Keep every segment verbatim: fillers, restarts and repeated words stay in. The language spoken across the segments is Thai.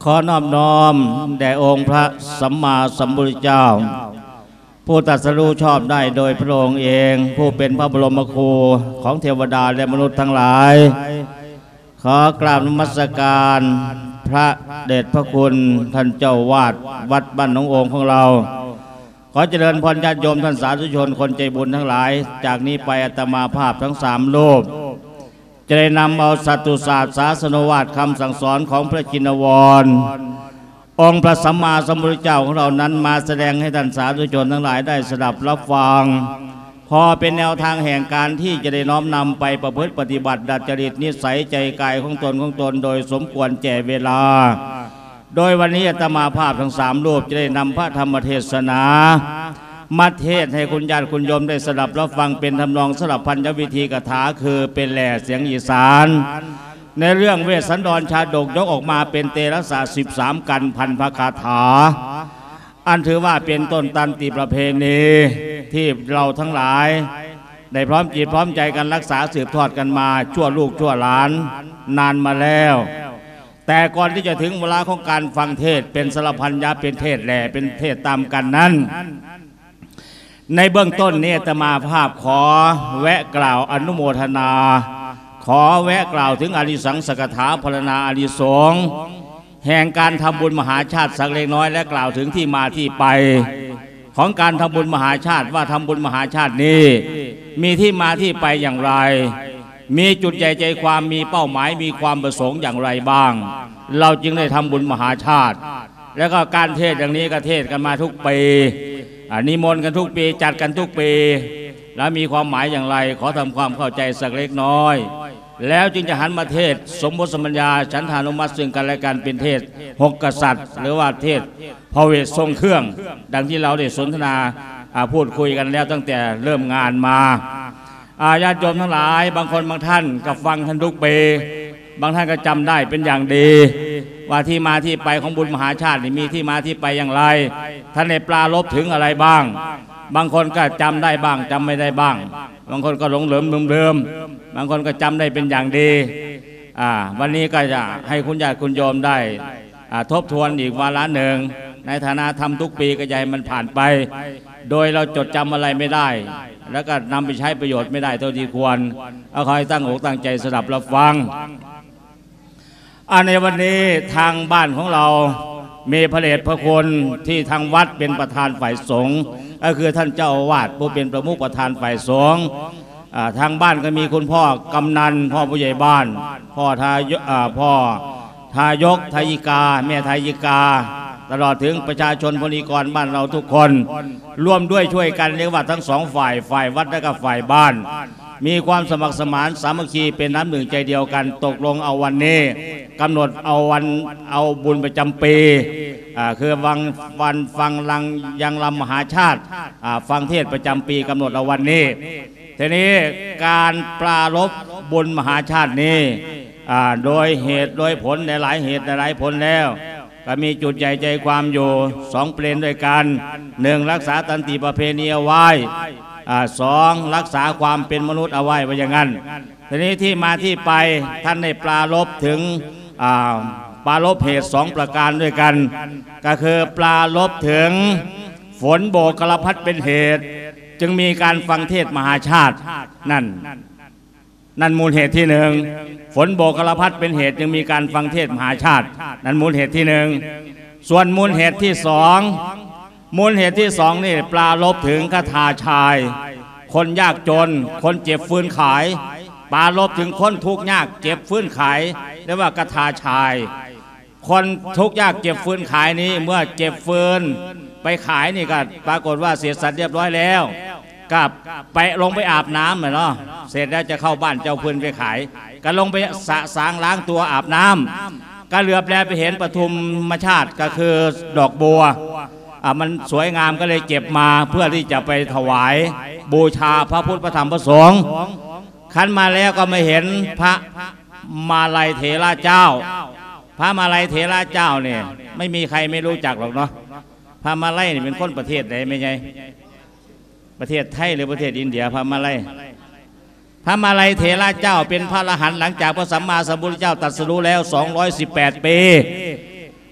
ขอนอบน้อมแด่องค์พระสัมมาสัมพุทธเจ้าผู้ตรัสรู้ชอบได้โดยพระองค์เองผู้เป็นพระบรมครูของเทวดาและมนุษย์ทั้งหลายขอกราบนมัสการพระเดชพระคุณท่านเจ้าวาดวัดบ้านหนองโองของเราขอเจริญพรญาติโยมท่านสาธุชนคนใจบุญทั้งหลายจากนี้ไปอาตมาภาพทั้งสามรูปจะได้นำเอาสัตตุศาสตร์ศาสนวาทคำสั่งสอนของพระจินวรองค์พระสัมมาสัมพุทธเจ้าของเรานั้นมาแสดงให้ท่านสาธุชนทั้งหลายได้สดับรับฟังพอเป็นแนวทางแห่งการที่จะได้น้อมนำไปประพฤติปฏิบัติดัดจริตนิสัยใจกายของตนของตนโดยสมควรแก่เวลาโดยวันนี้อาตมาภาพทั้งสามรูปจะได้นำพระธรรมเทศนามาเทศให้คุณญาติคุณโยมได้สดับรับฟังเป็นทำนองสลับพันธวิธีคาถาคือเป็นแหล่เสียงอีสานในเรื่องเวสสันดรชาดกยกออกมาเป็นเตระสะสิบสามกันพันพระคาถาอันถือว่าเป็นต้นตันติประเพณีที่เราทั้งหลายได้พร้อมจิตพร้อมใจกันรักษาสืบทอดกันมาชั่วลูกชั่วหลานนานมาแล้วแต่ก่อนที่จะถึงเวลาของการฟังเทศเป็นสลับพันยาเป็นเทศแหล่เป็นเทศตามกันนั้นในเบื้องต้นนี้อาตมาภาพขอแวะกล่าวอนุโมทนาขอแวะกล่าวถึงอานิสังสกถาพรรณนาอานิสงส์แห่งการทำบุญมหาชาติสักเล็กน้อยและกล่าวถึงที่มาที่ไปของการทำบุญมหาชาติว่าทำบุญมหาชาตินี้มีที่มาที่ไปอย่างไรมีจุดใหญ่ใจความมีเป้าหมายมีความประสงค์อย่างไรบ้างเราจึงได้ทำบุญมหาชาติแล้วก็การเทศอย่างนี้ก็เทศกันมาทุกปีนิมนต์กันทุกปีจัดกันทุกปีแล้วมีความหมายอย่างไรขอทำความเข้าใจสักเล็กน้อยแล้วจึงจะหันมาเทศสมบทสมัญญาฉันทานุมัติซึ่งกันและกันเป็นเทศหกกษัตริย์หรือว่าเทศพระเวททรงเครื่องดังที่เราได้สนทนาพูดคุยกันแล้วตั้งแต่เริ่มงานมาญาติโยมทั้งหลายบางคนบางท่านก็ฟังท่านทุกปีบางท่านก็จำได้เป็นอย่างดีว่าที่มาที่ไปของบุญมหาชาตินี่มีที่มาที่ไปอย่างไรท่านได้ปรารภถึงอะไรบ้างบางคนก็จำได้บ้างจำไม่ได้บ้างบางคนก็หลงเหลิมลืมเดิมบางคนก็จำได้เป็นอย่างดีวันนี้ก็จะให้คุณญาติคุณโยมได้ทบทวนอีกวาระหนึ่งในฐานะทำทุกปีก็จะให้มันผ่านไปโดยเราจดจำอะไรไม่ได้แล้วก็นำไปใช้ประโยชน์ไม่ได้เท่าที่ควรเอาคอยตั้งอกตั้งใจสดับรับฟังในวันนี้ทางบ้านของเรามีพระเดชพระคุณที่ทางวัดเป็นประธานฝ่ายสงฆ์ก็คือท่านเจ้าอาวาสผู้เป็นประมุขประธานฝ่ายสงฆ์ทางบ้านก็มีคุณพ่อกำนันพ่อผู้ใหญ่บ้านพ่อทายพ่อทายกทายิกาแม่ทายิกาตลอดถึงประชาชนพนิกรบ้านเราทุกคนร่วมด้วยช่วยกันเรียกว่าทั้งสองฝ่ายฝ่ายวัดและก็ฝ่ายบ้านมีความสมัครสมานสามัคคีเป็นน้ำหนึ่งใจเดียวกันตกลงเอาวันนี้กำหนดเอาวันเอาบุญประจำปีคือวันวันฟังลังยังลำมหาชาติฟังเทศประจำปีกำหนดเอาวันนี้ทีนี้การปรารภบุญมหาชาตินี้โดยเหตุโดยผลในหลายเหตุในหลายผลแล้วก็มีจุดใหญ่ใจความอยู่สองประเด็นด้วยกันหนึ่งรักษาตันติประเพณีเอาไว้สองรักษาความเป็นมนุษย์เอาไว้ว่าอย่างนั้นทีนี้ที่มาที่ไปท่านได้ปรารภถึงปรารภเหตุสองประการด้วยกันก็คือปรารภถึงฝนโบกกระพัดเป็นเหตุจึงมีการฟังเทศมหาชาตินั่นนั่นมูลเหตุที่หนึ่งฝนโบกกระพัดเป็นเหตุจึงมีการฟังเทศมหาชาตินั่นมูลเหตุที่หนึ่งส่วนมูลเหตุที่สองมูลเหตุที่สองนี่ปรารภถึงคทาชายคนยากจนคนเจ็บฟื้นขายปรารภถึงคนทุกข์ยากเจ็บฟื้นขายเรียกว่าคทาชายคนทุกข์ยากเจ็บฟื้นขายนี้เมื่อเจ็บฟื้นไปขายนี่ก็ปรากฏว่าเสียสัตว์เรียบร้อยแล้วกับไปลงไปอาบน้ำเนาะเสร็จแล้วจะเข้าบ้านเจ้าพื้นไปขายก็ลงไปสะสางล้างตัวอาบน้ำก็เหลือบแลไปเห็นปฐุมชาติก็คือดอกบัวมันสวยงามก็เลยเก็บมาเพื่อที่จะไปถวายบูชาพระพุทธพระธรรมพระสงฆ์คันมาแล้วก็ไม่เห็นพระมาลัยเถระเจ้าพระมาลัยเถระเจ้าเนี่ยไม่มีใครไม่รู้จักหรอกเนาะพระมาลัยนี่เป็นคนประเทศไหนไม่ใช่ประเทศไทยหรือประเทศอินเดียพระมาลัยพระมาลัยเถระเจ้าเป็นพระอรหันต์หลังจากพระสัมมาสัมพุทธเจ้าตรัสรู้แล้วสองร้อยสิบแปดปี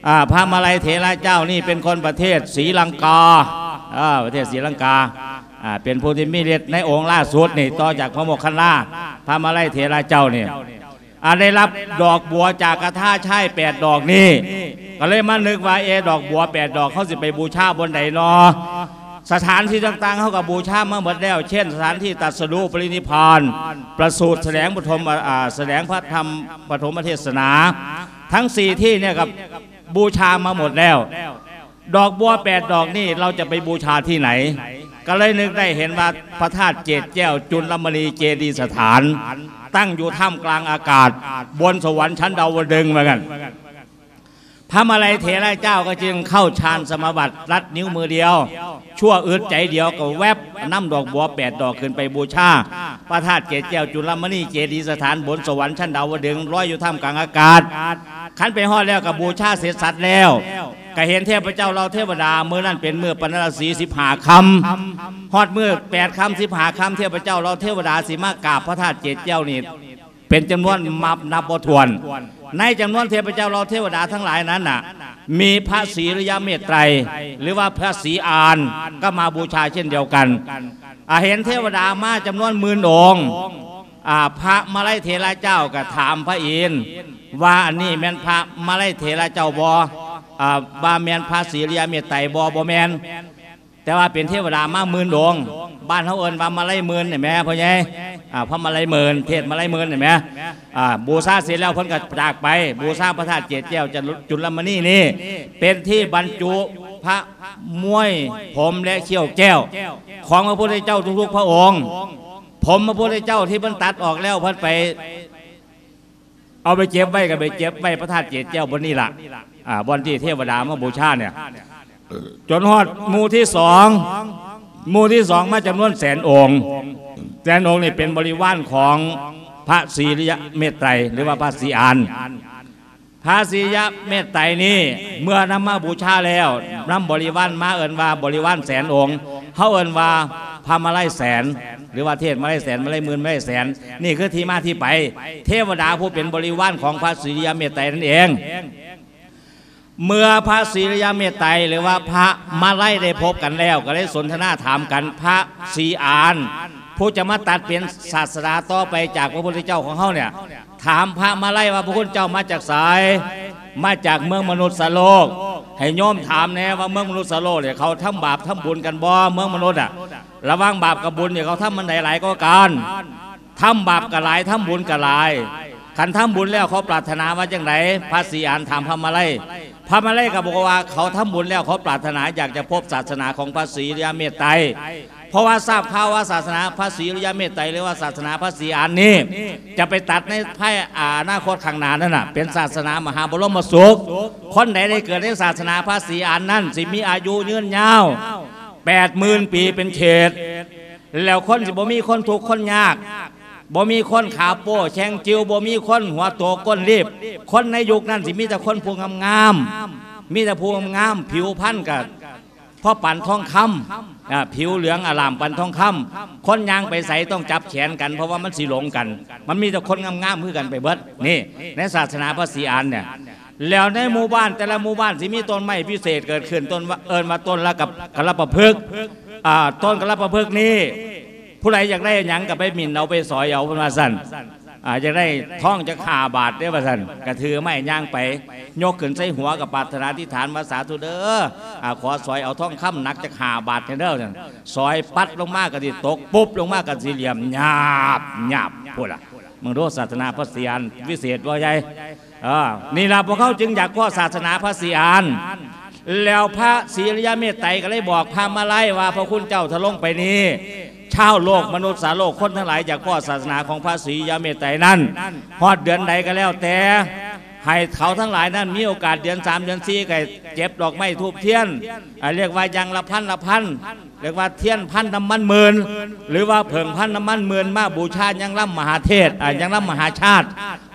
พระมาลัยเถระเจ้านี่เป็นคนประเทศศรีลังกาประเทศศรีลังกาเป็นผู้ที่มีฤทธิ์ในองค์ล่าสุดนี่ต่อจากพระโมคคัลลาพระมาลัยเถระเจ้านี่ได้รับดอกบัวจากกระทาใช่แปดดอกนี่ก็เลยมานึกว่าเอดอกบัวแปดดอกเขาสิไปบูชาบนไหนเนาะสถานที่ต่างๆเขากับบูชามาหมดแล้วเช่นสถานที่ตรัสรู้ปรินิพพานประสูติแสดงปฐมแสดงพระธรรมปฐมเทศนาทั้งสี่ที่เนี่ยกับบูชามาหมดแล้วดอกบัวแปดดอกนี่เราจะไปบูชาที่ไหนก็เลยนึกได้เห็นว่าพระธาตุเจดแก้วจุลมณีเจดีย์สถานตั้งอยู่ท่ามกลางอากาศบนสวรรค์ชั้นดาวดึงเหมือนกันพระมาลัยเถระเจ้าก็จึงเข้าฌานสมาบัติรัดนิ้วมือเดียวชั่วอึดใจเดียวก็แวบนำดอกบัวแปดดอกขึ้นไปบูชาพระธาตุเจดแก้วจุลมณีเจดีย์สถานบนสวรรค์ชั้นดาวดึงลอยอยู่ท่ามกลางอากาศขันไปฮอดแล้วกับบูชาเสร็จสัตว์แล้วก็เห็นเทพเจ้าเราเทวดาเมื่อนั้นเป็นเมื่อปณรสีสิบหาคำฮอดเมื่อแปดคำสิบหาคำเทพเจ้าเราเทวดาสีมากราบพระธาตุเจดแก้วนี่เป็นจำนวนมับนับบ่ถ้วนในจำนวนเทพเจ้าเราเทวดาทั้งหลายนั้นน่ะมีพระศรีริยเมตไตรหรือว่าพระศรีอานก็มาบูชาเช่นเดียวกันเห็นเทวดามาจำนวนหมื่นองค์พระมาลัยเถระเจ้าก็ถามพระอินทร์ว่าอันนี้แม่นพระมาลัยเถระเจ้าบ่บาแมนพระศรีริยเมตไตรบ่บ่แมนแต่ว่าเป็นเทวดามาหมื่นองค์บ้านเขาเอิญว่ามาลัยหมื่นเห็นไหมพ่อใหญ่พระมาลัยหมื่นเทศมาลัยหมื่นเห็นไหมบูชาเสร็จแล้วเพิ่นก็จากไปบูชาพระธาตุเจดแก้วจุลมณีนี่เป็นที่บรรจุพระมวยผมและเขี้ยวแก้วของพระพุทธเจ้าทุกๆพระองค์ผมพระพุทธเจ้าที่เพิ่นตัดออกแล้วเพิ่นไปเอาไปเจ็บไว้กับไปเจ็บไว้พระธาตุเจดแก้วบนนี้ล่ะวันที่เทวดามาบูชาเนี่ยจนฮอดหมู่ที่สองหมู่ที่สองมาจำนวนแสนองค์แสนองค์นี่เป็นบริวารของพระศรีริยเมตไตรหรือว่าพระศรีอานพระศรีริยเมตไตรนี่เมื่อนำมาบูชาแล้วนำบริวารมาเอิญว่าบริวารแสนองค์เขาเอิญว่าพระมาลัยแสนหรือว่าเทศมาลัยแสนมาลัยหมื่นมาลัยแสนนี่คือที่มาที่ไปเทวดาผู้เป็นบริวารของพระศรีริยเมตไตรนั่นเองเมื่อพระศรีริยเมตไตรหรือว่าพระมาลัยได้พบกันแล้วก็ได้สนทนาถามกันพระศรีอานผู้จะมาตัดเป็นศาสดาต่อไปจากพระพุทธเจ้าของเขาเนี่ยถามพระมาลัยว่าพระพุทธเจ้ามาจากสายมาจากเมืองมนุษย์โลกให้โยมถามแน่ว่าเมืองมนุษย์โลกเนี่ยเขาทำบาปทำบุญกันบ่เมืองมนุษย์อ่ะระวังบาปกับบุญเนี่ยเขาทำมันไหนหลายก็การทำบาปกับหลายทำบุญกับหลายขันทำบุญแล้วเขาปรารถนาว่าจังไหนพระศรีอานถามพระมาลัยพระมาลัยก็บอกว่าเขาทำบุญแล้วเขาปรารถนาอยากจะพบศาสนาของพระศรีริยเมตไตรเพราะว่าทราบข่าวว่าศาสนาพระศรีริยเมตไตรหรือว่าศาสนาพระศรีอานนี้จะไปตัดในภายอนาคตข้างหน้านั่นน่ะเป็นศาสนามหาบรมสุขคนไหนได้เกิดในศาสนาพระศรีอานนั้นสิมีอายุยืนยาวแปดหมื่นปีเป็นเขตแล้วคนสิบ่มีคนทุกข์คนยากบ่มีคนขาโป้แชงจิวบ่มีคนหัวโตก้นรีบคนในยุคนั้นสิมีแต่คนผู้งามๆมีแต่ผู้งามผิวพรรณกับพ่อปั่นทองคำผิวเหลืองอลามปั่นทองคำคนยางไปใส่ต้องจับแขนกันเพราะว่ามันสีหลงกันมันมีแต่คนงามๆมือกันไปเบิดนี่ในศาสนาพระศรีอานเนี่ยแล้วในหมู่บ้านแต่ละหมู่บ้านสิมีต้นไม้พิเศษเกิดขึ้นต้นเอิญมาต้นละกับกระปะพึกต้นกระปะพึกนี้ผู้ใดอยากได้หยังกับไปหมิ่นเอาไปสอยเอาเป็นมาสั่นอาจจะได้ท่องจะขาบาทได้มาสั่นกระถือไม่ย่างไปยกขึ้นใส่หัวกับปรารถนาที่ฐานภาษาทุเด้อขอสอยเอาท่องคำนักจะขาบาทเด้อสอยปัดลงมากกระดิตกปุ๊บลงมากกระสี่เหลี่ยมหยาบหยาบพูดละมึงรู้ศาสนาพระศรีอานวิเศษว่าใหญ่นี่ละพวกเขาจึงอยากพ่อศาสนาพระศรีอานแล้วพระศรีริยเมตไตรก็เลยบอกพระมาลัยว่าพระคุณเจ้าทะลงไปนี้ชาวโลกมนุษย์สาโลกคนทั้งหลายจากพ่อศาสนาของพระศรีริยเมตไตรนั้นฮอดเดือนใดก็แล้วแต่ให้เขาทั้งหลายนั้นมีโอกาสเดือนสามเดือนสี่ก็เจ็บดอกไม้ทูบเทียนเรียกว่ายังละพันละพันเรียกว่าเทียนพันน้ำมันหมื่นหรือว่าเผิงพันน้ำมันหมื่นมาบูชายังล่ำมหาเทศยังล่ำมหาชาติ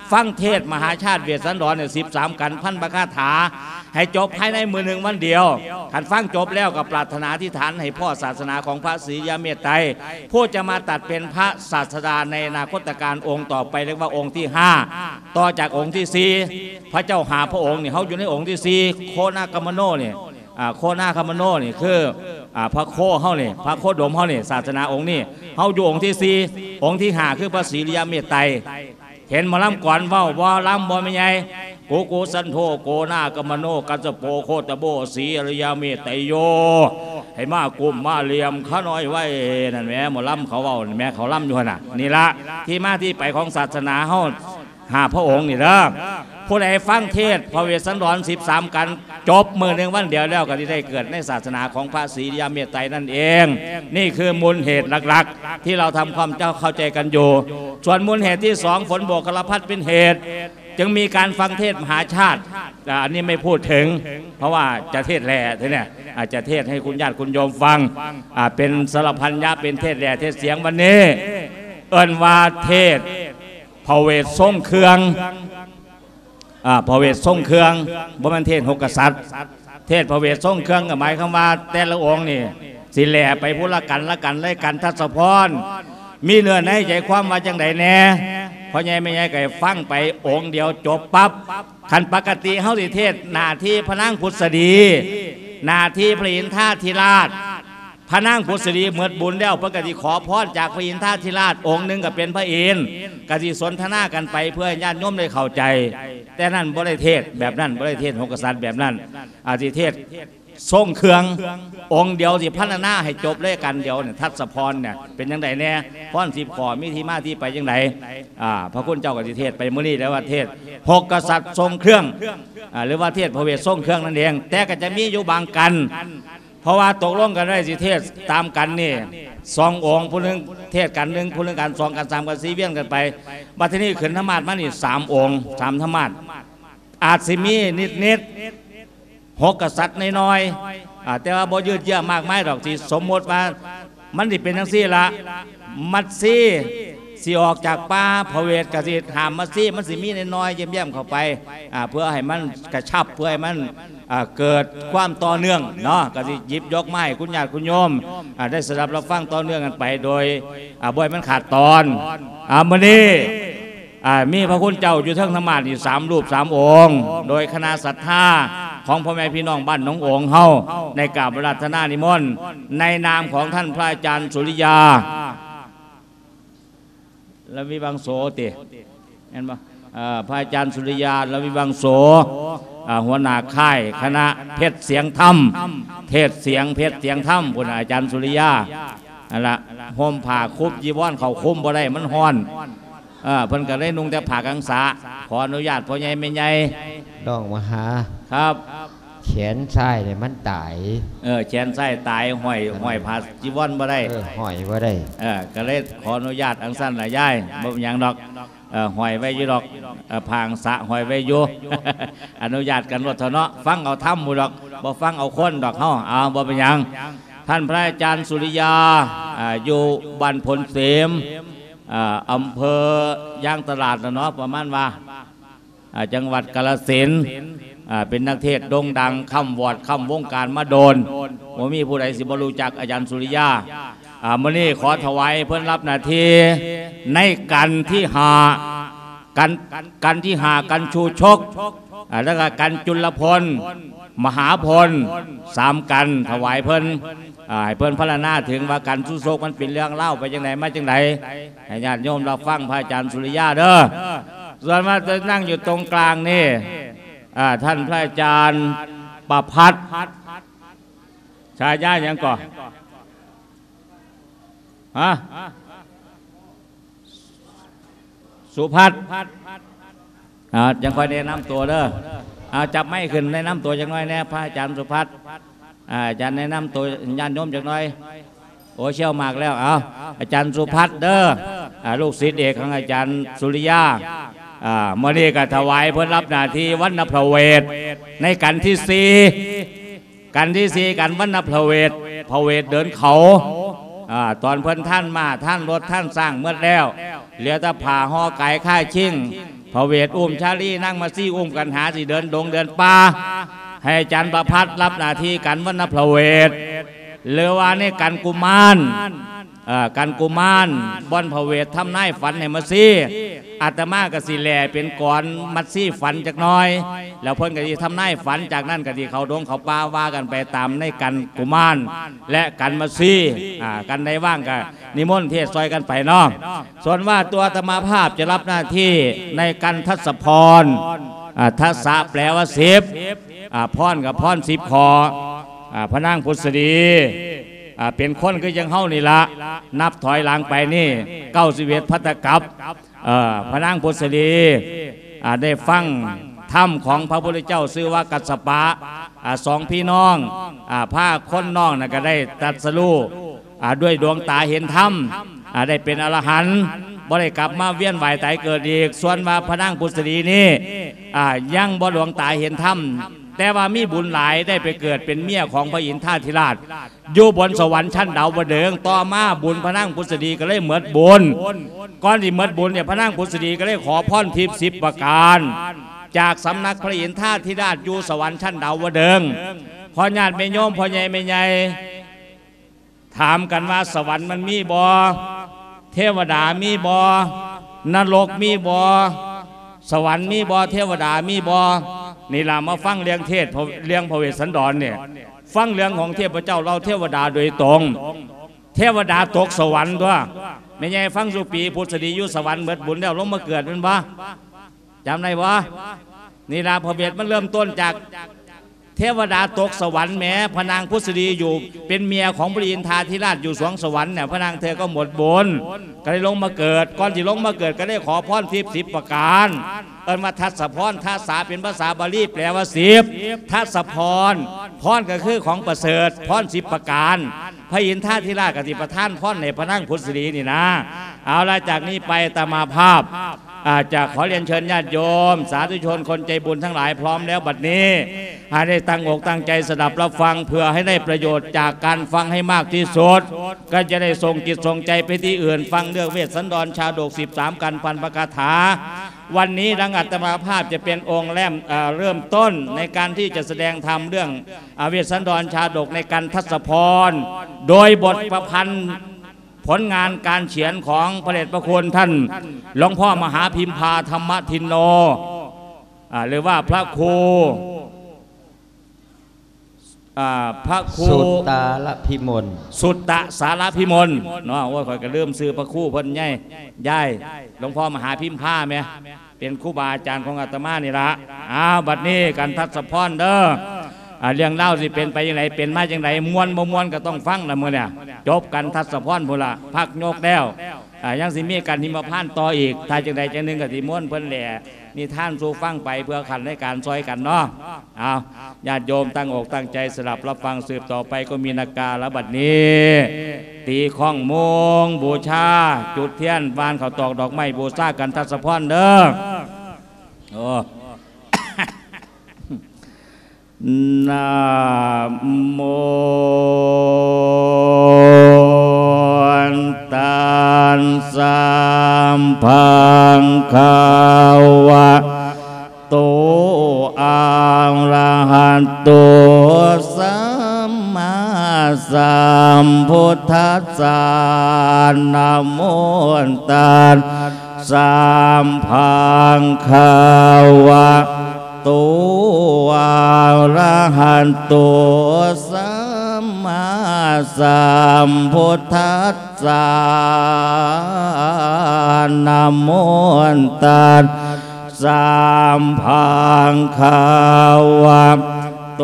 ฟังเทศมหาชาติเวสสันดรเนี่ยสิบสามกันพันประคาถาให้จบภายในมือหนึ่งวันเดียวขันฟังจบแล้วกับปรารถนาที่ฐานให้พ่อศาสนาของพระศรีอริยเมตไตรผู้จะมาตัดเป็นพระศาสดาในอนาคตการองค์ต่อไปเรียกว่าองค์ที่ห้าต่อจากองค์ที่สี่พระเจ้าหาพระองค์เนี่ยเขาอยู่ในองค์ที่สี่โคนาคัมมโนเนี่ยโคนาคัมมโนนี่คือพระโคเขาเนี่ยพระโคดมเขาเนี่ยศาสนาองค์นี้เขาอยู่องค์ที่สี่องค์ที่ห้าคือพระศรีอริยเมตไตรเห็นมาล้ำก่อนว่าว่าล้ำบ่ไม่ใหญ่โกโกสันโธโกนากัมมโนกัสโปโคตโบสีอริยเมตไตโยให้มากุมมาเลียมข้าน้อยไว้นั่นแม่หมอล้ำเขาว่าแม่เขาล้ำอยู่น่ะนี่ละที่มาที่ไปของศาสนาเฮาหาพระองค์นี่เด้อผู้ใดฟังเทศพระเวสสันดรสิบสามกันจบมือหนึ่งวันเดียวแล้วก็ที่ได้เกิดในศาสนาของพระศรีอริยเมตไตรนั่นเองนี่คือมูลเหตุหลักๆที่เราทำความเจ้าเข้าใจกันอยู่ส่วนมูลเหตุที่สองฝนโบกกระพัดเป็นเหตุจึงมีการฟังเทศมหาชาติอันนี้ไม่พูดถึงเพราะว่าจะเทศแหล่ทีเนี่ยอาจจะเทศให้คุณญาติคุณโยมฟังเป็นสารพันยะเป็นเทศแหล่เทศเสียงวันนี้เอิ้นว่าเทศพระเวสทรงเครื่องพระเวสทรงเครื่องบ่แม่นเทศหกกษัตริย์เทศพระเวสทรงเครื่องหมายคำว่าแต่ละองค์นี่สิแหล่ไปพุละกันละกันเลยกันทัศพรมีเนื้อในใจความว่าจังไดแน่เพราะไงไม่ไงไก่ฟังไปองค์เดียวจบปั๊บขันปกติเฮาสิเทศหน้าที่พระนางพุทธดีหน้าที่พระอินทราธิราชพระนางพุทธดีเมื่อบุญแล้วปกติขอพรจากพระอินทราธิราชองค์หนึ่งก็เป็นพระอินทร์กสิสนทนากันไปเพื่อญาติโยมได้เข้าใจแต่นั่นบริเทศแบบนั้นบริเทศหกกษัตริย์แบบนั้นอาทิเทศทรงเครื่ององค์เดียวสิพัฒนาให้จบเลยกันเดียวเนี่ยทัศพรเนี่ยเป็นยังไงแน่พรสิบขอมีที่มาที่ไปยังไงอ่าพระคุณเจ้ากสิเทศไปมื้อนี้แล้วว่าเทศหกกษัตริย์ทรงเครื่องอ่าหรือว่าเทศพระเวสทรงเครื่องนั่นเองแต่ก็จะมีอยู่บางกันเพราะว่าตกลงกันได้สิเทศตามกันนี่สององค์ผู้หนึ่งเทศกันหนึ่งผู้หนึ่งกันสองกันสามกันสี่เวียนกันไปบัดนี้ขึ้นธรรมาสมานี่สามองค์สามธรรมาสอาจสิมีนิดนิดหกกษัตริย์น้อยๆแต่ว่าบ่ยืดเยื้อมากมายดอกที่สมมติว่ามันดิเป็นทั้งสี่ละมัดซี่สิออกจากป่าพระเวทกสิหามมัดซี่มันสิมีน้อยๆเยี่ยมๆเข้าไปเพื่อให้มันกระชับเพื่อให้มันเกิดความต่อเนื่องเนาะก็สิหยิบยกไม้คุณญาติคุณโยมได้สดับรับฟังต่อเนื่องกันไปโดยบ่อยมันขาดตอนมื้อนี้มีพระคุณเจ้าอยู่ทั้งธรรมาสอยู่สามรูปสามองค์โดยคณะศรัทธาของพ่อแม่พี่น้องบ้านหนองโอ่งเฮาในกราบราชนานิมนต์ในนามของท่านพระอาจารย์สุริยาละวิวังโสติเห็นปะพระอาจารย์สุริยาละวิวังโสหัวหน้าค่ายคณะเพชรเสียงธรรมเทศเสียงเพชรเสียงธรรมคุณอาจารย์สุริยานั่นละห่มผ้าคุบจีวรเขาคุมบ่ได้มันฮ้อนเพิ่นก็ได้นุ่งแต่ผ้ากังสาขออนุญาตพ่อใหญ่แม่ใหญ่ดองมหาครับแขนซ้ายเนี่ยมันตายเออแขนซ้ายตายห้อยห้อยผ้าจีวรบ่ได้เออห้อยบ่ได้เออก็เลยขออนุญาตอังสั้นหลายย่ายบ่เป็นหยังดอกเออห้อยไว้อยู่ดอกพางสะห้อยไว้อยู่ อนุญาตกันรถเถาะเนาะฟังเอาถ้ำมูดอกบ่ฟังเอาคนดอกเฮาเอาบ่เป็นหยังท่านพระอาจารย์สุริยาอยู่บ้านพลเสมอำเภอย่างตลาดนะเนาะประมาณว่าจังหวัดกาฬสินธุ์เป็นนักเทศโด่งดังคำวอดคำวงการมาโดนว่ามีผู้ใดสิบรู้จักอาจารย์สุริยามื่อนี้ขอถวายเพื่อนรับหน้าที่ในกันที่หากันกันที่หากันชูชกแล้วก็กันจุลพลมหาพลสามกันถวายเพื่อนให้เพื่อนพรรณนาถึงว่ากันชูชกมันเป็นเรื่องเล่าไปจังไหนมาจังไหนให้ญาติโยมเราฟังพระอาจารย์สุริยาเด้อส่วนมาจะนั่งอยู่ตรงกลางนี่ท่านพระอาจารย์ประพัฒน์ชายาอย่างก่อนฮะสุพัฒน์ยังคอยแนะนำตัวเด้อจับไม่ขึ้นแนะนำตัวจังน้อยแน่พระอาจารย์สุพัฒน์อาจารย์แนะนำตัวญาติโยมจังน้อยโอ้เชี่ยวมากแล้วเอาอาจารย์สุพัฒน์เด้อลูกศิษย์เอกของอาจารย์สุริยาเมื่อนี้ก็ถวายเพื่อรับหน้าที่วันณพระเวทในกันที่สี่กันที่สี่กันวันณพระเวทพระเวทเดินเขาตอนเพื่อนท่านมาท่านรถท่านสร้างเมื่อแล้วเหลือแต่ผ่าห่อไก่ค่ายชิ่งพระเวทอุ้มชาลีนั่งมาซี่อุ้มกันหาสิเดินดงเดินป่าให้จันประพัดรับหน้าที่กันวันนพระเวทหรือว่านี่กันกุมารกันกุมารบอนพระเวททำนายฝันให้มาซี่อาตมากสิแลเป็นก่อนมัดซี่ฝันจักน้อยแล้วเพิ่นก็สิทำนายฝันจากนั้นก็สิเขาดงเขาป่าว่ากันไปตามในกันกุมารและกันมัดซี่กันได้ว่างกันนิมนต์เทศซอยกันไปเนาะส่วนว่าตัวอาตมาภาพจะรับหน้าที่ในกันทัศพรทัศะแปลว่าสิบพรกับพรสิบคอพระนางพุทธดีเป็นคนก็ยังเฮ้านี่ละนับถอยหลังไปนี่เก้าสิบเอ็ดพัตตกับพระนางพุทธดีได้ฟังธรรมของพระพุทธเจ้าชื่อว่ากัสสปะสองพี่น้องผ้าคนน้องก็ได้ตรัสรู้ด้วยดวงตาเห็นธรรมได้เป็นอรหันต์บ่ได้กลับมาเวียนว่ายตายเกิดอีกส่วนว่าพระนางพุทธดีนี่ยังบ่ดวงตาเห็นธรรมแต่ว่ามีบุญหลายได้ไปเกิดเป็นเมียของพระอินทราธิราชอยู่บนสวรรค์ชั้นดาวบเดิงต่อมาบุญพระนางพุทธดีก็เลยเหมือดบุญก่อนที่เหมือดบุญเนี่ยพระนางพุทธดีก็เลยขอพรทิพย์สิบประการจากสำนักพระอินทราธิราชอยู่สวรรค์ชั้นดาวบเดิงพอญาติไม่โยมพอใหญ่ไม่ใหญ่ถามกันว่าสวรรค์มันมีบ่เทวดามีบ่นรกมีบ่สวรรค์มีบ่เทวดามีบ่นี่ล่ะมาฟังเรื่องเทศเรื่องพระเวสสันดรเนี่ยฟังเรื่องของเทพเจ้าเราเทวดาโดยตรงเทวดาตกสวรรค์ตัวไม่ใช่ฟังสุปีพุทธดีอยู่สวรรค์เบิดบุญแล้วลงมาเกิดเป็นบ่จำได้บ่นี่ล่ะพระเวทมันเริ่มต้นจากเทวดาตกสวรรค์แม้พระนางพุทธดีอยู่เป็นเมียของพระอินทราธิราชอยู่สวงสวรรค์เนี่ยพระนางเธอก็หมดบุญก็ได้ลงมาเกิดก่อนที่ลงมาเกิดก็ได้ขอพรทิพย์สิบประการเอิ้นว่าทัศพรทัศสาเป็นภาษาบาลีแปลว่าสิบทัศพรพรก็คือของประเสริฐพรสิบประการพระอินทราธิราชกติประท่านพรในพระนางพุทธดีนี่นะเอาละจากนี้ไปตมาภาพอาจจะขอเรียนเชิญญาติโยมสาธุชนคนใจบุญทั้งหลายพร้อมแล้วบัดนี้ให้ได้ตั้งอกตั้งใจสดับรับฟังเพื่อให้ได้ประโยชน์จากการฟังให้มากที่สุดก็จะได้ส่งจิตส่งใจไปที่อื่นฟังเรื่องเวสสันดรชาดกสิบสามกันพันประกาถาวันนี้ดังอัตมาภาพจะเป็นองค์แรมเริ่มต้นในการที่จะแสดงธรรมเรื่องเวสสันดรชาดกในการทัศพรโดยบทประพันธ์ผลงานการเขียนของพระเดชพระคุณท่านหลวงพ่อมหาพิมพาธรรมทินโนหรือว่าพระครูพระครูสุตตาลพิมลสุตตะสารพิมลเนาะว่าคอยก็เริ่มซื้อพระครูเพิ่นใหญ่ย่ายหลวงพ่อมหาพิมพาไหมเป็นครูบาอาจารย์ของอาตมานี่ละอ้าวบัดนี้กันทัศพรเด้อเรื่องเล่าสิเป็นไปยังไงเป็นมาอย่างไรมวนบ่มวนก็ต้องฟังนะมือเนี่ยจบกันทัศพรพุ่นละพักโยกแล้วยังสิมีการหิมพานต์ต่ออีกถ้าจังใดจังหนึ่งกับสิม้วนเพิ่นแหล่นี่ท่านสู่ฟังไปเพื่อขันในการซอยกันเนาะเอาญาติโยมตั้งอกตั้งใจสลับรับฟังสืบต่อไปก็มีนาการละบัดนี้ตีข้องมงบูชาจุดเทียนวานเขาตอกดอกไม้บูชากันทัศพรเด้อโอ้นะโมตัสสะภะคะวะโตอะระหะโตสัมมาสัมพุทธัสสะนะโมตัสสะภะคะวะโตอะระหะโตสัมมาสัมพุทธัสสะนะโมตัสสะภะคะวะโต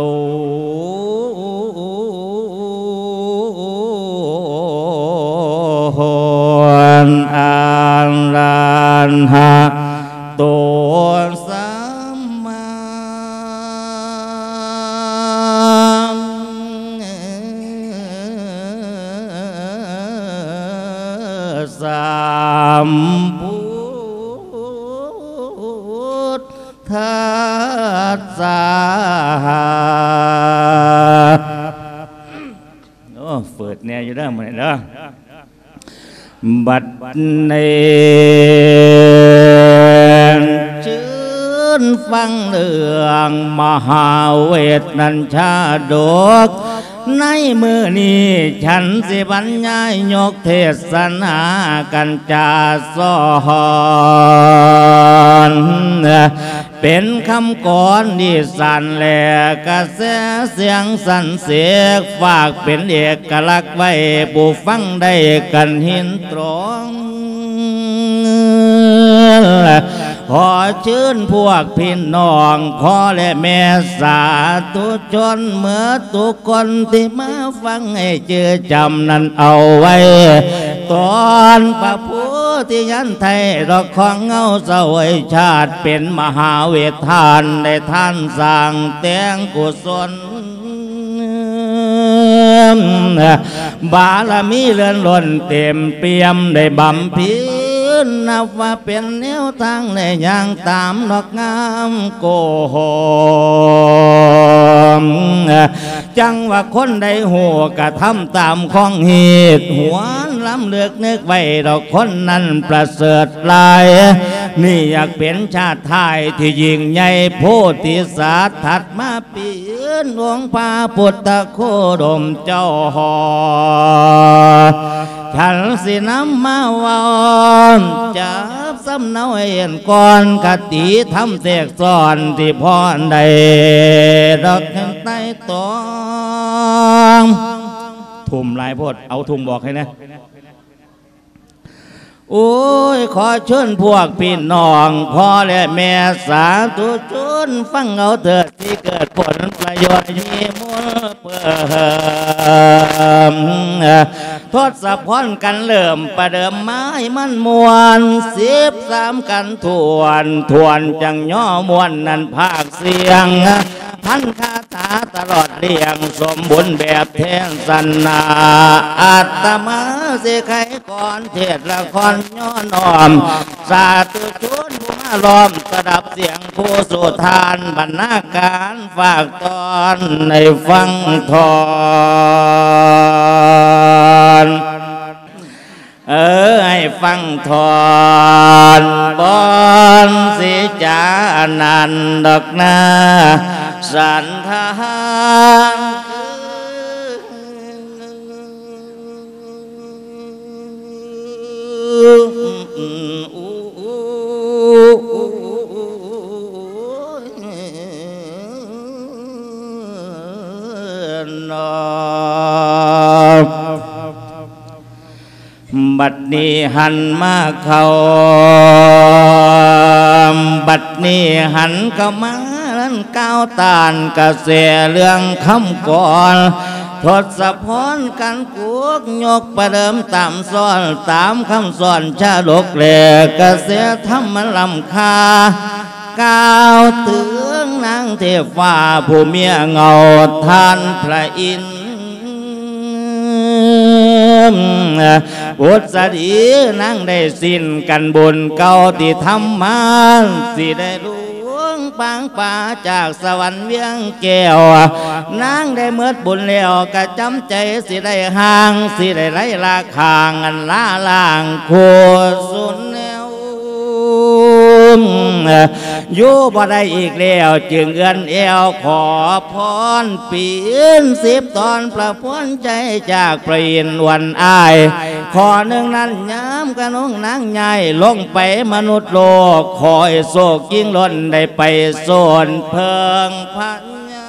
อะระหะโตสัมมาสัมพุทธัสสะโอ้เปิดแน่อยู่ได้หมดเลยเด้อบัดนี้นฟังเรื่องมหาเวทนัญชาดกในมือนี้ฉันสิบรรยายยกเทศนากันจาสอนเป็นคำก่อนที่สั่นแหลกระแสเสียงสั่นเสียกฝากเป็นเอกลักษณ์ไว้ผู้ฟังได้กันเห็นตรงขอเชิญพวกพี่น้องพ่อและแม่สาธุชนเมื่อทุกคนที่มาฟังให้เจอจำนั้นเอาไว้ตอนพระพุทธยันไทยดอกของเงาเสวยชาติเป็นมหาเวททานได้ท่านสร้างแต่งกุศลบารมีเลื่อนล้นเต็มเปี่ยมได้บำเพ็ญนับว่าเป็นแนวทางในอย่างตามดอกงามโกหมจังว่าคนใดหัวกระทำตามของเหตุหวนล้ำเลือกนึกไว้ดอกคนนั้นประเสริฐหลายนี่อยากเป็นชาติไทยที่ยิ่งใหญ่โพธิสัตว์ถัดมาเปลี่ยนหลวงพระพุทธโคดมเจ้าหอฉันสินำมาวอนจับสำเนาเห็นก่อนกติทำเสกสอนที่พ่อใดดอกแห่งใต้ตองทุ่มลายโพดเอาทุ่มบอกให้นะโอ้ยขอเชิญพวกพี่น้องพ่อและแม่สาธุชนฟังเอาเถิดที่เกิดผลประโยชน์มีมูลเปิมทศพรกันเริ่มประเดิมไม้มันมวนสิบสามกันทวนทวนจังย่อมวนนั่นภาคเสียงพันคาถาตลอดเรียงสมบุญแบบแทนสันนาอัตมาเสไขก่อนเทศละครย้อนออมสาธุชนผู้มาล้อมสดับเสียงผู้สุทานบรรณาการฝากตอนในฟังทอนเออให้ฟังทอนบอนสิจานันดอกนาสันทานบัดนี้หันมาเข้าบัดนี้หันเข้ามาลันก้าวตานกระเสเรื่องคำก่อนทศพรกันกุกยกประเดิมตามซ้อนตามคำสอนชาดกแหลกกระเสธรรมลำคาก้าวถึงนางเทพฟ้าผู้เมียเงาท่านพระอินทร์พุทธดีนั่งได้สิ้นกันบุญเก่าที่ทำมาสิได้รู้ปางป่าจากสวรรค์เวียงแก้วนางได้เมื่อบุญแล้วกะจำใจสิได้ห่างสิได้ไร้ราคางันล่าล่างโคสุนแนวอยู่บ่ได้อีกแล้วจึงเอื้อนเอวขอพรเปลี่ยนสิบตอนประพนใจจากปรินวันอายขอหนึ่งนั้นย้ำกระนงนางใหญ่ลงไปมนุษย์โลกคอยโศกยิ่งล้นได้ไปโซนเพิงพัน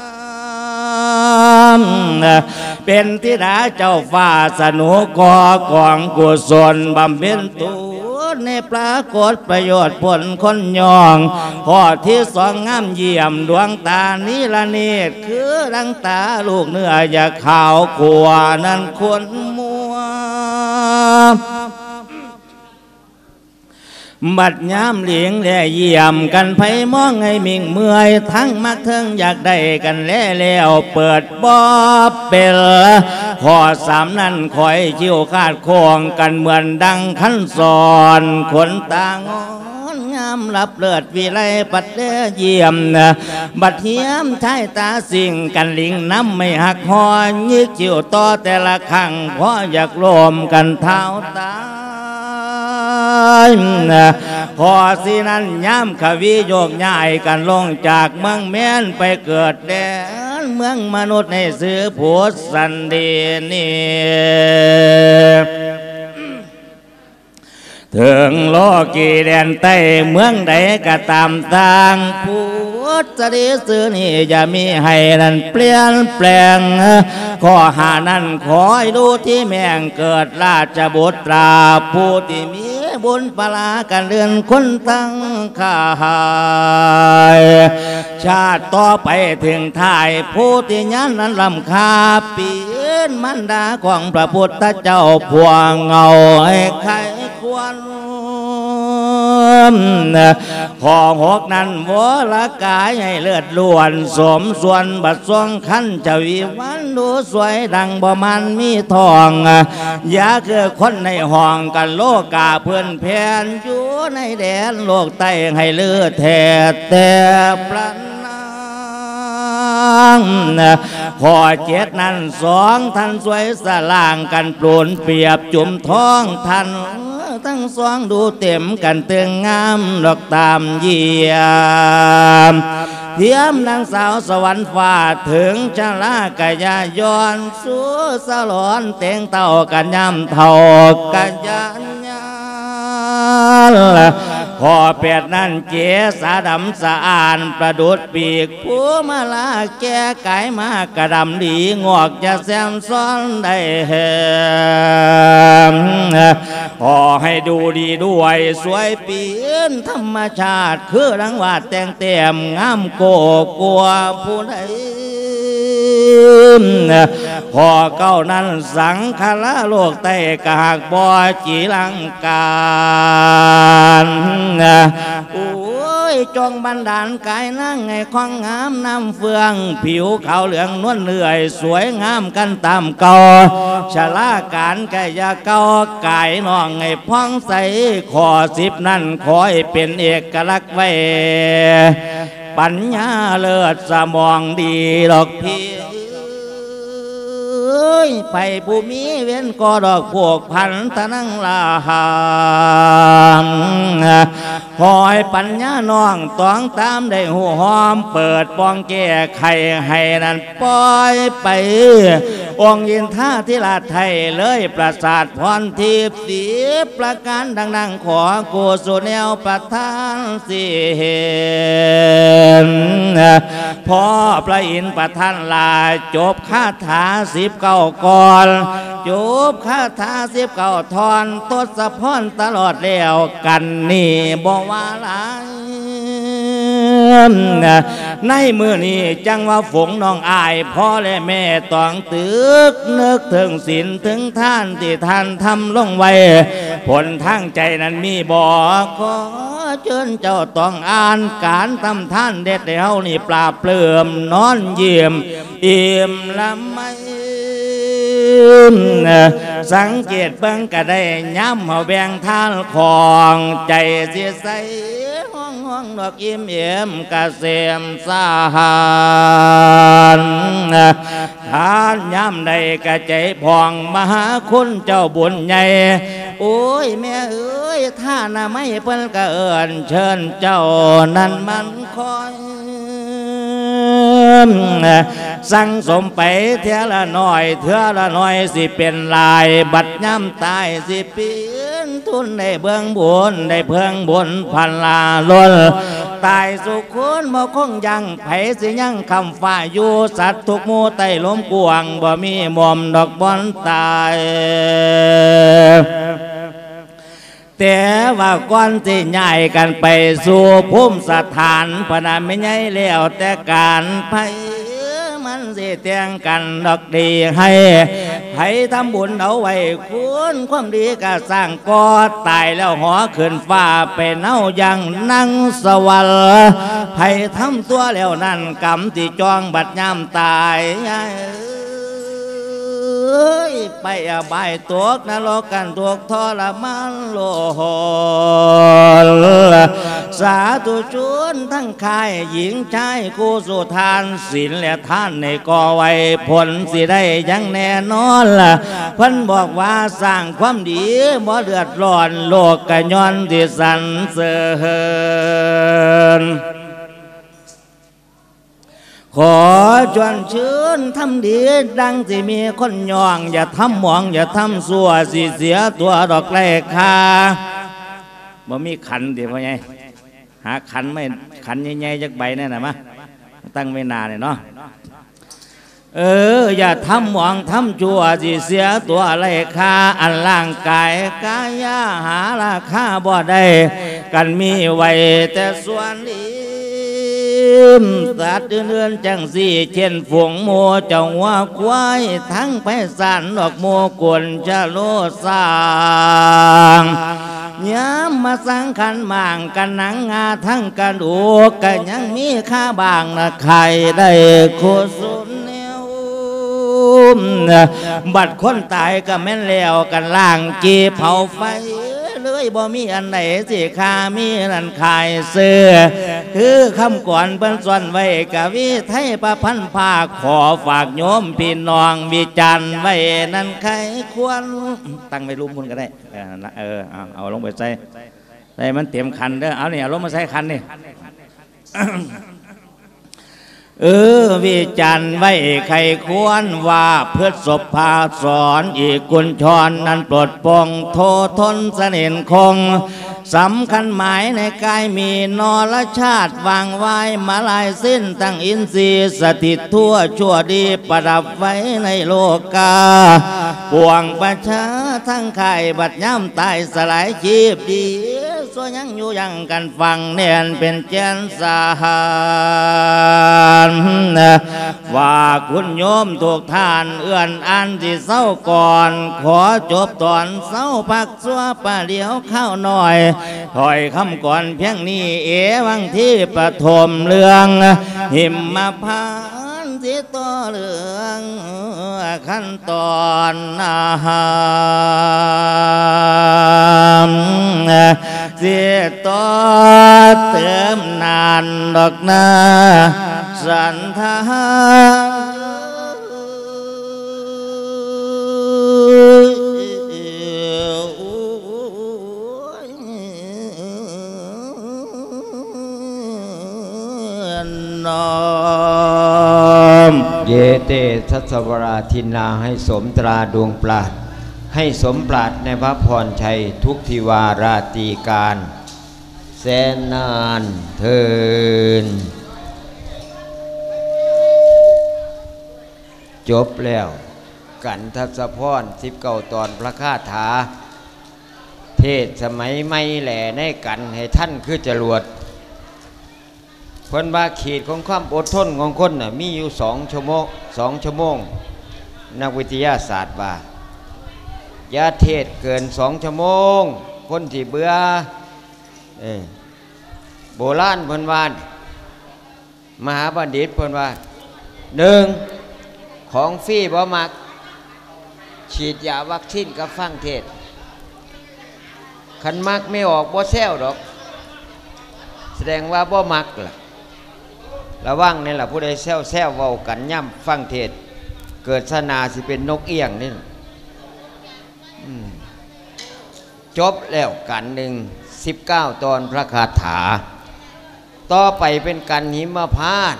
เป็นธิดาเจ้าฟ้าสนุกอกองกุศลบำเพ็ญตัวในปรากฏประโยชน์ผลคนยองข้อที่สองงามเยี่ยมดวงตานิรเนตรคือดังตาลูกเนื้ออย่าขาวขวานั้นคนมัวบัดย้ำเหลียงแล่เยี่ยมกันไผมองให้มิ่งเมื่อยทั้งมักเทิงอยากได้กันแล่แล้วเปิดบ่เปลข้อสามนั้นคอยชิวคาดคองกันเหมือนดังขันสอนขนตางอนงามรับเลือดวิไลปัดเล่เยี่ยมบัดเฮียมใช้ตาสิ่งกันลิงน้ำไม่หักหอยิกชิวต่อแต่ละครั้งเพราะอยากรวมกันเท้าตาขอสินั้นย้ำขวิโยกย้ายกันลงจากเมืองแม่นไปเกิดแดนเมืองมนุษย์ในซื้อผัวสันดีนี่ถึงโลกีแดนใต้เมืองใดก็ตามทางพุทธดีสื่อนี่จะมีให้นั้นเปลี่ยนแปลงข้อหานั้นขอให้ดูที่แม่งเกิดราชบุตราผู้ที่มีบุญปลากันเรือนคนตั้งข่ายชาติต่อไปถึงท้ายผู้ที่ยันนั้นลำคาเปลี่ยนมันดาของพระพุทธเจ้าพวงเงาให้ใครควรขอหกนั้นวรกายให้เลือดล้วนสมส่วนบัดทรงขันจะวิวันดูสวยดังบ่มันมีทองอย่าคือคนในห้องกันโลกาเพื่อนแผนอยู่ในแดนโลกใต้ให้เลือดแทแต่ปรันขอเจ็ดนั้นสองท่านสวยสลางกันปลุนเปรียบจุ่มท้องท่านทั้งสองดูเต็มกันเตืองงามดอกตามเยี่ยมเทียมนางสาวสวรรค์ฟ้าถึงชะลากะยาย้อนสู้สลอนเต็งเต่ากันยำเท่ากันยันยาขอเปียดนั่นเจสาดำสะอานประดุดปีกผู้มาลาแก่ไก่มากกระดำดีงอกจะแซมซ้อนได้เห็นขอให้ดูดีด้วยสวยเปลี่ยนธรรมชาติคือรังวาดแต่งเต็มงามโกกลัวผู้ใดพอเก้านั้นสังขารโลกใต้กหากบ่อจีลังการโอ้ยจงบันดาลกายนั่งไงคล้องงามน้ำเฟืองผิวขาวเหลืองนวลเลื่อยสวยงามกันตามเก่าชะลาการแก่ยาเก่ากายน้องไงพ้องใสขอสิบนั่นขอให้เป็นเอกลักษณ์ไว้ปัญญาเลิศสมองดีดอกพี่ไปผู้มีเว้นก็ดอกพวกพันตะนังลาหางหอยปัญญาน้องต้องตามได้หูหอมเปิดปองแก้ไขให้นั่นปล่อยไปองค์ยินท่าที่ลาไทยเลยประสาทพรทิพย์สีประการดังๆขอกุศลแนวประทานสิเห็นพอพระอินทร์ประทานลาจบคาถาสิบเก้าก่อนจบคาถาสิบเก้าทอนทศพรตลอดแล้วกันนี่บ่ว่าหลายในมือนี้จังว่าฝงน้องอายพ่อและแม่ต้องตึกนึกถึงศีลถึงท่านที่ท่านทำลงไว้ผลทางใจนั้นมีบ่ขอเชิญเจ้าต้องอ่านการทำท่านเด็ดเดียวนี่ปราบเปลื่อมนอนเยี่ยมอิ่มละไม่สังเกตเบิ่งก็ได้ย้ำเอาแบ่งทานของใจเสียใสห้องห้องดอกอิ่มเอี่ยมกเกษมสาหารทานย้ำใดกะใจพองมหาคุณเจ้าบุญใหญ่โอ้ยแม่เอ้ยท่าน่ะไม่เพิ่นกะเอิญเชิญเจ้านั้นมันคอยสั่งสมไปเท่าละน้อยเท่าละน้อยสิเป็นลายบัดย่ำตายสิเปลี่ยนทุนได้เบื้องบุญได้เพิ่งบุญพันลาล้นตายสุขุนบ่คงยังไผสิยังคำฝ่าอยู่สัตว์ทุกมูไต่ล้มกวงบ่มีมอมดอกบอนตายแต่ว่าก่อนที่ใหญ่กันไปสู่ภูมิสถานพนาไม่ใหญ่แล้วแต่การไผมันสิเตียงกันดอกดีให้ให้ทำบุญเอาไว้คุณความดีก็สร้างก่อตายแล้วหอขึ้นฟ้าไปเน่ายังนั่งสวรรค์ให้ทำตัวแล้วนั่นกรรมที่จองบัดยามตายอ้ยไปอบายตกนรกกันตกทรมานโลดสาธุชนทั้งชายหญิงชายคู่สุทานศีลและท่านในก่อไว้ผลสิได้ยังแน่นอนล่ะเพิ่นบอกว่าสร้างความดีบ่เดือดร้อนโลกกะย้อนที่สรรเสริญขอชวนเชิญทำดีดังที่มีคนย่องอย่าทำหมองอย่าทำสัวสิเสียตัวดอกไร้ค่าบ่มีขันเดี๋ยวพ่อใหญ่หาขันไม่ขันใหญ่ๆจักใบแน่น่ะมะตั้งไว้นานเลยเนาะเอออย่าทำหมองทำชั่วสิเสียตัวไร้ค่าอันร่างกายกายาหาราคาบ่ได้กันมีไว้แต่ส่วนนี้สัตว์เดือนจังสี่เช่นฝูงโมเจ้าหัวควายทั้งไปสันดอกโมกวนจะโลสางย้ำมาสังขันหมางกันหนังงาทั้งกระดูกกันยังมีค่าบางนะใครได้โคสุนแนวบัดคนตายก็แม่นแล้วกันล่างจีเผาไฟเลยบ่มีอันไหนสิข้ามีนั่นขายเสื้อคือคำก่อนเปิ้นส่วนไว้กะวิไทยประพันธ์ภาคขอฝากโยมพี่น้องวิจารณ์ไว้นั่นใครควรตั้งไว้รูปมุนก็ได้เออเออเอาเอาลงไปใส่ใส่มันเต็มคันเด้อเอาเนี่ยเอาลงมาใส่คันนี่ เออวิจารณ์ไว้ใครควรว่าเพื่อศพพาสอนอีกกุญชรนั้นปลดปองโททนเสน่ห์คงสำคัญหมายในกายมีนรชาติวางไว้มาลายสิ้นตั้งอินทรีย์สถิตทั่วชั่วดีประดับไว้ในโลกาปวงประชาทั้งไข่บัดย่ำตายสลายชีพดีส่วนยังอยู่ยังกันฟังเนียนเป็นเจนสาหารว่าคุณโยมถูกทานเอื้อนอันที่เศร้าก่อนขอจบตอนเศร้าพักซัวป่าเดียวเข้าหน่อยถอยคำก่อนเพียงนี้เอวังที่ปฐมเรื่องหิมมาพานที่ต่อเรื่องขั้นตอนอาหารเสียต่อเติมนานดอกนาสันทาเยเตทัสวราทินาให้สมตราดวงปราดให้สมปราดในพระพรชัยทุกทิวาราตีการแสนนานเทินจบแล้วกันทัศพรสิบเก้าตอนพระคาถาเทศสมัยไม่แหล่ในกันให้ท่านคือจรวดคนว่าขีดของความอดทนของคนน่ะมีอยู่สองชั่วโมงสองชั่วโมงนักวิทยาศาสตร์ว่าอย่าเทศเกินสองชั่วโมงคนที่เบื่อเออโบราณเพิ่นว่ามหาบัณฑิตเพิ่นว่าหนึ่งของฟรีบ่มักฉีดยาวัคซีนกับฟังเทศคันมักไม่ออกบ่แซวดอกแสดงว่าบ่มักล่ะระวังนี่แหละผู้ใดแซวแซวเว้ากันย่ำฟังเทศเกิดสนาสิเป็นนกเอี้ยงนี่จบแล้วกันหนึ่งสิบเก้าตอนพระคาถาต่อไปเป็นกันหิมพานต์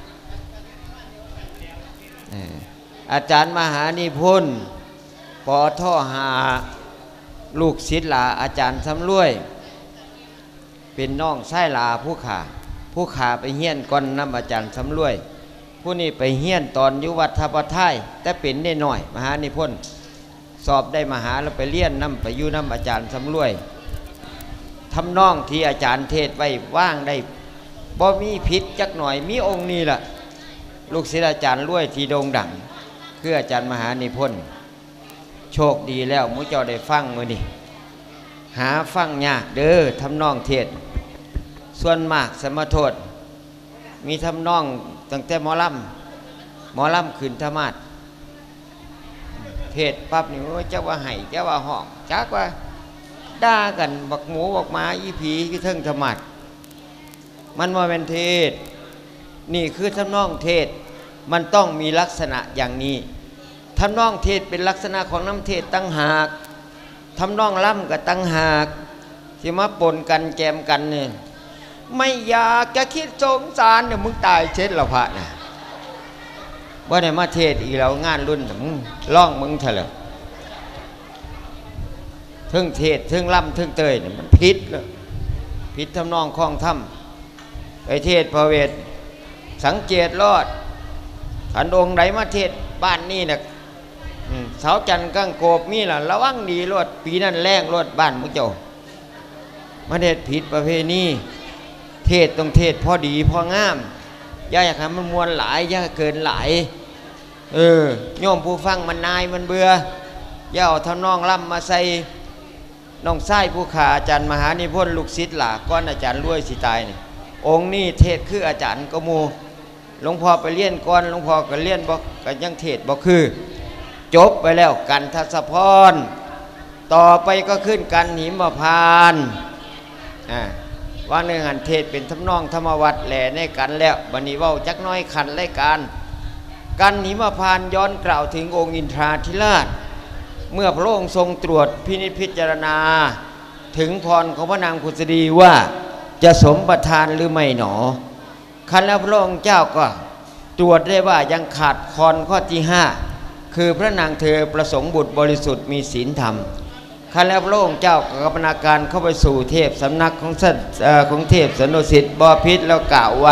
อาจารย์มหานิพนธ์ปอท่อหาลูกศิษย์หลาอาจารย์สำรวยเป็นน้องไส้ลาผู้ขาผู้ขาไปเฮี้ยนก่อนนำอาจารย์สำรวยผู้นี้ไปเฮี้ยนตอนยุวัดทับไทยแต่เป็นได้หน่อยมหานิพนธ์สอบได้มหาแล้วไปเลี้ยนนำไปอยู่นำอาจารย์สำรวยทำน้องที่อาจารย์เทศไว้ว่างได้บ่มีพิษจักหน่อยมีองค์นี้ล่ะลูกศิษย์อาจารย์รวยที่โด่งดังคืออาจารย์มหานิพนธ์โชคดีแล้วมุเจ้าได้ฟังมื้อนี้หาฟังยากเด้อทำนองเทศส่วนมากสมโทษมีทำนองตั้งแต่หมอลำหมอลำขึ้นธรรมาสเทศปั๊บนี่ว่าเจ้าว่าไห้เจ้าว่าห้องจักว่าด่ากันบักหมูบักหมาอีผีคือเทิงธรรมัดมันว่าเป็นเทศนี่คือทำนองเทศมันต้องมีลักษณะอย่างนี้ทำนองเทศเป็นลักษณะของน้ำเทศตั้งหากทำนองล่ำกับตั้งหากสิมาปนกันแจมกันเนี่ยไม่อยากจะคิดสงสารเนี่ยมึงตายเช็ดเราพระนะว่าในมาเทศอีเรางานรุ่นมึงล่องมึงเถอะทึ่งเทศทึ่งล่ำทึ่งเตยเนี่ยมันพิษเลยพิษทำนองคล้องถ้ำไปเทศพระเวทสังเกตรอดขันองค์ไหนมาเทศบ้านนี่เนี่ยเสาจันทร์กังโกบมีล่ะระวังดีรถปีนั้นแรงรถบ้านมุกเจ้ามาเทศผิดประเพณีเทศต้องเทศพอดีพองามอย่าอยากให้มันมวลหลายอย่าเกินหลายเออโยมผู้ฟังมันนายมันเบื่ออย่าเอาทำนองล่ำมาใส่น้องไส้ผู้ขาอาจารย์มหานิพนธ์ลูกศิษย์หล่าก้อนอาจารย์รวยสิตายนี่องค์นี้เทศคืออาจารย์กมูหลวงพ่อไปเลี้ยนก้อนหลวงพ่อก็เลี้ยนบอกก็ยังเทศบอกคือจบไปแล้วกันทัศพรต่อไปก็ขึ้นกันหิมพานต์อ่าว่าเนื้อหันเทศเป็นทำนองธรรมวัตรแหล่ในกันแล้วบันนี้ว่าจักน้อยขันรายการกันหิมพานต์ย้อนกล่าวถึงองค์อินทราธิราชเมื่อพระองค์ทรงตรวจพินิจพิจารณาถึงพรของพระนางผุษดีว่าจะสมประทานหรือไม่หนอคันแล้วพระองค์เจ้าก็ตรวจได้ว่ายังขาดพรข้อที่ห้าคือพระนางเธอประสงค์บุตรบริสุทธิ์มีศีลธรรมคันแล้วพระองค์เจ้ากับพนาการเข้าไปสู่เทพสำนักของสัตของเทพสนุสิทธิ์บพิษแล้วกล่าวว่า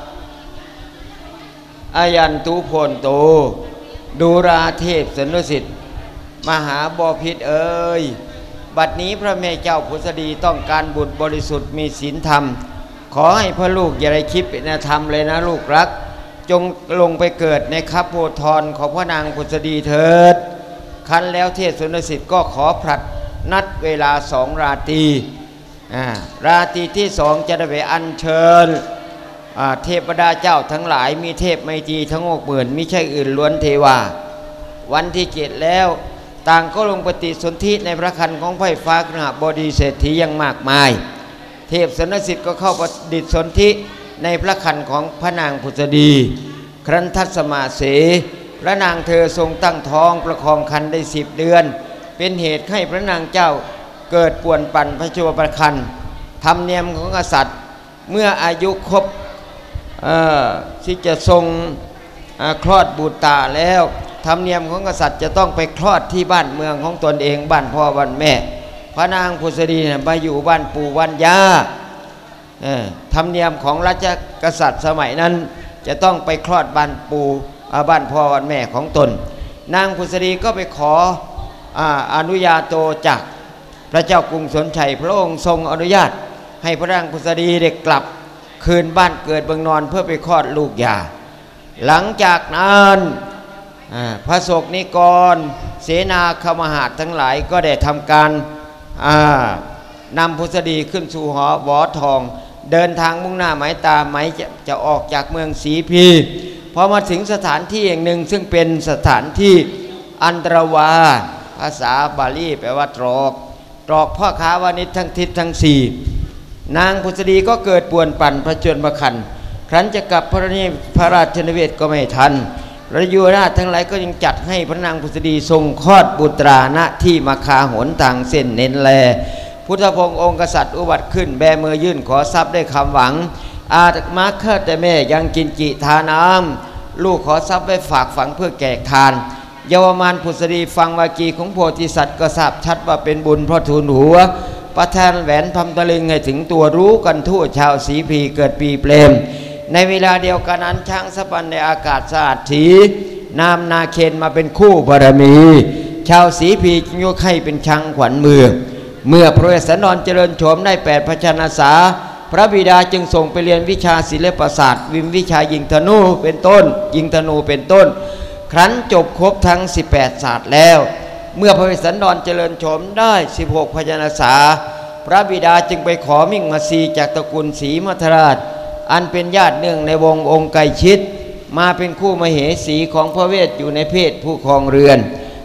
อายันตุโพนโตดูราเทพสนุสิทธิ์มหาบพิษเอ๋ยบัดนี้พระแม่เจ้าผุษดีต้องการบุตรบริสุทธิ์มีศีลธรรมขอให้พระลูกอย่าได้คิดเป็นธรรมเลยนะลูกรักจงลงไปเกิดในคัพโพธรของพระนางผุษดีเถิดคันแล้วเทพสนุสิทธิ์ก็ขอผลัดนัดเวลาสองราตรีราตรีที่สองจะได้ไปอัญเชิญเทพดาเจ้าทั้งหลายมีเทพไมตรีทั้งหกหมื่นมิใช่อื่นล้วนเทวาวันที่เจ็ดแล้วต่างก็ลงปฏิสนธิในพระคันของไฟฟ้าขณะบดีเศรษฐียังมากมายเทพสนสิทธิ์ก็เข้าปฏิสนธิในพระคันของพระนางผุษดีครั้นทัศมาเสพระนางเธอทรงตั้งท้องประคองคันได้สิบเดือนเป็นเหตุให้พระนางเจ้าเกิดป่วนปั่นพระชวประคันธรรมเนียมของกษัตริย์เมื่ออายุครบที่จะทรงคลอดบุตรตาแล้วธรรมเนียมของกษัตริย์จะต้องไปคลอดที่บ้านเมืองของตนเองบ้านพ่อบ้านแม่พระนางผุษดีไปอยู่บ้านปู่บ้านย่าธรรมเนียมของราชกษัตริย์สมัยนั้นจะต้องไปคลอดบ้านปู่บ้านพ่อบ้านแม่ของตนนางผุษดีก็ไปขออนุญาโตจากพระเจ้ากรุงสนชัยพระองค์ทรงอนุญาตให้พระนางผุษดีได้กลับคืนบ้านเกิดเมืองนอนเพื่อไปคลอดลูกยาหลังจากนั้นพระโศกนิกรเสนาคมหาดทั้งหลายก็ได้ทำการนำผุษดีขึ้นสู่หอวอทองเดินทางมุ่งหน้าหมายตาหมายจะจะออกจากเมืองศรีพีพอมาถึงสถานที่แห่งหนึ่งซึ่งเป็นสถานที่อันตรวาภาษาบาลีแปลว่าตรอกตรอกพ่อค้าวานิชทั้งทิศทั้งสี่นางผุษดีก็เกิดป่วนปั่นพระชนมคันครั้นจะกลับพระนิพระราชนิเวศก็ไม่ทันพระยุวราชทั้งหลายก็ยังจัดให้พระนางผุษดีทรงคลอดบุตราณที่มาคาหนทางเส้นเน้นแลพุทธพงศ์องค์กษัตริย์อุบัติขึ้นแบมือยื่นขอทรัพย์ได้คำหวังอาตมาเคิดแต่แม่ยังกินจิทาน้ำลูกขอทรัพย์ไว้ฝากฝังเพื่อแจกทานเยาวมานผุษดีฟังวากีของโพธิสัตว์ก็ทราบชัดว่าเป็นบุญเพราะทูลหัวประทานแหวนทำตะลึงให้ถึงตัวรู้กันทั่วชาวศรีพีเกิดปีเปรมในเวลาเดียวกันนั้นช้างสะปันในอากาศสะอาดถีนามนาเคนมาเป็นคู่บารมีชาวศรีพีจึงยกให้เป็นช้างขวัญเมืองเมื่อพระเวสสันดรเจริญโฉมได้แปดพชนษาพระบิดาจึงส่งไปเรียนวิชาศิลปศาสตร์วิมวิชายิงธนูเป็นต้นยิงธนูเป็นต้นครั้นจบครบทั้งสิบแปดศาสตร์แล้วเมื่อพระเวสสันดรเจริญโฉมได้สิบหกพชนษาพระบิดาจึงไปขอมิ่งมาซีจากตระกูลศรีมัทราชอันเป็นญาติเนื่องในวงองค์ไกรชิตมาเป็นคู่มเหสีของพระเวทอยู่ในเพศผู้ครองเรือน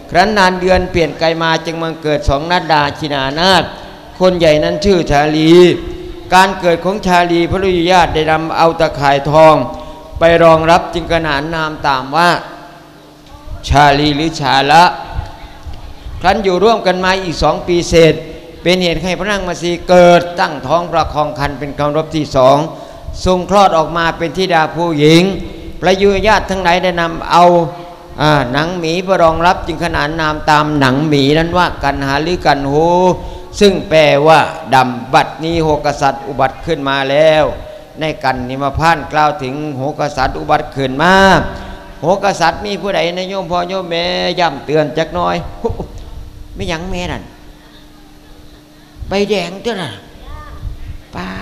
ครั้นนานเดือนเปลี่ยนไกลมาจึงมังเกิดสองนัดดาชินานาถคนใหญ่นั้นชื่อชาลีการเกิดของชาลีพระยุญาติได้นำเอาตะข่ายทองไปรองรับจึงขนานนามตามว่าชาลีหรือชาละครั้นอยู่ร่วมกันมาอีกสองปีเศษเป็นเหตุให้พระนางมาสีเกิดตั้งท้องประคองครรภ์เป็นครรภ์ที่สองทรงคลอดออกมาเป็นธิดาผู้หญิงพระยุญาติทั้งหลายได้นำเอาหนังหมีไปรองรับจึงขนานนามตามหนังหมีนั้นว่ากันหาหรือกันโหซึ่งแปลว่าดำบัดนี้โหกษัตริย์อุบัติขึ้นมาแล้วในกันนิมพานกล่าวถึงโหกษัตริย์อุบัติขึ้นมาโหกษัตริย์มีผู้ใดในโยมพ่อโยมแม่ย้ำเตือนจักหน่อยไม่ยังแม่นั่นใบแดงเจ้าน่ะป้า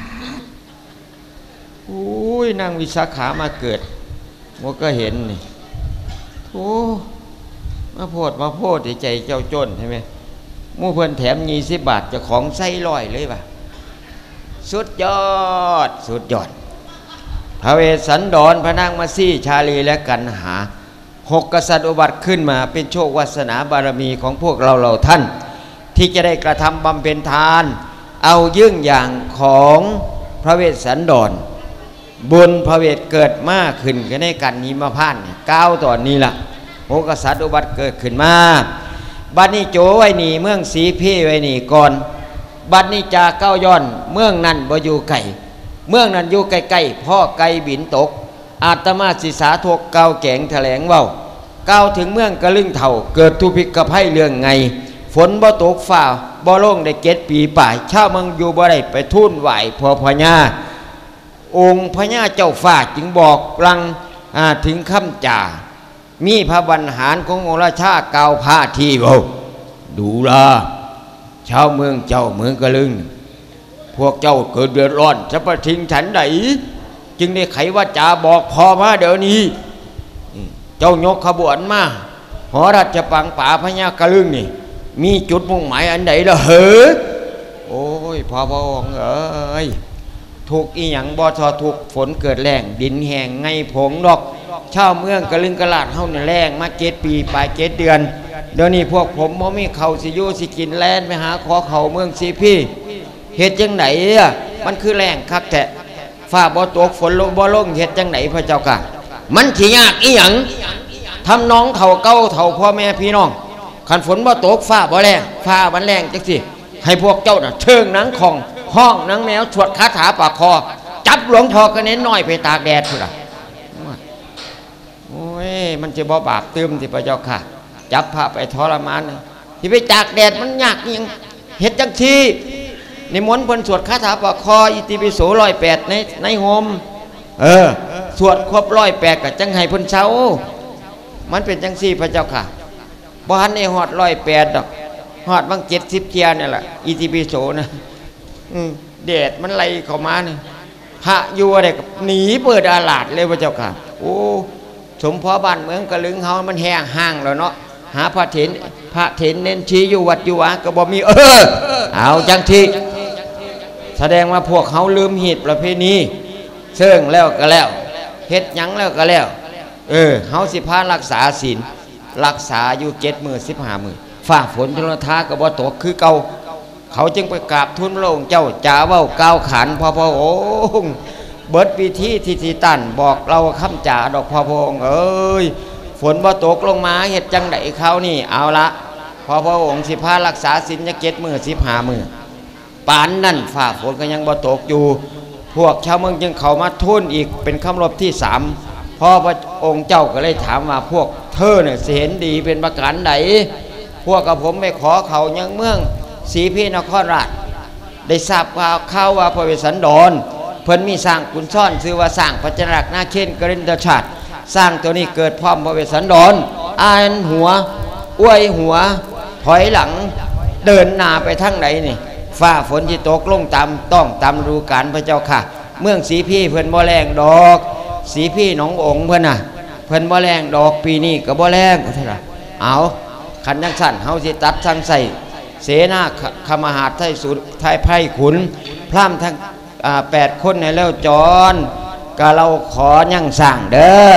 อุ้ยนางวิสาขามาเกิดโมก็เห็นนี่โอ้มาโพดมาโพดใจเจ้าจนใช่ไหมมู่เพื่อนแถมยี่สิบบาทจะของไส้ลอยเลยป่ะสุดยอดสุดยอดพระเวสสันดรพระนางมาซี่ชาลีและกันหาหกกษัตริย์อุบัติขึ้นมาเป็นโชควาสนาบารมีของพวกเราเหล่าท่านที่จะได้กระทำบำเพ็ญทานเอายื่งอย่างของพระเวสสันดรบุญพระเวทเกิดมากขึ้นกันในกันนิมพานก้าวต่อนนี้ล่ะหกกษัตริย์อุบัติเกิดขึ้นมาบัดนี้โจไว้นี่เมืองสีพี่ไว้นี่ก่อนบัดนี้จาเก้าย้อนเมืองนั้นบ่อยู่ไกลเมืองนั้นอยู่ใกล้ๆพ่อไก่บินตกอาตมาศิสาทกเก้าแก่งแถลงเว้าเก้าถึงเมืองกะลึงเถ่าเกิดทุพิกภัยเรื่องไงฝนบ่ตกฟ้าบ่ลงได้เจ็ดปีป่ายชาวเมืองอยู่บ่ได้ไปทูลไหว้พ่อพญาองค์พญาเจ้าฟ้าจึงบอกรังถึงคำจ่ามีพระบรรหารขององค์ราชาเก่าพาทีโอดูละชาวเมืองเจ้าเมืองกะลึงพวกเจ้าเกิดเดือดร้อนจะประทิงฉันไหนจึงได้ไขว่าจ่าบอกพอมาเดี๋ยวนี้เจ้ายกขบวนมาหอราชปังป่าพญากะลึงนี่มีจุดมุ่งหมายอันใดละเหรอโอ้ยพอพระองค์เอ้ยถูกอีหยังบ่ทอถูกฝนเกิดแรงดินแห้งไงผงดอกชาวเมืองกะลึงกะลาดเฮาเนี่ยแรงมาเจ็ดปีปลายเจ็ดเดือนเดี๋ยวนี้พวกผมบ่มีเขาสิอยู่สิกินแลนไปหาขอเขาเมืองสีพี่เฮ็ดจังไหนอ่ะมันคือแรงคักแท้ฟ้าบ่ตกฝนลงบ่ลงเฮ็ดจังไหนพระเจ้าค่ะมันสิยากอีหยังทำน้องเฒ่าเก่าเฒ่าพ่อแม่พี่น้องคันฝนบ่ตกฟ้าบ่แรงฟ้ามันแรงจังสิให้พวกเจ้าน่ะเชิงหนังของห้องหนังแมวสวดคาถาปากคอจับหลวงพ่อกระเน้นน้อยไปตากแดดพุ่นล่ะโอ้ยมันจะบ่บาปตื้มที่พระเจ้าค่ะจับพระไปทรมานที่ไปตากแดดมันยากยังเฮ็ดจังที่นิมนต์เพิ่นสวดคาถาปากคออิติปิโสร้อยแปดในในโฮมเออสวดครบร้อยแปดกับจังไห้เพิ่นเช้ามันเป็นจังซี่พระเจ้าค่ะบ่ทันได้ฮอดร้อยแปดดอกฮอดบางเจ็ดสิบเที่ยนี่แหละอิติปิโสนะแดดมันไล่เข้ามาเนี่ยพระอยู่อะไรกับหนีเปิดอาลาดเลยพระเจ้าค่ะโอ้สมพอบ้านเมืองกะลึงเฮามันแห้งห่างแล้วเนาะหาพระเถรพระเถรเน้นชี้อยู่วัดอยู่วะก็บ่มีเออเอาจังที่แสดงว่าพวกเขาลืมหีดประเพณีเชิงแล้วก็แล้วเฮ็ดหยังแล้วก็แล้วเออเฮาสิพารักษาศีลรักษาอยู่เจ็ดมื้อสิบห้ามื้อฟ้าฝนทรทาก็บ่ตกคือเก่าเขาจึงไปกราบทูลพระองค์เจ้าจ่าเว้าก้าวขันพอพระองค์เบิดวิธีที่ที่ตันบอกเราคำจ่าดอกพอพระองค์เอ้ยฝนบ่ตกลงมาเฮ็ดจังไดเขานี่เอาละพอพระองค์สิพารักษาศีลจะเจ็ดมื้อสิบห้ามื้อปานนั่นฟ้าฝนก็ยังบ่ตกอยู่พวกชาวเมืองจึงเข้ามาทูลอีกเป็นคำรบที่สามพอพระองค์เจ้าก็เลยถามว่าพวกเธอเนี่ยเห็นดีเป็นประการใดพวกกับผมไม่ขอเขายังเมืองศรีพี่นครราชได้ทราบข่าวข่าวว่าพระเวสสันดรเพิ่นมีสร้างกุญซ่อนชื่อว่าสร้างปัจจรักนาเชนกรินทชาติสร้างตัวนี้เกิดพร้อมพระเวสสันดรอ่านหัวอวยหัวถอยหลังเดินหน้าไปทางไหนนี่ฟ้าฝนที่ตกลงตามต้องตามฤดูกาลพระเจ้าค่ะเมืองศรีพี่เพิ่นบ่แรงดอกศรีพี่หนององค์เพิ่นน่ะเพิ่นบ่แรงดอกปีนี้ก็บ่แรงเท่าไหร่เอาคันจังสั่นเฮาสิตัดสั่งใส่เสนาคมหาดไทยสุดไทยไพร่ขุนพร่ำทั้งแปดคนในแล้วจรก็เราขอยั่งสั่งเด้อ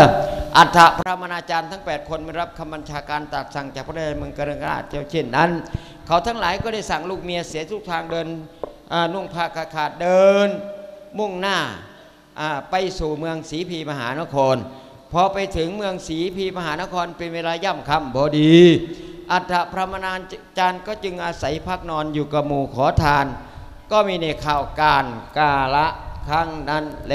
อัฏฐพระมนาจารย์ทั้งแปดคนไม่รับคำบัญชาการตรัสสั่งจากพระเดชเมืองกรุงราชเจ้าเช่นนั้นเขาทั้งหลายก็ได้สั่งลูกเมียเสียทุกทางเดินนุ่งผ้าขาดเดินมุ่งหน้าไปสู่เมืองศรีพีมหานครพอไปถึงเมืองศรีพีมหานครเป็นเวลาย่ำค่ำพอดีอัฏฐพระมนาจารย์ก็จึงอาศัยพักนอนอยู่กับหมู่ขอทานก็มีในข่าวการกาละครั้งนั้นแล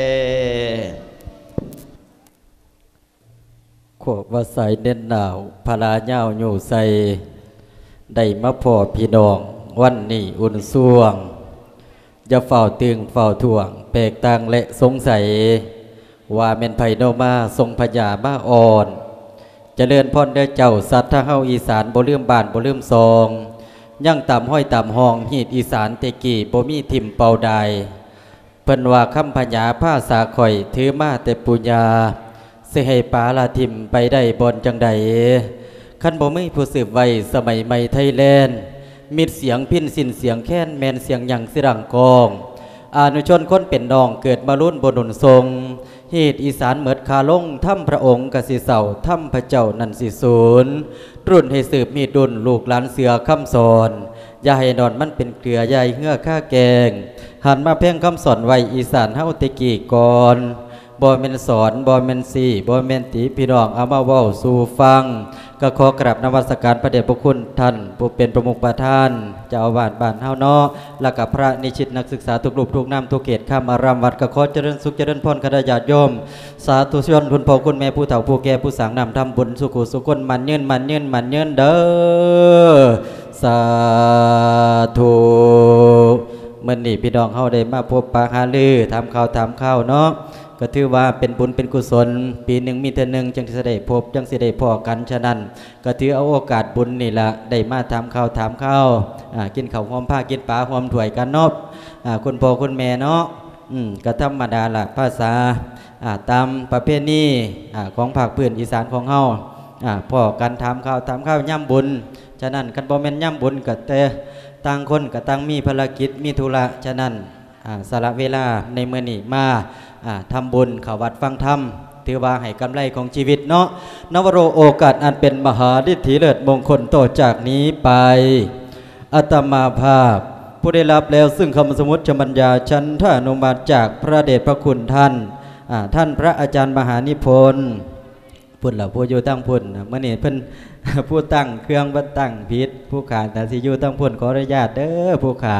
ขวบว่าใส่เน้นหนาวพลาเน่าอยู่ใส่ได้มาพอพี่น้องวันนี้อุ่นส่วงอย่าเฝ้าตึงเฝ้าถ่วงแปลกต่างและสงสัยว่าเมนไผ่โนมาทรงพญามาอ่อนเจริญพรเด้อเจ้าสัตว์ท่าเฮาอีสานบ่ลืมบ้านบ่ลืมซองยั่งต่ำห้อยต่ำห้องหีดอีสานเตกี้บ่มีทิมเป่าใดเพิ่นว่าคำพญาผ้าสาข่อยถือมาแต่ปุญญาสิให้ปาลาทิมไปได้บนจังใดคันบ่มีผู้สืบไว้สมัยใหม่ไทยแลนด์มิดเสียงพินสินเสียงแค้นแมนเสียงหยังสิรังกองอนุชนคนเป็นน้องเกิดมารุ่นบนหนุนทรงฮีดอีสานเหมิดคาลงถ้ำพระองค์กสิเสาถ้ำพระเจ้านันสิศูนย์รุ่นให้สืบมีดุลลูกหลานเสือคำสอนอย่าให้นอนมันเป็นเกลือใหญ่เหื่อข้าแกงหันมาเพ่งคำสอนไว้อีสานเฮาตะกี้ก่อนบ่แม่นสอนบ่แม่นสี่บ่แม่นตีพี่น้องเอามาเว้าสู่ฟังก็ขอกราบนมัสการพระเดชพระคุณท่านผู้เป็นประมุขประธานเจ้าอาวาสบ้านเฮาเนาะและกับพระนิชิตนักศึกษาทุกรูปทุกนามทุกเขตข้ามอารามวัดก็ขอเจริญสุขเจริญพรคณะญาติโยมสาธุชนคุณพ่อคุณแม่ผู้เฒ่าผู้แก่ผู้สร้างนำทำบุญสุขุสุขคนมันยืนมันยืนมันยืนเด้อสาธุมื้อนี้พี่น้องเฮาได้มาพบปะหารือถามข่าวถามข่าวเนาะก็ถือว่าเป็นบุญเป็นกุศลปีหนึ่งมีเท่านึงจังสิได้พบจังสิได้พอกันฉะนั้นก็ถือเอาโอกาสบุญนี่ละได้มาถามข่าวถามข้าวกินข้าวหอมผ้ากินปลาหอมถ้วยกันเนาะคุณพ่อคุณแม่เนาะอืมก็ธรรมดาละภาษาตามประเพณีของภาคพื้นอีสานของเฮาพ่อกันถามข่าวถามข้าวย่ำบุญฉะนั้นกันบ่แม่นย่ำบุญก็แต่ต่างคนก็ต่างมีภารกิจมีธุระฉะนั้นสละเวลาในมื้อนี้มาทำบุญเข้าวัดฟังธรรมถือว่าให้กำไรของชีวิตเนาะนวโรโอกาสอันเป็นมหาฤทธิเลิศมงคลต่อจากนี้ไปอาตมาภาพผู้ได้รับแล้วซึ่งคำสมุติบรรยาชันทานุมาจากพระเดชพระคุณท่านท่านพระอาจารย์มหานิพนธ์พุ่นเหล่าผู้อยู่ตั้งพุ่นเมื่อนี้เพิ่นผู้ตั้งเครื่องบัดตั้งพิษผู้ขาแต่สิอยู่ตั้งพุ่นขออนุญาตเด้อผู้ขา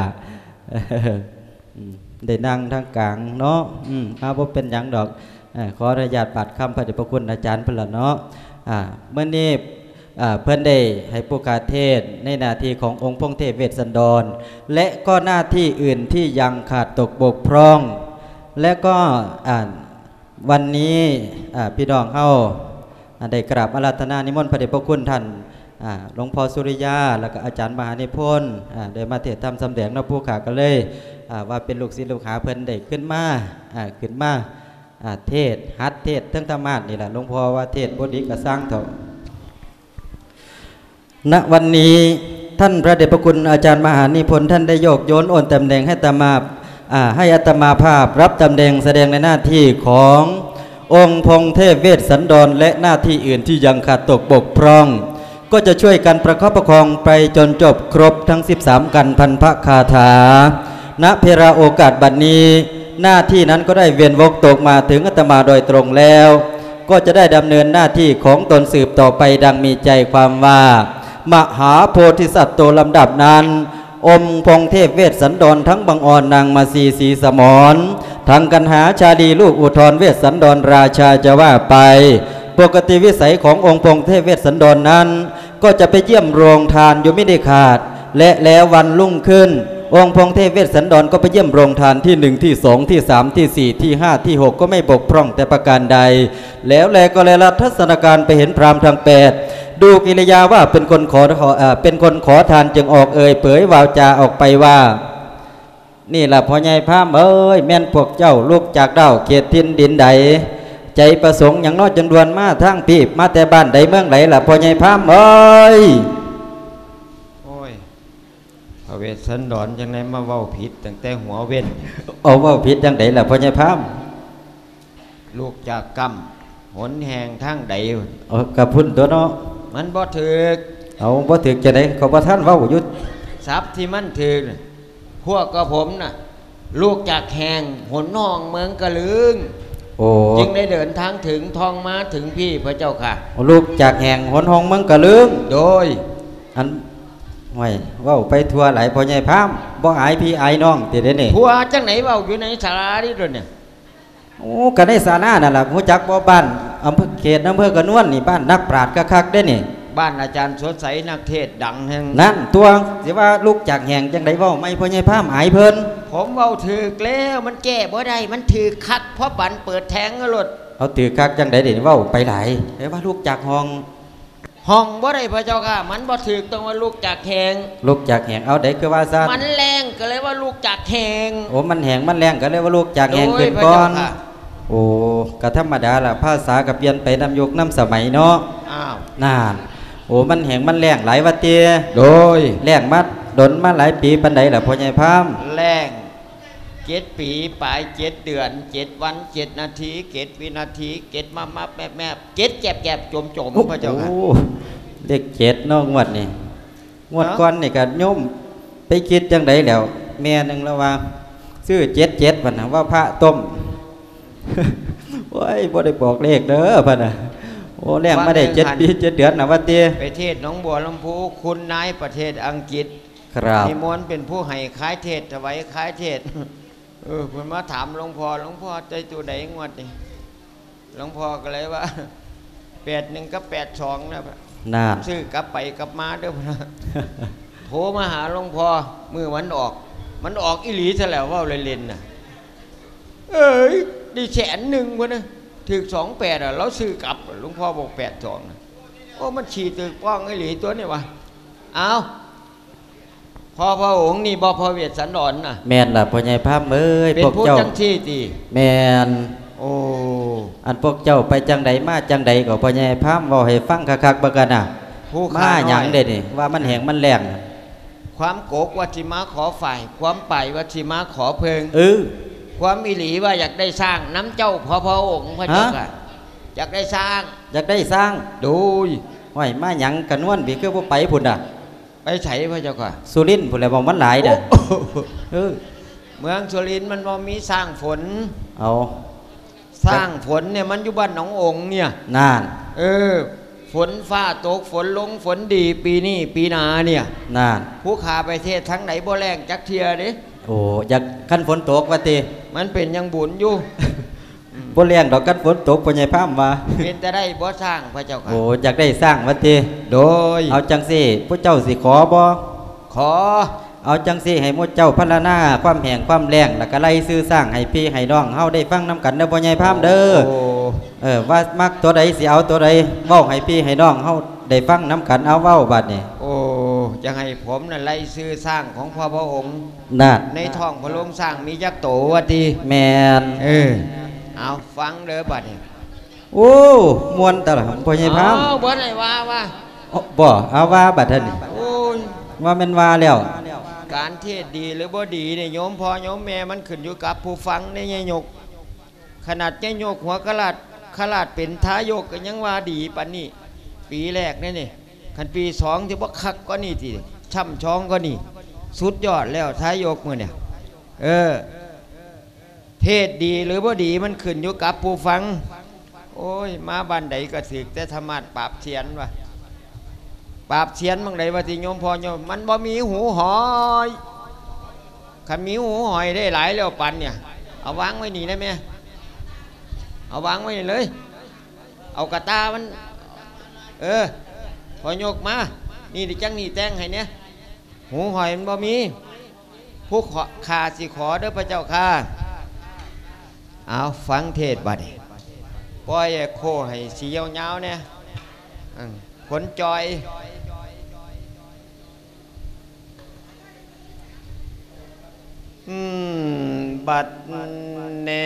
ได้นั่งทางกลางเนาะอืมเอาบ่เป็นหยังดอกขออนุญาตปัดคำพระเดชพระคุณอาจารย์เพิ่นละเนาะเมื่อนี้เพิ่นได้ให้ผู้ขาเทศในหน้าที่ขององค์พงเทพเวสสันดรและก็หน้าที่อื่นที่ยังขาดตกบกพร่องและก็วันนี้พี่น้องเฮาได้กราบอาราธนานิมนต์พระเดชพระคุณท่านหลวงพ่อสุริยาแล้วก็อาจารย์มหานิพนธ์ได้มาเทศน์ทำสำแดงเนาะผู้ขาก็เลยว่าเป็นลูกศิษย์ลูกหาเพิ่นได้ขึ้นมาขึ้นมาเทศฮัดเทศทั้งธรรมะนี่แหละหลวงพ่อว่าเทศบดีก็สร้างเถอะณวันนี้ท่านพระเดชพระคุณอาจารย์มหานิพนธ์ท่านได้โยกโยนโอนตำแหน่งให้อาตมาให้อาตมาภาพรับตำแหน่งแสดงในหน้าที่ขององค์พงเทพเวสสันดรและหน้าที่อื่นที่ยังขาดตกบกพร่องก็จะช่วยกันประคับประคองไปจนจบครบทั้งสิบสามกันพันพระคาถาณเพราโอกาสบัดนี้หน้าที่นั้นก็ได้เวียนวกตกมาถึงอาตมาโดยตรงแล้วก็จะได้ดำเนินหน้าที่ของตนสืบต่อไปดังมีใจความว่ามหาโพธิสัตว์โตลำดับนั้นอมพงเทพเวสสันดรทั้งบังอ่อนนางมาสีสีสมรทั้งกันหาชาดีลูกอุทธรเวสสันดรราชาจะว่าไปปกติวิสัยขององค์พงเทพเวสสันดรนั้นก็จะไปเยี่ยมโรงทานอยู่ไม่ได้ขาดและแล้ววันรุ่งขึ้นองค์พงเทพเวสสันดรก็ไปเยี่ยมโรงทานที่หนึ่งที่สองที่สามที่สี่ที่ห้าที่หกก็ไม่บกพร่องแต่ประการใดแล้วแลก็เลยรับทัศนการไปเห็นพราหมณ์ทั้งแปดดูกิริยาว่าเป็นคนขอเป็นคนขอทานจึงออกเอ่ยเผยวาจาออกไปว่านี่แหละพ่อใหญ่พราหมณ์เอ้ยแม่นพวกเจ้าลูกจากดาวเกียรติทินดินใดใจประสงค์อย่างน้อยจนดวนมาทั้งพี่มาแต่บ้านใดเมืองไหนล่ะพ่อใหญ่พราหมณ์เอ้ยโอ้ยพระเวสสันดรจังไดมาเว้าผิดตั้งแต่หัวเว้นเอาเว้าผิดจังไดล่ะพ่อใหญ่พราหมณ์ลูกจากกรรมโหหนแห่งทางใดเอากับพุ่นตัวเนาะมันบ่ถึกเอาบ่ถึกจะได้เขาบ่ท่านเว้าอยู่ทรัพย์ที่มันถึกน่ะพวกกับผมน่ะลูกจากแห่งหนห้องเมืองกะลึงโอ้จึงได้เดินทางถึงทองมาถึงพี่พระเจ้าค่ะลูกจากแห่งหนห้องเมืองกะลึงโดยอันห่วยเว้าไปทั่วหลายพ่อใหญ่พามบ่อายพี่อายน้องติเด้นี่ผัวจังไหนเว้าอยู่ในศาลานี่ด้วยเนี่ยโอ้ก็ได้ศาลานั่นล่ะฮู้จักบ่บ้านอำเภอเขตอำเภอกระนวนนี่บ้านนักปราชญ์คักๆเด้นี่บ้านอาจารย์สดใสนักเทศน์ดังแห่งนั่นตัวสิว่าลูกจากแห่งจังไดเว้าไม่พ่อใหญ่พามอายเพิ่นผมเว้าถึกแล้วมันแก้บ่ได้มันถึกคักเพราะปันเปิดแทงกระโดดเอาถือคักจังไดเด้เว้าไปหลายแต่ว่าลูกจากห้องห้องบ่ได้พระเจ้าค่ะมันบ่ถึกต้องว่าลูกจากแหงลูกจากแห่งเอาได้คือว่าซ่านมันแรงก็เลยว่าลูกจากแหงโอ้มันแห่งมันแรงก็เลยว่าลูกจากแห่งโดยขึ้นพระก่อเจ้าน ค่ะโอ้ก็ธรรมดาล่ะภาษาก็เปลี่ยนไปนำยุคนำสมัยเนาะอ้าวน่านโอ้มันแห่งมันแรงหลายว่าเตียโดยแรงมาดนมาหลายปีปานใดล่ะพ่อใหญ่พามแรงเจ็ดปีปลายเจ็ดเดือนเจ็ดวันเจ็ดนาทีเจ็ดวินาทีเจ็ดมามาแม่แม่เจ็ดแก็บแก็บจมจมพระเจ้าค่ะโอ้เลขเจ็ดเนาะงวดนี่งวดเนาะก่อนนี่ก็โยมไปคิดจังไดแล้วแม่หนึงแล้วว่าซื้อเจ็ดเจ็ดพันน่ะว่าพระต้ม โอ้ยบ่ได้บอกเลขเด้อพันน่ะโอ้แรงมาได้เจ็ดปีเจ็ดเดือนน่ะว่าเตียไปเทศหนองบัวลำพูคุณนายประเทศอังกฤษครับนิมนต์เป็นผู้ให้ขายเทศถวายขายเทศ เออเพิ่นมาถามหลวงพ่อหลวงพ่อใจตัวใดงวดนี่หลวงพ่อก็เลยว่า แปดหนึ่งกับแปดสองนะน่านซื้อกลับไปกลับมาเด้อพนะ โทรมาหาหลวงพ่อมือวันออก มันออกอีหลีซะแล้วว่าเล่นๆน่ะเอ้ยได้แสนหนึ่งวะนะถึกสองแปดอ่ะเราซื้อกลับหลวงพ่อบอกแปดสองโอ้มันฉีดตึกป้องอีหลีตัวนี่วะเอาพอพระองค์นี่บอพระเวสสันดรน่ะแม่นล่ะพ่อใหญ่พามเอ้ยเป็นพวกผู้เจ้าจังที่ตีแม่นโอ้อันพวกเจ้าไปจังใดมาจังใดก็พ่อใหญ่พามเว้าให้ฟังคักๆเบิ่งกันน่ะผู้มาขาหยังน้อเด้นี่ว่ามันแหงมันแรงน่ะความโกกวัชิมาขอฝ่ายความไปวัชิมาขอเพิงเออความอิหลีว่าอยากได้สร้างน้ำเจ้าพอพระองค์พระเจ้าฮะค่ะอยากได้สร้างอยากได้สร้างดูยห้อยมาหยังกันนวลพี่คือบ่ไปพุ่นน่ะไปไฉพระเจ้าค่ะสุรินทร์พุ่นแหละบ่มันหลายน่ะโอ้โหเออเมืองสุรินทร์มันบ่มีสร้างฝนเอาสร้างฝนเนี่ยมันอยู่บ้านหนององค์เนี่ยน่านเออ ฝนฟ้าตกฝนลงฝนดีปีนี้ปีหนาเนี่ยน่านผู้ขาไปเทศทั้งไหนบ่แรงจักเทียเด้โอ้อยากคันฝนตกว่าติมันเป็นยังบุญอยู่บ่แรงดอกคันฝนตกพ่อใหญ่พามว่าเป็นจะได้บ่สร้างพระเจ้าค่ะโอ้อยากได้สร้างว่าติโดยเอาจังซี่ผู้เจ้าสิขอบ่ขอเอาจังซี่ให้หมู่เจ้าพัฒนาความแห้งความแรงแล้วก็ไล่ซื้อสร้างให้พี่ให้น้องเฮาได้ฟังนํกันเด้อพ่อใหญ่พามเด้อโอ้เออว่ามักตัวใดสิเอาตัวใดเว้าให้พี่ให้น้องเฮาได้ฟังนํกันเอาเว้าบัดนี้โอ้จะให้ผมน่ะไล่ซื้อสร้างของพ่อพระองค์นั่นในท้องพระโรงสร้างมียักษ์โตว่าดีแม่นเออเอาฟังเด้อบัดนี้โอ้ม่วนตะล่ะพ่อใหญ่พามเอาบ่ได้ว่าว่าอ๋อบ่เอาว่าบัดเท่านี้โอ้ยว่าแม่นว่าแล้วการเทศดีหรือบ่ดีเนี่ยโยมพ่อโยมแม่มันขึ้นอยู่กับผู้ฟังในยายกขนาดยายกหัวขลาดขลาดเป็นทายกก็ยังว่าดีปานนี้ ปีแรกนี่นี่คันปีสองที่บ่คักก็นี่ทีช่ำช้องก็นี่ สุดยอดแล้วทายกมื้อเนี่ยเออ เทศดีหรือบ่ดีมันขึ้นอยู่กับผู้ฟัง โอ้ยมาบ้านใดก็ถึกแต่ธรรมะปราบเสียนว่ะปราบเสียนบางใดว่าที่โยมพ่อโยมมันบ่มีหูหอยคันมีหูหอยได้หลายแล้วปันเนี่ยเอาวางไว้นี่ได้ไหมเอาวางไว้นี่เลย เอากระตามันเออพอยกมานี่ดิจังนี่แต่งให้เนี่ยหูหอยมันบ่มีผู้ขอขาสิขอเด้อพระเจ้าค่ะเอาฟังเทศบัดนี้ปล่อยโคให้สียาวๆเนี่ยขนจอยอืมบัดเน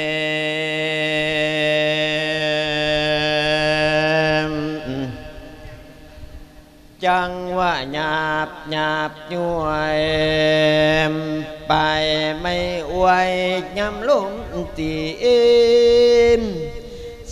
มจังว่าหยาบหยาบย้วยไปไม่อวยยำลุ่มตีอิน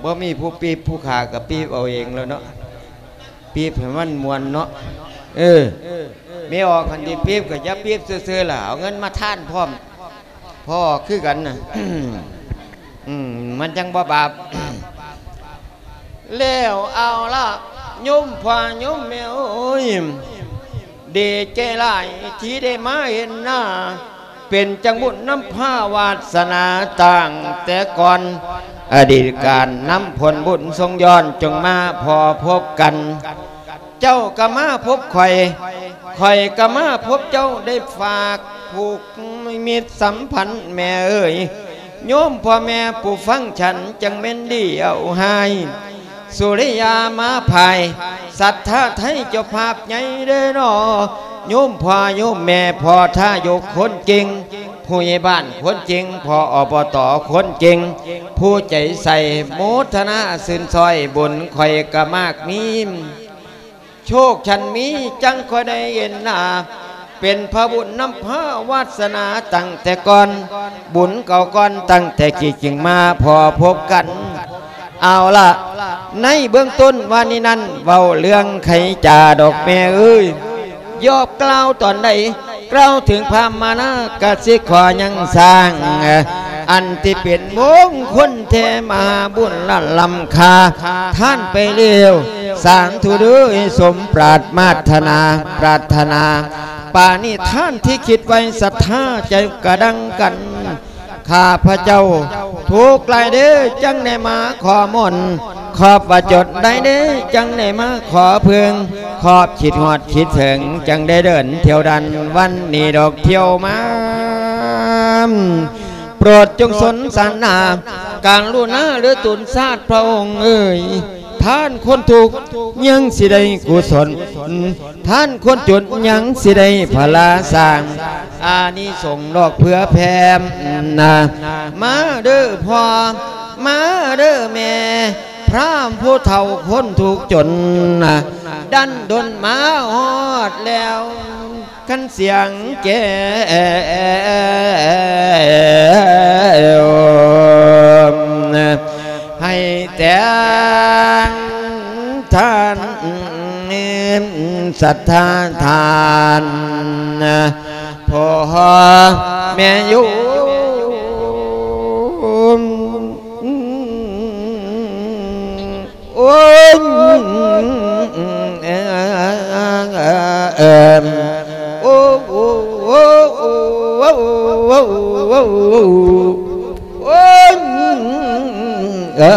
บ่มีผู้ปีบผู้ขากับปีบเอาเองแล้วเนาะปีบให้มันมวนเนาะเออไม่ออกคันที่ปีบก็จะปีบซื่อๆล่ะเอาเงินมาท่านพร้อมพ่อคือกันน่ะ อืมมันจังบ่บาป แล้วเอาละยุ่มพายุ่มแมวดีใจหลายที่ได้มาเห็นหน้าเป็นจังบุญน้ำผ้าวาสนาต่างแต่ก่อนอดีตการน้ำผลบุญทรงย้อนจงมาพอพบกัน เจ้าก็มาพบข่อยข่อยก็มาพบเจ้าได้ฝากผูกมิตรสัมพันธ์แม่เอ๋ยโยมพ่อแม่ผู้ฟังฉันจังเม่นดีเอาให้สุริยามาภายศรัทธาไทยเจ้าภาพใหญ่เด้อน้อโยมพ่อโยมแม่พ่อท่ายกคนจริงผู้ใหญ่บ้านคนจริงพ่ออบตคนจริงผู้ใจใส่โมทนาสินซอยบุญข่อยกะมากมีโชคฉันมีจังค่อยได้เห็นหน้าเป็นพระบุญน้ำพระวาสนาตั้งแต่ก่อนบุญเก่าก่อนตั้งแต่กี่จริงมาพอพบกันเอาล่ะในเบื้องต้นวันนี้นั้นเว้าเรื่องไข่จ่าดอกแม่เอ้ยยอบกล่าวตอนใดกล่าวถึงพระมานากสิขอยังสร้างอันที่เป็นมงคลเทมาบุญละลำคาท่านไปเร็วสารทุด้วยสมปรารมาถนาปรารถนาป่านี้ท่านที่คิดไว้ศรัทธาใจกระดังกันข้าพระเจ้าทุกลายเด้อจังได้มาขอมนขอบประจดได้เด้อจังได้มาขอเพึงขอบคิดหอดคิดถึงจังได้เดินเที่ยวดันวันนี้ดอกเที่ยวมาโปรดจงสนสารนาการลุนาหรือตุนซาดพระองค์เอ่ยท่านคนถูกยังสิได้กุศลท่านคนจนยังสิได้พลาสร้างอานิสงส์ดอกเพื่อแผ่นะมาเด้อพ่อมาเด้อแม่พระผู้เฒ่าคนถูกจนนะดันดนมาฮอดแล้วกันเสียงแก่ให้แต่งท่านศรัทธาทานพ่อแม่อยู่โอ้ยเอ่อโอ้โอ้โอ้โอ้โอ้โอ้โอ้โอ้เอ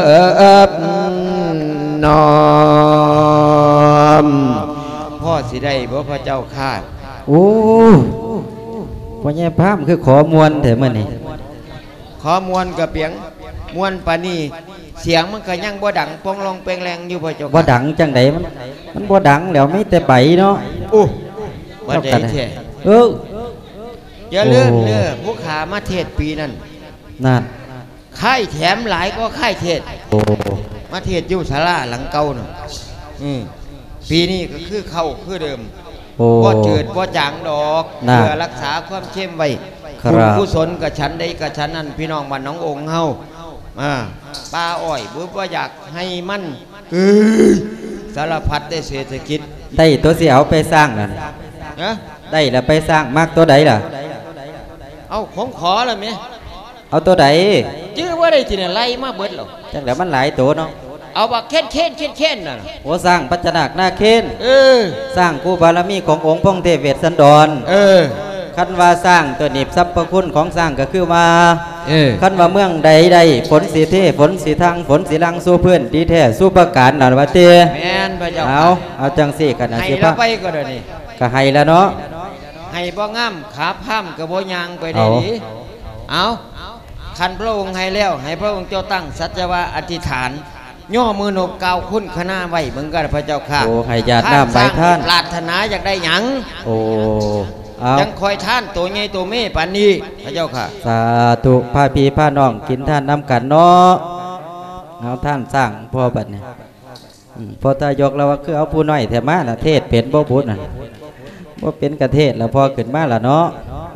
อนอมพ่อสิได้บ่พระเจ้าข้าโอ้พ่อแย่พามคือขอมวลแต่เมื่อนี่ขอมวลกับเปียงมวลปานี่เสียงมันก็ยังบ่ดังปองลองเปลงแรงอยู่พระเจ้าบ่ดังจังไดมันมันบ่ดังแล้วไม่แต่ใบเนาะโอ้บ่ได้แท้เอออย่าเลื่อนเด้อผู้ขามาเทศปีนั้นนั่นค่ายแถมหลายก็ค่ายเทศโอ้มาเทศอยู่ศาลาหลังเก่าน่ะอืมปีนี้ก็คือเข้าคือเดิมบ่เจิดบ่จางดอกเพื่อรักษาความเข้มไว้คุณกุศลกับฉันได้กับฉันนั่นพี่น้องบ้านน้ององค์เฮาอ่าป้าอ้อยบ่ว่าอยากให้มันเอ้ยสารพัดได้เศรษฐกิจได้ตัวสิเอาไปสร้างนั่นนะได้แล้วไปสร้างมากตัวใดล่ะเอาของขอแล้วมั้ยเอาตัวใดชื่อว่าได้ที่ไหนไล่มาเบิดหรอจังแล้วมันหลายตัวเนาะเอาบักเค้นเค้นเค้นเค้นน่ะโอ้สร้างปัจจนาคนาเค้นเออสร้างกูบารมีขององค์พงเทพเวสสันดรเออคันว่าสร้างตัวนิบทรัพย์คุณของสร้างก็คือว่าเออคันว่าเมืองใดใดฝนสีเทฝนสีทางฝนสีลังสู้เพื่อนดีแท้สู้ประการหนาวเตแม่นพระเจ้าเอาเอาจังสี่กันนะสิพะให้เราไปก็ได้นี่ก็ให้แล้วเนาะให้บ่งามขาพร่ำก็บ่ยางไปได้ดิเอาคันพระองค์ให้แล้วให้พระองค์เจ้าตั้งสัจวะอธิษฐานย่อมือโนบกาวคุณคณะไว้เหมือนกันพระเจ้าค่ะโอ้ให้ญาติน้ำใบท่านปรารถนาอยากได้หยังโอ้ยังคอยท่านตัวใหญ่ตัวเม่ปานนี้พระเจ้าค่ะสาธุพาพี่พาน้องกินท่านน้ำกันเนาะเอาท่านสร้างพ่อบัดเนี่ยพอตายกเราว่าคือเอาผู้น้อยแถมมาละเทศเป็นบ่พุทธน่ะบ่เป็นกระเทศแล้วพอขึ้นมาละเนาะ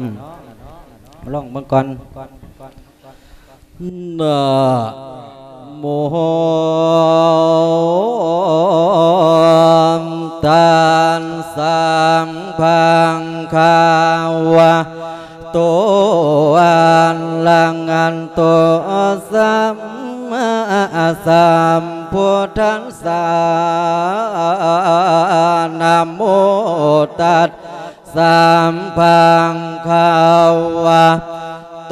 ลองเบิ่งก่อนนะโมโมตันสัมพังคาวะโตอันลังอันโตสัมมาสัมพุทธัสสะนะโมตัสสัมพังคาวะโต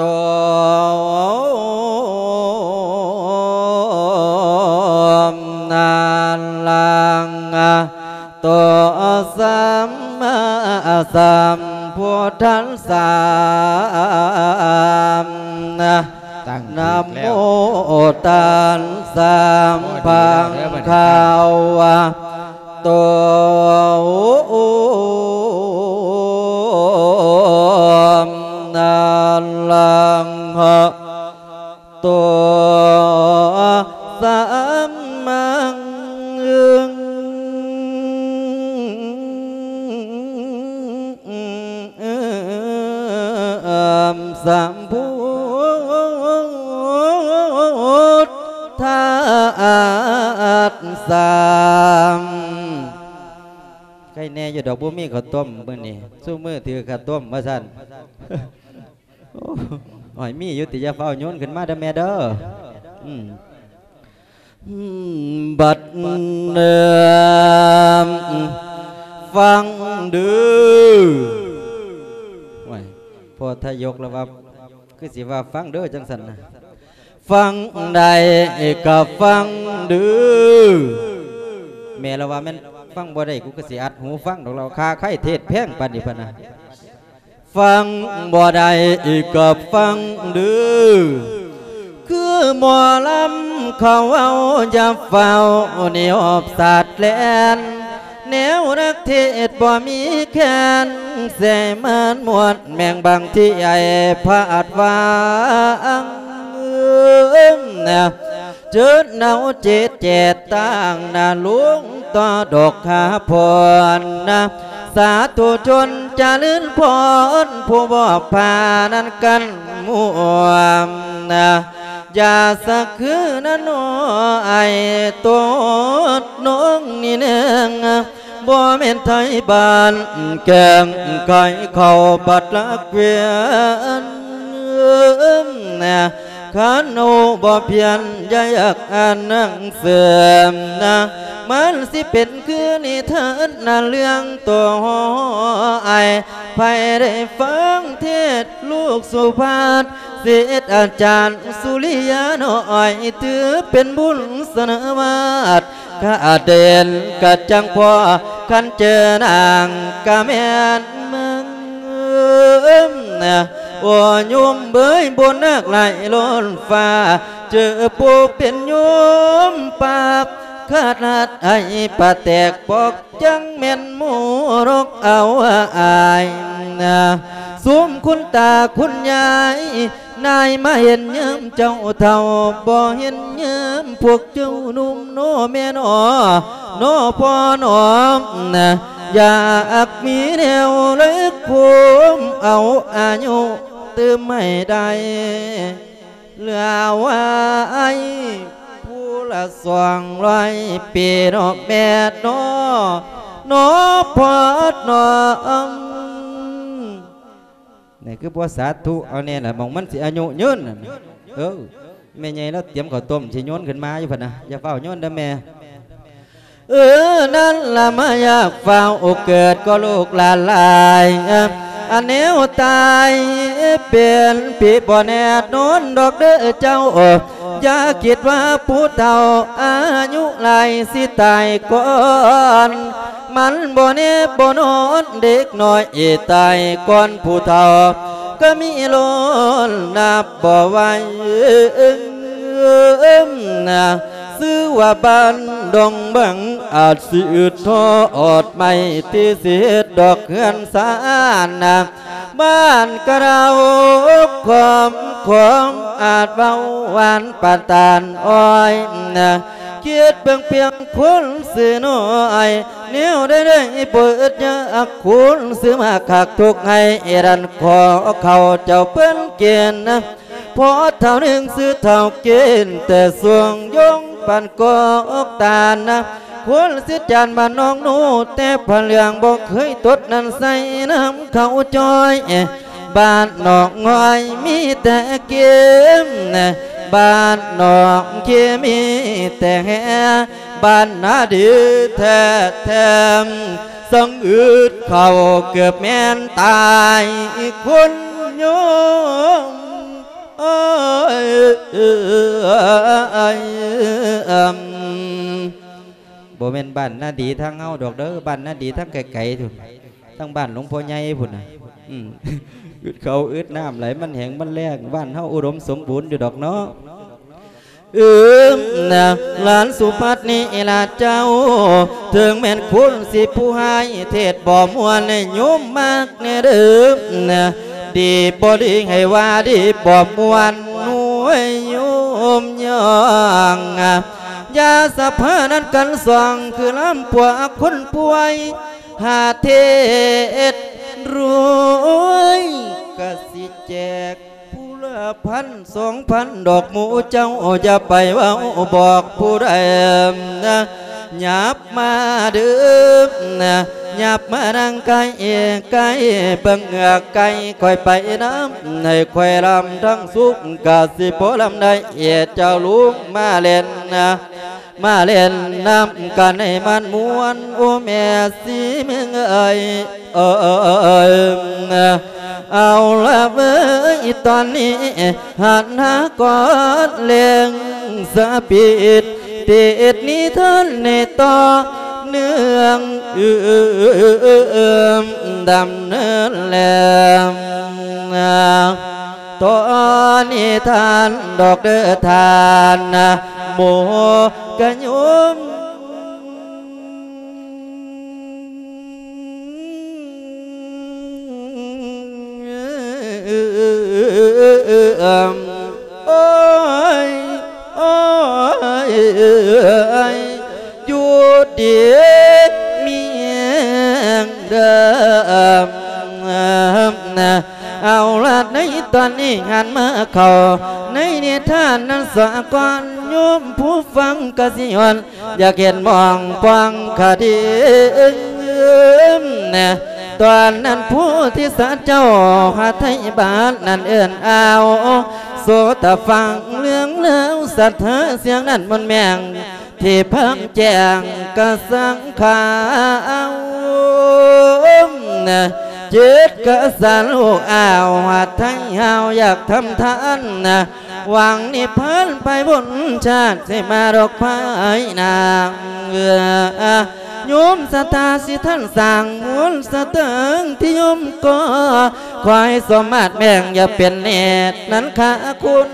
นันลังโตสัมมาสัมพุทธัสสะนะนะโมตัสสัมพังคาวะโตนันลังโตสัมมังสัมพุทธัสสะใครแน่อยู่ดอกบัวมีข้าวต้มเมื่อนี้สู้มือถือข้าวต้มมาสั่นหอยมีอยู่ติยาเฝ้าโยนขึ้นมาเด้อแม่เด้อบัดเดิมฟังดื้อพอทายกแล้วว่าคือสิว่าฟังเด้อจังสันนะฟังใดกับฟังดื้อแม่เราว่าแม่นฟังบ่ได้กูก็สิอัดหูฟังดอกเราคาไข่เทศแพงปานนี้พะนะฟังบ่ได้กับฟังดื้อคือหมอลำเขาเอาจะเฝ้าเหนียวอบสัตว์แลนแนวรักเทศบ่มีแค้นเสมันมวดแมงบางที่ใหญ่พาดวางเจิดเนาเจ็ดเจ็ดตั้งนาลุงต่อดอกขาพรนะสาธุชนจะลื่นพรผู้บอกพานั้นกันม่วมนะอย่าสักคือนั้นน้อยตัวน้องนี่เนืองบ่แม่นไทยบ้านแกงไก่เข้าบัดละเกวียนนะขันโอบ่เพียนยายักอ่านหนังเสื่อมนะมันสิเป็นคือนิทานนาเรื่องตัวไอไผได้ฟังเทศลูกสุภาพศิษย์อาจารย์สุริยาน้อยถือเป็นบุญเสนอมาดข้าเด่นกัดจังพ่อขันเจอนางกะแม่นมึงนะโอ้ยุ่มเบยบนนักไหลล้นฟ้าเจอปูเป็นยุ่มปากขาดหัดไอปะแตกปอกจังเม่นมูรกเอาอายนะสุมคุณตาคุณยายนายมาเห็นเยิ้มเจ้าเท่าบ่เห็นเยิ้มพวกเจ้านุ่มโนแม่นอโนพ่อนอมนะอยากมีแนวเล็กภูมิเอาอายุตื่มไม่ได้เหลือไว้ผู้ละสองร้อยปีนอแม่นอนอพอดนอมนี่คือพวกสาธุเอาเนี่ยแหละมองมันสิอายุยืนเออแม่ใหญ่แล้วเตรียมข้าวต้มสิโยนขึ้นมาอยู่พะนะอย่าเฝ้าโยนเด้อแม่เออนั่นละมาอยากเฝ้าเกิดก็ลูกหลานลายอันแนวตายเปลี่ยนปีบ่แน่นอนดอกเด้อเจ้าอย่าคิดว่าผู้เฒ่าอายุหลายสิตายก่อนมันบ่แน่บ่นอนเด็กน้อยตายก่อนผู้เฒ่าก็มีล้นนับบ่ไหวนะซื้อว่าบ้านดงบังอาจสิอึดทอดไม่ที่เสียดอกเฮือนสานนะบ้านกระเราความความอาจเบาหวานปานตาลอ้อยนะเกียดเพียงเพียงคนสื่อน้อยเนี้ยวได้ได้เปิดยาคุณซื้อมาขักทุกให้รันขอเขาเจ้าเป็นเกียรตินะพอเท่าหนึ่งซื้อเท่าเกณฑ์แต่สวงยงปันกอกตานะควรเสียจานบ้านน้องนูแต่ผเลืองบอกเคยตดนั้นใส่น้ำเขาจอยบ้านนอกง่อยมีแต่เกมบ้านนอกเกมมีแต่แห่บ้านนาดีแท้แท้สังอึดเขาเกือบแม่นตายคนโยมโอ้ยบ่แม่นบ้านนาดีทางเฮาดอกเด้อบ้านนาดีทางไกลๆพุ่นทั้งบ้านหลวงพ่อใหญ่พุ่นน่ะอืมอึดเขาอึดน้ำไหลมันแห้งมันแล้งบ้านเฮาอุดมสมบูรณ์อยู่ดอกเนาะอืมนะหลานสุภัทนี่ลาเจ้าถึงแม่นคุณสิผู้ให้เทศบ่มวนให้โยมมากแน่เด้อนะดีบ่ดีให้ว่าดีบ่มวนหน่วยโยมย่องยาสะพานั้นกันสองคือลำปัวคนป่วยหาเทศรวยกสิแจกผู้ละพันสองพันดอกหมูเจ้าอย่าไปว่าบอกผู้ใดนะหยับมาเด้อนะหยับมานั่งไกลไกลเบิ่งเงือกไกลคอยไปน้ำในคอยลำทั้งสุกกะสิโพลำได้เอียเจ้าลูกมาเล่นนะมาเล่นน้ำกันให้มันมวนโอ้แม่สิเมืองเอ้ยเอ้ยเอาละเว้ยตอนนี้หันหากอดเลี้ยงสะปิดติดนี้ท่านในต่อเนื่องดำเนินแล้วตอนนี้ท่านดอกเดือทานโมกันยมโอ้ยโอ้ยอยู่ดีมีเดิมเอาละในตอนนี้งานมาเขาในเนท่านนั้นสะก่อนโยมผู้ฟังกสิยนอยากเห็นมองฟังคดีตอนนั้นผู้ที่สะเจ้าหาไทยบ้านนั้นเอื้อนเอาโสตฟังเรื่องเล่าสัตว์เสียงนั้นมันแมงที่เพิ่มแจงกระสังขาจิตกระสันลูกอ้าวหาไทยเฮาอยากทำทานนะหวังนิพพานไปบนชาติสิมาดอกไม้นางเอือโยมสตาสิท่านสั่งมูลสตึงที่โยมก็คอยสมมาตรแม่งอย่าเป็นเนตรนั้นข้าคุณ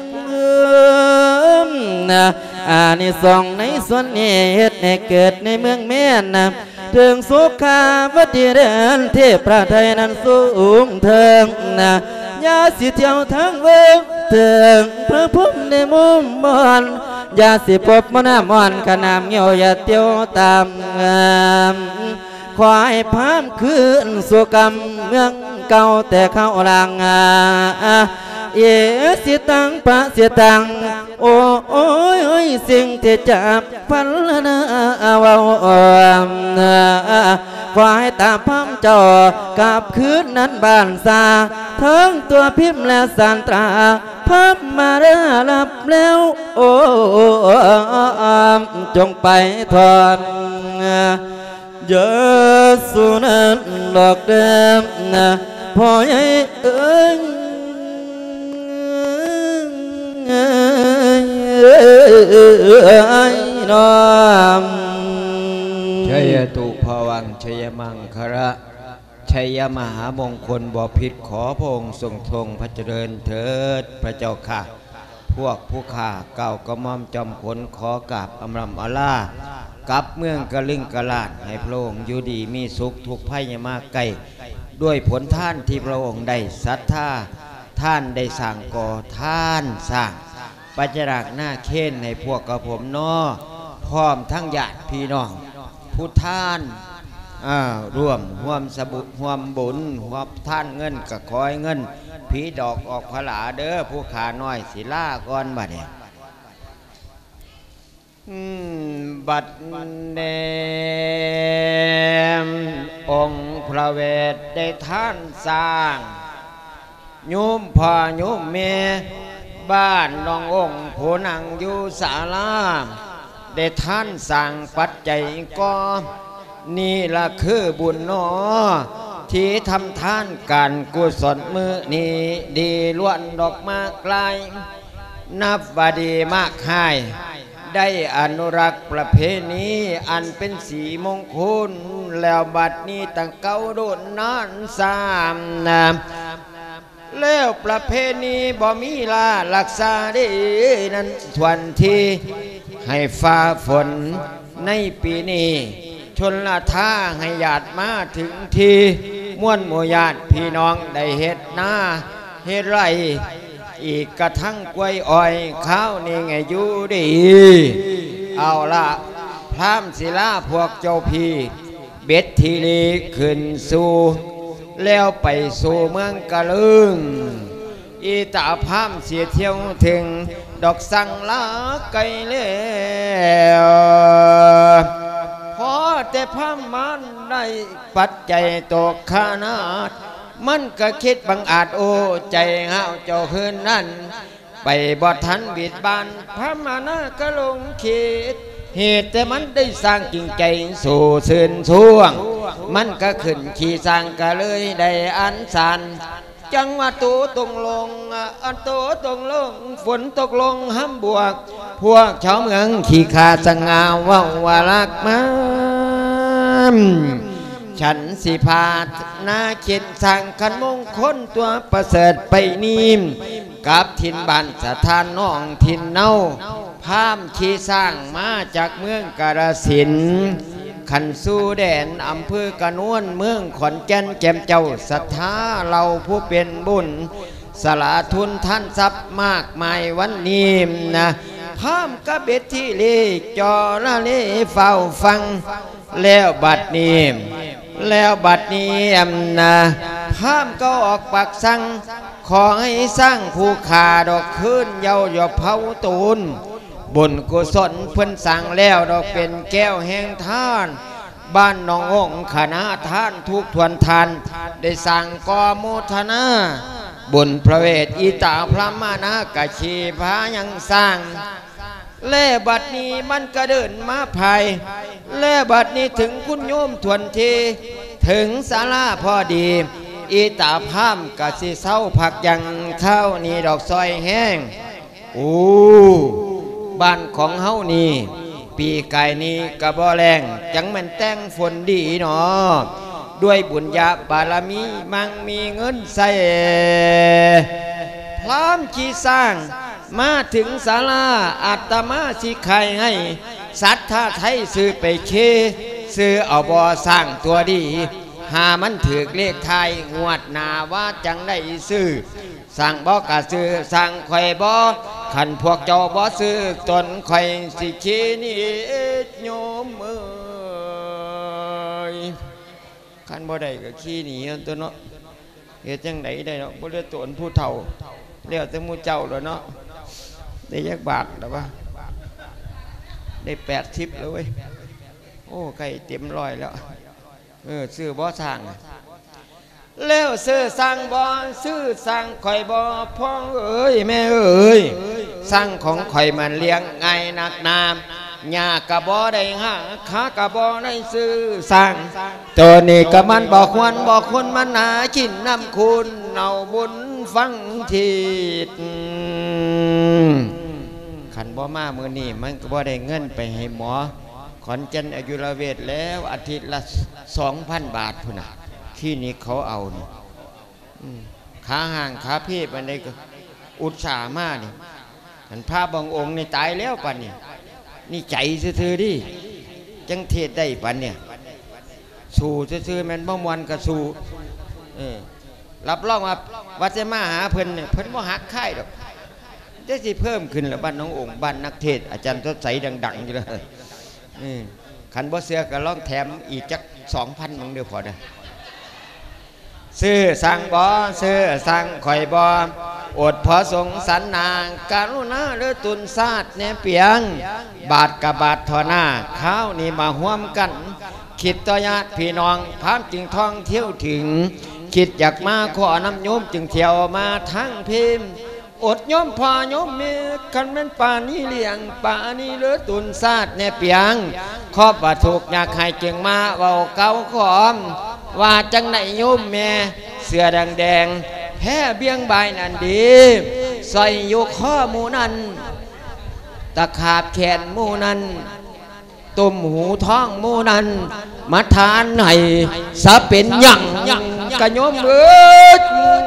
นะอานิสงส์ในส่วนนี้เหตุให้เกิดในเมืองแม่นะถึงสุขาวดีเดินเทพพระไทยนั้นสูงเถิงนะยาสิเที่ยวทั้งเวงเถิงพระพุ่มในมุมบอนยาสิปบมนามอนขนามเงียวอย่าเที่ยวตามงามควายพามคืนสุกรรมเมืองเก่าแต่เข้าลางเอสิตังปะเสียตังโอ้โอ้ยสิ่งที่จับพันนาาวาวควายตาพัมเจ้ากับคืนนั้นบานซาทั้งตัวพิมพ์และสันตราพับมาเรื่อลับแล้วโอ้จงไปทอนเยสุนันหลอกเดิมพอใหญ่เอ้ยน้อมชัยตุภวังชัยมังคระชัยมหามงคลบ่ผิดขอพระองค์ทรงทรงพระเจริญเถิดพระเจ้าค่ะพวกผู้ข่าเก่ากระหม่อมจอมขนขอกราบอำลำอาลากับเมืองกะลึงกะลาดให้พระองค์อยู่ดีมีสุขทุกภัยอย่ามาไกลด้วยผลท่านที่พระองค์ได้ศรัทธาท่านได้สั่งก่อท่านสั่งปัจจรักหน้าเค้นให้พวกกระผมนอพร้อมทั้งญาติพี่น้องผู้ท่านร่วมร่วมสบุร่วมบุญร่วมท่านเงินกับคอยเงินผีดอกออกผลาเด้อผู้ขาน้อยศิลาก่อนบัดเนี่ยบัดเนมองค์พระเวทได้ท่านสร้างยุมพ่อยุมเมบ้านน้ององค์ผู้นั่งอยู่ศาลาได้ท่านสั่งปัจจัยก็นี่ละคือบุญนอที่ทำท่านการกุศลมือนี้ดีล้วนดอกมากไกลนับว่าดีมากหายได้อนุรักษ์ประเพณีอันเป็นสีมงคลแล้วบัดนี้ตั้งเก้าโดนนานสามนะแล้วประเพณีบ่มีลารักษาได้นั้นทวนทีให้ฟ้าฝนในปีนี้ชนละท่าให้ญาติมาถึงทีม่วนหมู่ญาติพี่น้องได้เฮ็ดหน้าเฮ็ดไรอีกกระทั่งกล้วยอ้อยข้าวนี่ไงอยู่ดีเอาละพรามศิลาพวกเจ้าพี่เบ็ดทีลีขึ้นสู่แล้วไปสู่เมืองกะลึงอีตาพามเสียเที่ยวถึงดอกสังลาไกลแล้วพอแต่พามมันได้ปัจจัยตกขนาดมันก็คิดบังอาจโอ้ใจห้าวเจ้าคืนนั้นไปบ่ทันบิดบานพระมานาก็ลงคิดเหตุแต่มันได้สร้างจริงใจสู่สื่นช่วงมันก็ขึ้นขี่สร้างก็เลยได้อันสันจังว่าตูตรงลงอันตูตรงลงฝนตกลงห้ำบวกพวกชาวเมืองขี่ขาสง่าว่าวารักมาฉันสิพาหน้าเขียนสั่งขันมงคลตัวประเสริฐไปนิมกับทินบ้านสถานน้องทินเน่าพามขี่สร้างมาจากเมืองกาฬสินธุ์ขันสู้แดนอำเภอกระนวนเมืองขอนแก่นแจ่มเจ้าศรัทธาเราผู้เป็นบุญสละทุนท่านทรัพย์มากมายวันนี้นะพามกระเบ็ดที่เลจอละเลเฝ้าฟังแล้วบัดนี้แล้วบัดนี้นะพามก็ออกปากสั่งขอให้สร้างภูขาดอกขึ้นเยาหยบเผาตูนบุญกุศลเพิ่นสั่งแล้วดอกเป็นแก้วแห่งท่านบ้านน้ององค์คณะท่านทุกทวนทานได้สั่งกอโมทนาบุญพระเวทอีตาพระมานากะชีพายังสร้างเล่บัดนี้มันก็เดินมาภัยเล่บัดนี้ถึงคุณโยมทวนทีถึงศาลาพอดีอีตาพามกะสิเศร้าผักยังข้าวนี่ดอกซอยแห้งโอ้บ้านของเฮานี่ปีกายนี้กะบ่แรงจังมันแต่งฝนดีเนาะด้วยบุญญาบารมีมั่งมีเงินใส่พร้อมขี่สร้างมาถึงศาลาอาตมาสิไข่ให้สัตว์ท่าไทยซื้อไปเคซื้อเอาบ่อสร้างตัวดีหามันถือเลขไทยงวดหนาว่าจังได้ซื้อสั่งบ่กะซื้อสั่งข่อยบ่ขันพวกเจ้าบ่ซื้อตนข่อยสิขีนี่โยมเอ้ยขันบ่ได้ก็ขี้หนีตัวเนาะเฮ็ดจังไดได้เนาะบ่ได้ตนผู้เฒ่าแล้วแต่หมู่เจ้าแล้วเนาะได้ยักบาทแล้วว่าได้แปดสิบแล้วเว้ยโอ้ไก่เต็มร้อยแล้วเออซื้อบ่สั่งแล้วซื้อสั่งบ่ซื้อสั่งข่อยบ่พ่อเอ้ยแม่เอ้ยสั่งของข่อยมันเลี้ยงไงนักนามหญ้ากะบ่ได้หาขากะบ่ได้ซื้อสั่งตัวนี้ก็มันบอกควรบอกคนมันหากินน้ำคุณเอาบุญฟังทิศขันบ่มามือนี่มันก็บ่ได้เงินไปให้หมอขอนแก่นอายุรเวทแล้วอาทิตย์ละสองพันบาทพุ่นน่ะที่นี้เขาเอานี่ขาห่างขาเพียบอันนี้ก็อุตส่าห์มานี่ขันพระบางองค์นี่ตายแล้วปันนี่นี่ใจซื่อๆดิจังเทศได้ปันเนี่ยสู่ซื่อๆมันบ่มวนกับสู่เออรับรองว่าวัดจะมาหาเพิ่นเนี่ยเพิ่นบ่หักค่ายดอกจะสิเพิ่มขึ้นแล้วบ้านน้ององค์บ้านนักเทศอาจารย์ทศใสดังๆอยู่เลยขันบ่เสือก็ลองแถมอีกจักสองพันมึงเดียวพอนะซื้อสั่งบ่ซื้อสั่งข่อยบ่อดพอสงสันนางการุณาหรือตุนซาดเนี่ยเปียงบาทกับบาททอหน้าข้าวนี่มาห่วมกันคิดต่อญาติพี่น้องพามจึงท่องเที่ยวถึงคิดอยากมาขอน้ำโยมจึงเที่ยวมาทั้งพิมพ์อดโยมพอโยมเมกันเป็นป่านี้เลี้ยงป่านี้หรือตุนซาดเนี่ยเปียงขอบว่าถูกอยากให้จึงมาเบาเก่าขอมว่าจังไหนโยมแม่เสื้อแดงแดงแพ้เบี้ยงใบนั่นดีใส่อยู่ข้อมูนั้นตะขาบแขนมูนั้นตุ่มหูท้องมูนั้นมาทานไหนสะเป็นหยังกะโยมเบิด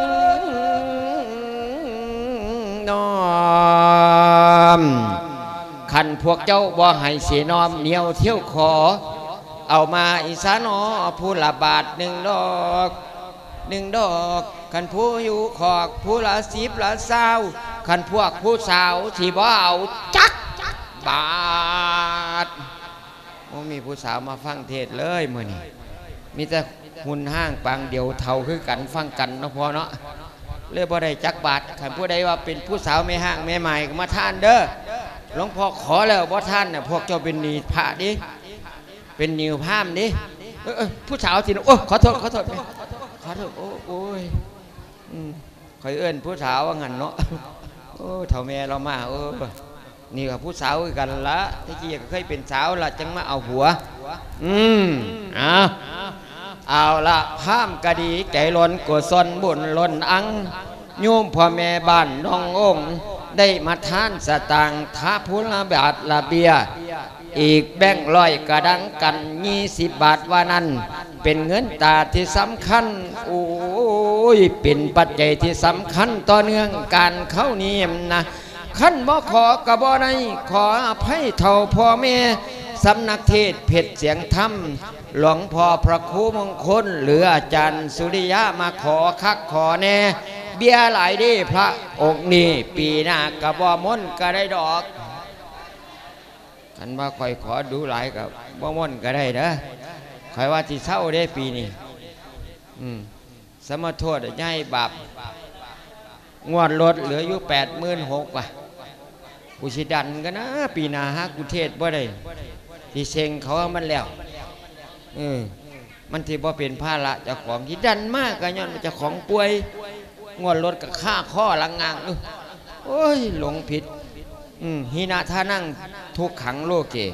นอมขันพวกเจ้าบ่ให้เสียนอมเหนียวเที่ยวขอเอามาอีสานอผู้ละบาทหนึ่งดอกหนึ่งดอกขันผู้อยู่ขอกผู้ละสิบละเศร้าขันพวกผู้สาวที่บ่เอาจักบาทโอ้มีผู้สาวมาฟังเทศเลยมื่อนี้มีแต่หุ่นห้างปางเดียวเท่าคือกันฟังกันเนาะพอเนาะเรื่องบ่ได้จักบาทขันผู้ใดว่าเป็นผู้สาวไม่ห้างไม่ใหม่ก็มาท่านเด้อหลวงพ่อขอแล้วบ่ท่านเนี่ยพวกเจ้าเป็นนีพระดิเป็นนิวพามดิผู้สาวสิโอ้ขอโทษขอโทษขอโทษโอ้โอ้ยคอยเอื้อนผู้สาวว่างั้นเนาะโอ้เท่าแม่เรามาเออนี่กับผู้สาวกันละที่กี้ก็เคยเป็นสาวละจังมาเอาหัวอืมเอาเอาละพามกะดีใจล้นกุศลบุญล้นอังโยมพ่อแม่บ้านน้ององค์ได้มาทานสตางค์ท้าพุละบาทละเบียอีกแบ่งร้อยกระดังกันยี่สิบบาทว่านั้นเป็นเงินตาที่สำคัญโอ้ยเป็นปัจจัยที่สำคัญต่อเนื่องการเข้าเนียมนะขั้นบ่ขอกระบ่ได้ขออภัยเท่าพ่อแม่สำนักเทศเพชรเสียงธรรมหลวงพ่อพระครูมงคลหรืออาจารย์สุริยะมาขอคักขอแน่เบี้ยหลายดีพระองค์นี้ปีหน้ากระบ่ม้นก็ได้ดอกกันว่าคอยขอดูหลายกับบ่ม้นก็ได้เด้อคอยว่าที่เศร้าได้ปีนี้อืมสมโทษย่ายบาปงวดรถเหลืออยู่แปดหมื่นหกว่ะกูสิดันกันนะปีหน้าฮะกูเทศบ่ได้ที่เซ็งเขามันแล้วเออมันที่บ่เป็นผ้าละเจ้าของที่ดันมากกันย้อนเจ้าของป่วยงวดรถกับข้าข้อลังงางเออโอ้ยหลงผิดอืมหินาท่านั่งทุกขังโลเก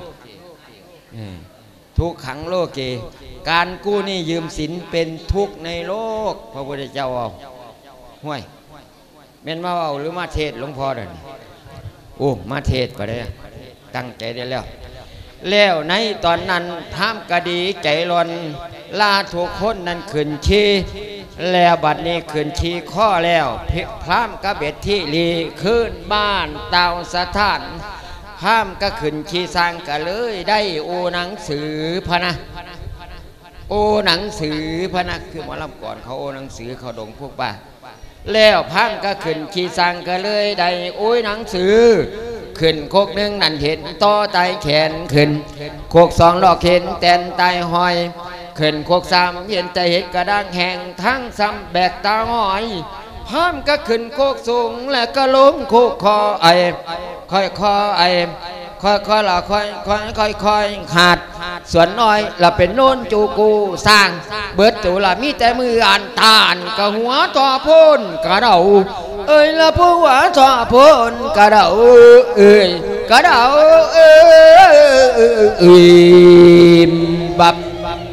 ทุกขังโลเกการกู้หนี้ยืมสินเป็นทุกข์ในโลกพระพุทธเจ้าเอาห้วยเม่นมาเอาหรือมาเทศหลวงพ่อเดินโอ้มาเทศก็ได้ตั้งใจได้แล้วแล้วในตอนนั้นพามกะดีใจร้อนลาทุกคนนั้นขืนชีแล้วบัดนี้ขืนชีข้อแล้วพรามกะเบ็ดที่ลีขึ้นบ้านเตาสถานพามกะขืนชีสร้างกะเลยได้โอหนังสือพะนะโอหนังสือพะนะคือมาลำก่อนเขาโอหนังสือเขาดงพวกบ้าแล้วพังก็ขึ้นขี่สังก็เลยได้โอ้ยหนังสือขึ้นโคกหนึ่งนั่นเห็นต่อไตแขนขึ้นโคกสองลอกเห็นแตนไตหอยขึ้นโคกสามเห็นใจเห็นกระด้างแห้งทั้งซ้ำแบกตาหอยพังก็ขึ้นโคกสูงแล้วก็ล้มโคกคอไอค่อยคอไอค่อยค่อยละค่อยค่อยค่อยค่อยขาดส่วนน้อยละเป็นโน่นจูกูสร้างเบิดจูละมีแต่มืออ่านตานกะหัวต่อพ้นกะเดาเอ้ยละผู้หัวต่อพ้นกะเดาเอ้ยกะเดาเอ้ยบับ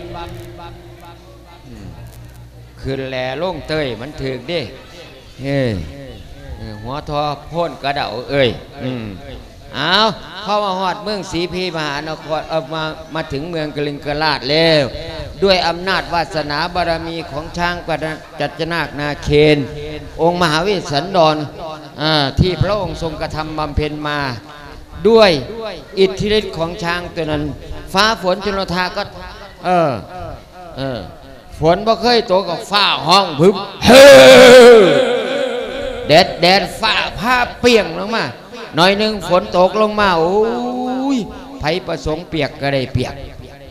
ขึ้นแหล่ลงเตยมันถึกดิเฮ้ยหัวทอพ้นกระเดาเอ้ยอืมเอาเข้ามาฮอดเมืองศรีพีมหานครเอามามาถึงเมืองกลิงกราชแล้วด้วยอำนาจวาสนาบารมีของช้างจัดจนาคนาเคนองค์มหาวิสันดรที่พระองค์ทรงกระทำบำเพ็ญมาด้วยอิทธิฤทธิ์ของช้างตัวนั้นฟ้าฝนจุลธาก็เออเออฝนบ่เคยตกกับฟ้าห้องพึบเฮ้แดดแดดฟ้าผ้าเปียงลงมาหน่อยหนึ่งฝนตกลงมาโอ้ยไผประสงค์เปียกก็ได้เปียก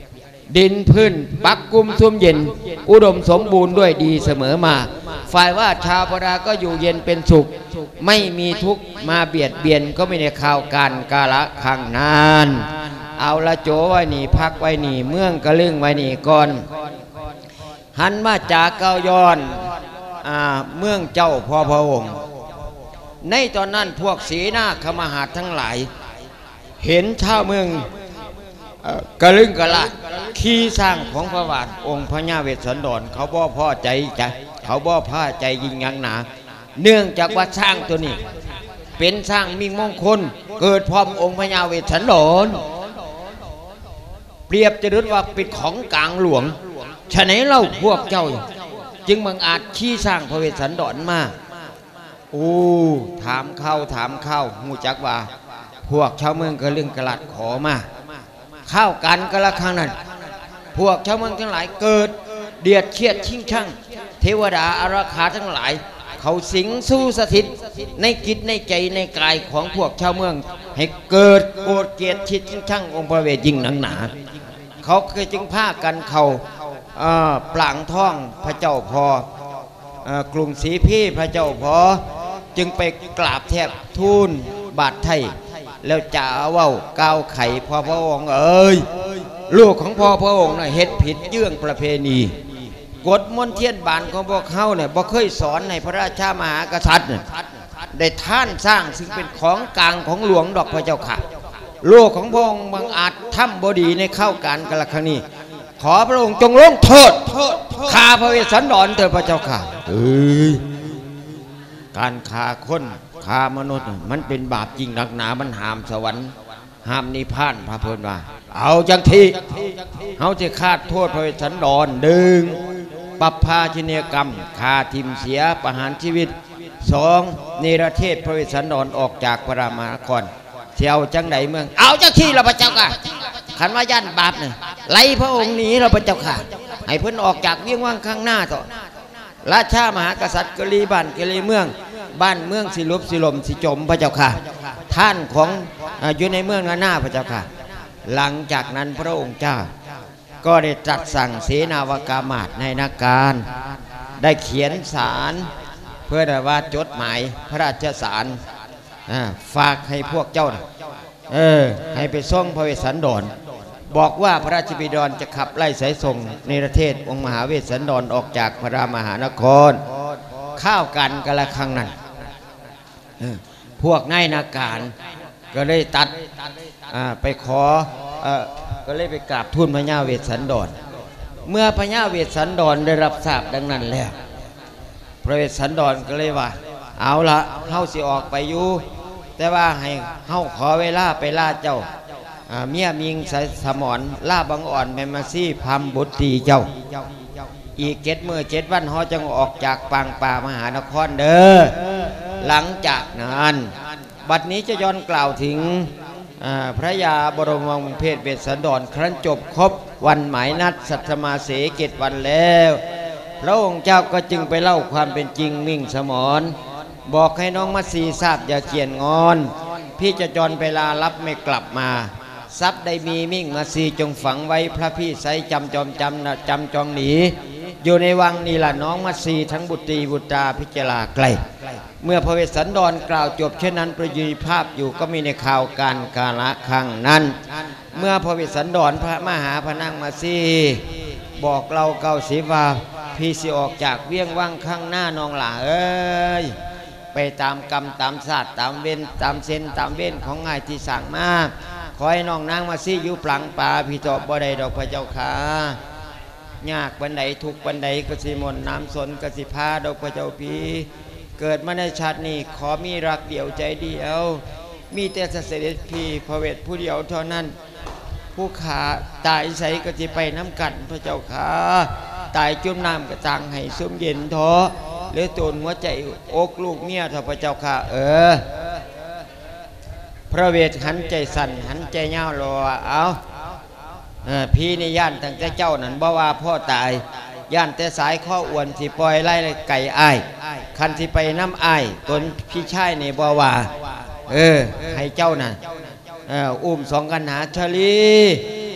ดินพื้นปักกุมซุ่มเย็นอุดมสมบูรณ์ด้วยดีเสมอมาฝ่ายว่าชาวพราก็อยู่เย็นเป็นสุขไม่มีทุกข์มาเบียดเบียนก็ไม่ได้ข่าวการกาละข้างนานเอาละโจไว้นี่พักไว้นี่เมืองกระลึงไว้นี่ก่อนหันมาจากเก้าย้อนอ่าเมืองเจ้าพ่อพระองค์ในตอนนั้นพวกศรีนาคมหาดทั้งหลายเห็นชาวเมืองกระลึงกระลาดขี้สร้างของพระบาทองค์พระญาเวสสันดรเขาบ่พอใจใจเขาบ่พอใจยิงยังหนาเนื่องจากว่าสร้างตัวนี้เป็นสร้างมิ่งมงคลเกิดพร้อมองค์พระญาเวสสันดรเปรียบจะนึกว่าเป็นของกลางหลวงฉะนั้นเล่าพวกเจ้าจึงบังอาจขี้สร้างพระเวสสันดรมาโอ้ถามเข้าถามเข้าหูจักว่าพวกชาวเมืองกระลึงกระลาดขอมาเข้ากันกันละครั้งนั้นพวกชาวเมืองทั้งหลายเกิดเดียดเครียดชิงช่างเทวดาอาราคาทั้งหลายเขาสิงสู้สถิตในจิตในใจในกายของพวกชาวเมืองให้เกิดโกรธเกลียดชิดชิงช่างองค์พระเวทยิ่งหนักหนาเขาเคยจึงพากันเขาปลางท่องพระเจ้าพอกรุงศรีพี่พระเจ้าพอจึงไปกราบแทบทูลบาทไทยแล้วจ่าเว้าก้าวไข่พ่อพระองค์เอ้ยลูกของพ่อพระองค์น่ะเฮ็ดผิดเยื่องประเพณีกฎมนเทียนบานของพวกเขาเนี่ยบ่เคยสอนในพระราชามหากษัตริย์ได้ท่านสร้างซึ่งเป็นของกลางของหลวงดอกพระเจ้าค่ะลูกของพระองค์บางอาจทำบดีในเข้าการกละครั้งนี้ขอพระองค์จงลงโทษฆ่าพระเวสสันดรเถิดพระเจ้าค่ะเอ้ยการฆ่าคนฆ่ามนุษย์มันเป็นบาปจริงหนักหนามันห้ามสวรรค์ห้ามนิพพานพระพุทธว่าเอาจังทีเขาจะคาดโทษพระเวสสันดรดึงปรับพาชนียกรรมฆ่าทิมเสียประหารชีวิตสองเนรเทศพระเวสสันดรออกจากพระราชมหานครเที่ยวจังไหนเมืองเอาจังที่เราพระเจ้าค่ะขันว่าย่านบาปเนี่ยไล่พระองค์หนีเราพระเจ้าค่ะให้เพิ่นออกจากเวียงว่างข้างหน้าต่อราชามหากษัตริย์กลีบ้านกลีเมืองบ้านเมืองสิลุบสิลมสิจมพระเจ้าค่ะท่านของอยู่ในเมืองหน้าพระเจ้าค่ะหลังจากนั้นพระองค์เจ้าก็ได้ตรัสสั่งเสนาวกามาตในนาการได้เขียนสารเพื่อว่าจดหมายพระราชสารฝากให้พวกเจ้าเออให้ไปส่งพระเวสสันดรบอกว่าพระราชบิดรจะขับไล่สายส่งในประเทศองค์มหาเวสสันดรออกจากพระรามหานครข้าวกันกันละครั้งนั้นพวกนายนาการก็เลยตัดไปขอก็เลยไปกราบทูลพระญาเวสสันดรเมื่อพระญาเวสสันดรได้รับทราบดังนั้นแล้วพระเวสสันดรก็เลยว่าเอาละเฮาสิออกไปอยู่แต่ว่าให้เฮาขอเวลาไปล่าเจ้าเมียมิงสายสมอนล่าบังอ่อนแมมาซี่พัมบุตรีเจ้าอีกเจ็ดเมื่อเจ็ดวันเฮาจะออกจากปางป่ามหานครเด้อหลังจากนั้นบัดนี้จะย้อนกล่าวถึงพระยาบรมวงศ์เพศเวสสันดรครั้นจบครบวันหมายนัดสัทมาเสเกตวันแล้วพระองค์เจ้าก็จึงไปเล่าความเป็นจริงมิ่งสมรบอกให้น้องมัตสีทราบอย่าเกียนงอนพี่จะจรเวลารับไม่กลับมาทรัพย์ได้มีมิ่งมัตสีจงฝังไว้พระพี่ไสจำจอมจำจำจองหนีอยู่ในวังนี่ล่ะน้องมัตสีทั้งบุตรีบุตราพิจารณาไกลเมื่อพระเวสสันดรกล่าวจบเช่นนั้นประยุทธิภาพอยู่ก็มีในข่าวการกาละครั้งนั้นเมื่อพระเวสสันดรพระมหาพนังมัตสีบอกเราเก่าสีว่าพี่สิออกจากเวียงว่างข้างหน้านองหล่าเอ้ยไปตามกรรมตามศาสตร์ตามเวรตามเส้นตามเวรของง่ายที่สั่งมาขอให้น้องนางมาซี่อยู่ปลังป่าพี่ตอบบ่ได้ดอกพระเจ้าค่ะ ยากบันไดทุกบันไดกสิมนน้ำสนกสิพาดอกพระเจ้าพีเกิดมาในชาตินี้ขอมีรักเดียวใจเดียวมีแต่เสด็จพี่พระเวทผู้เดียวเท่านั้นผู้ขาตายใสก็จะไปน้ำกันพระเจ้าขาตายจุ่มน้ำกระจังให้ซุ่มเย็นท้อหรือตูนหัวใจอกลูกเมียเถอะพระเจ้าค่ะเออพระเวทหันใจสั่นหันใจเงาลอเอาพี่ในย่านตั้งแต่เจ้านั่นบ่ว่าพ่อตายย่านแต่สายข้ออ้วนที่ปล่อยไล่ไก่อ้ายคันที่ไปน้ำอ้ายตนพี่ชายในบ่ว่าเออให้เจ้าน่ะอุ้มสองกันหาชลี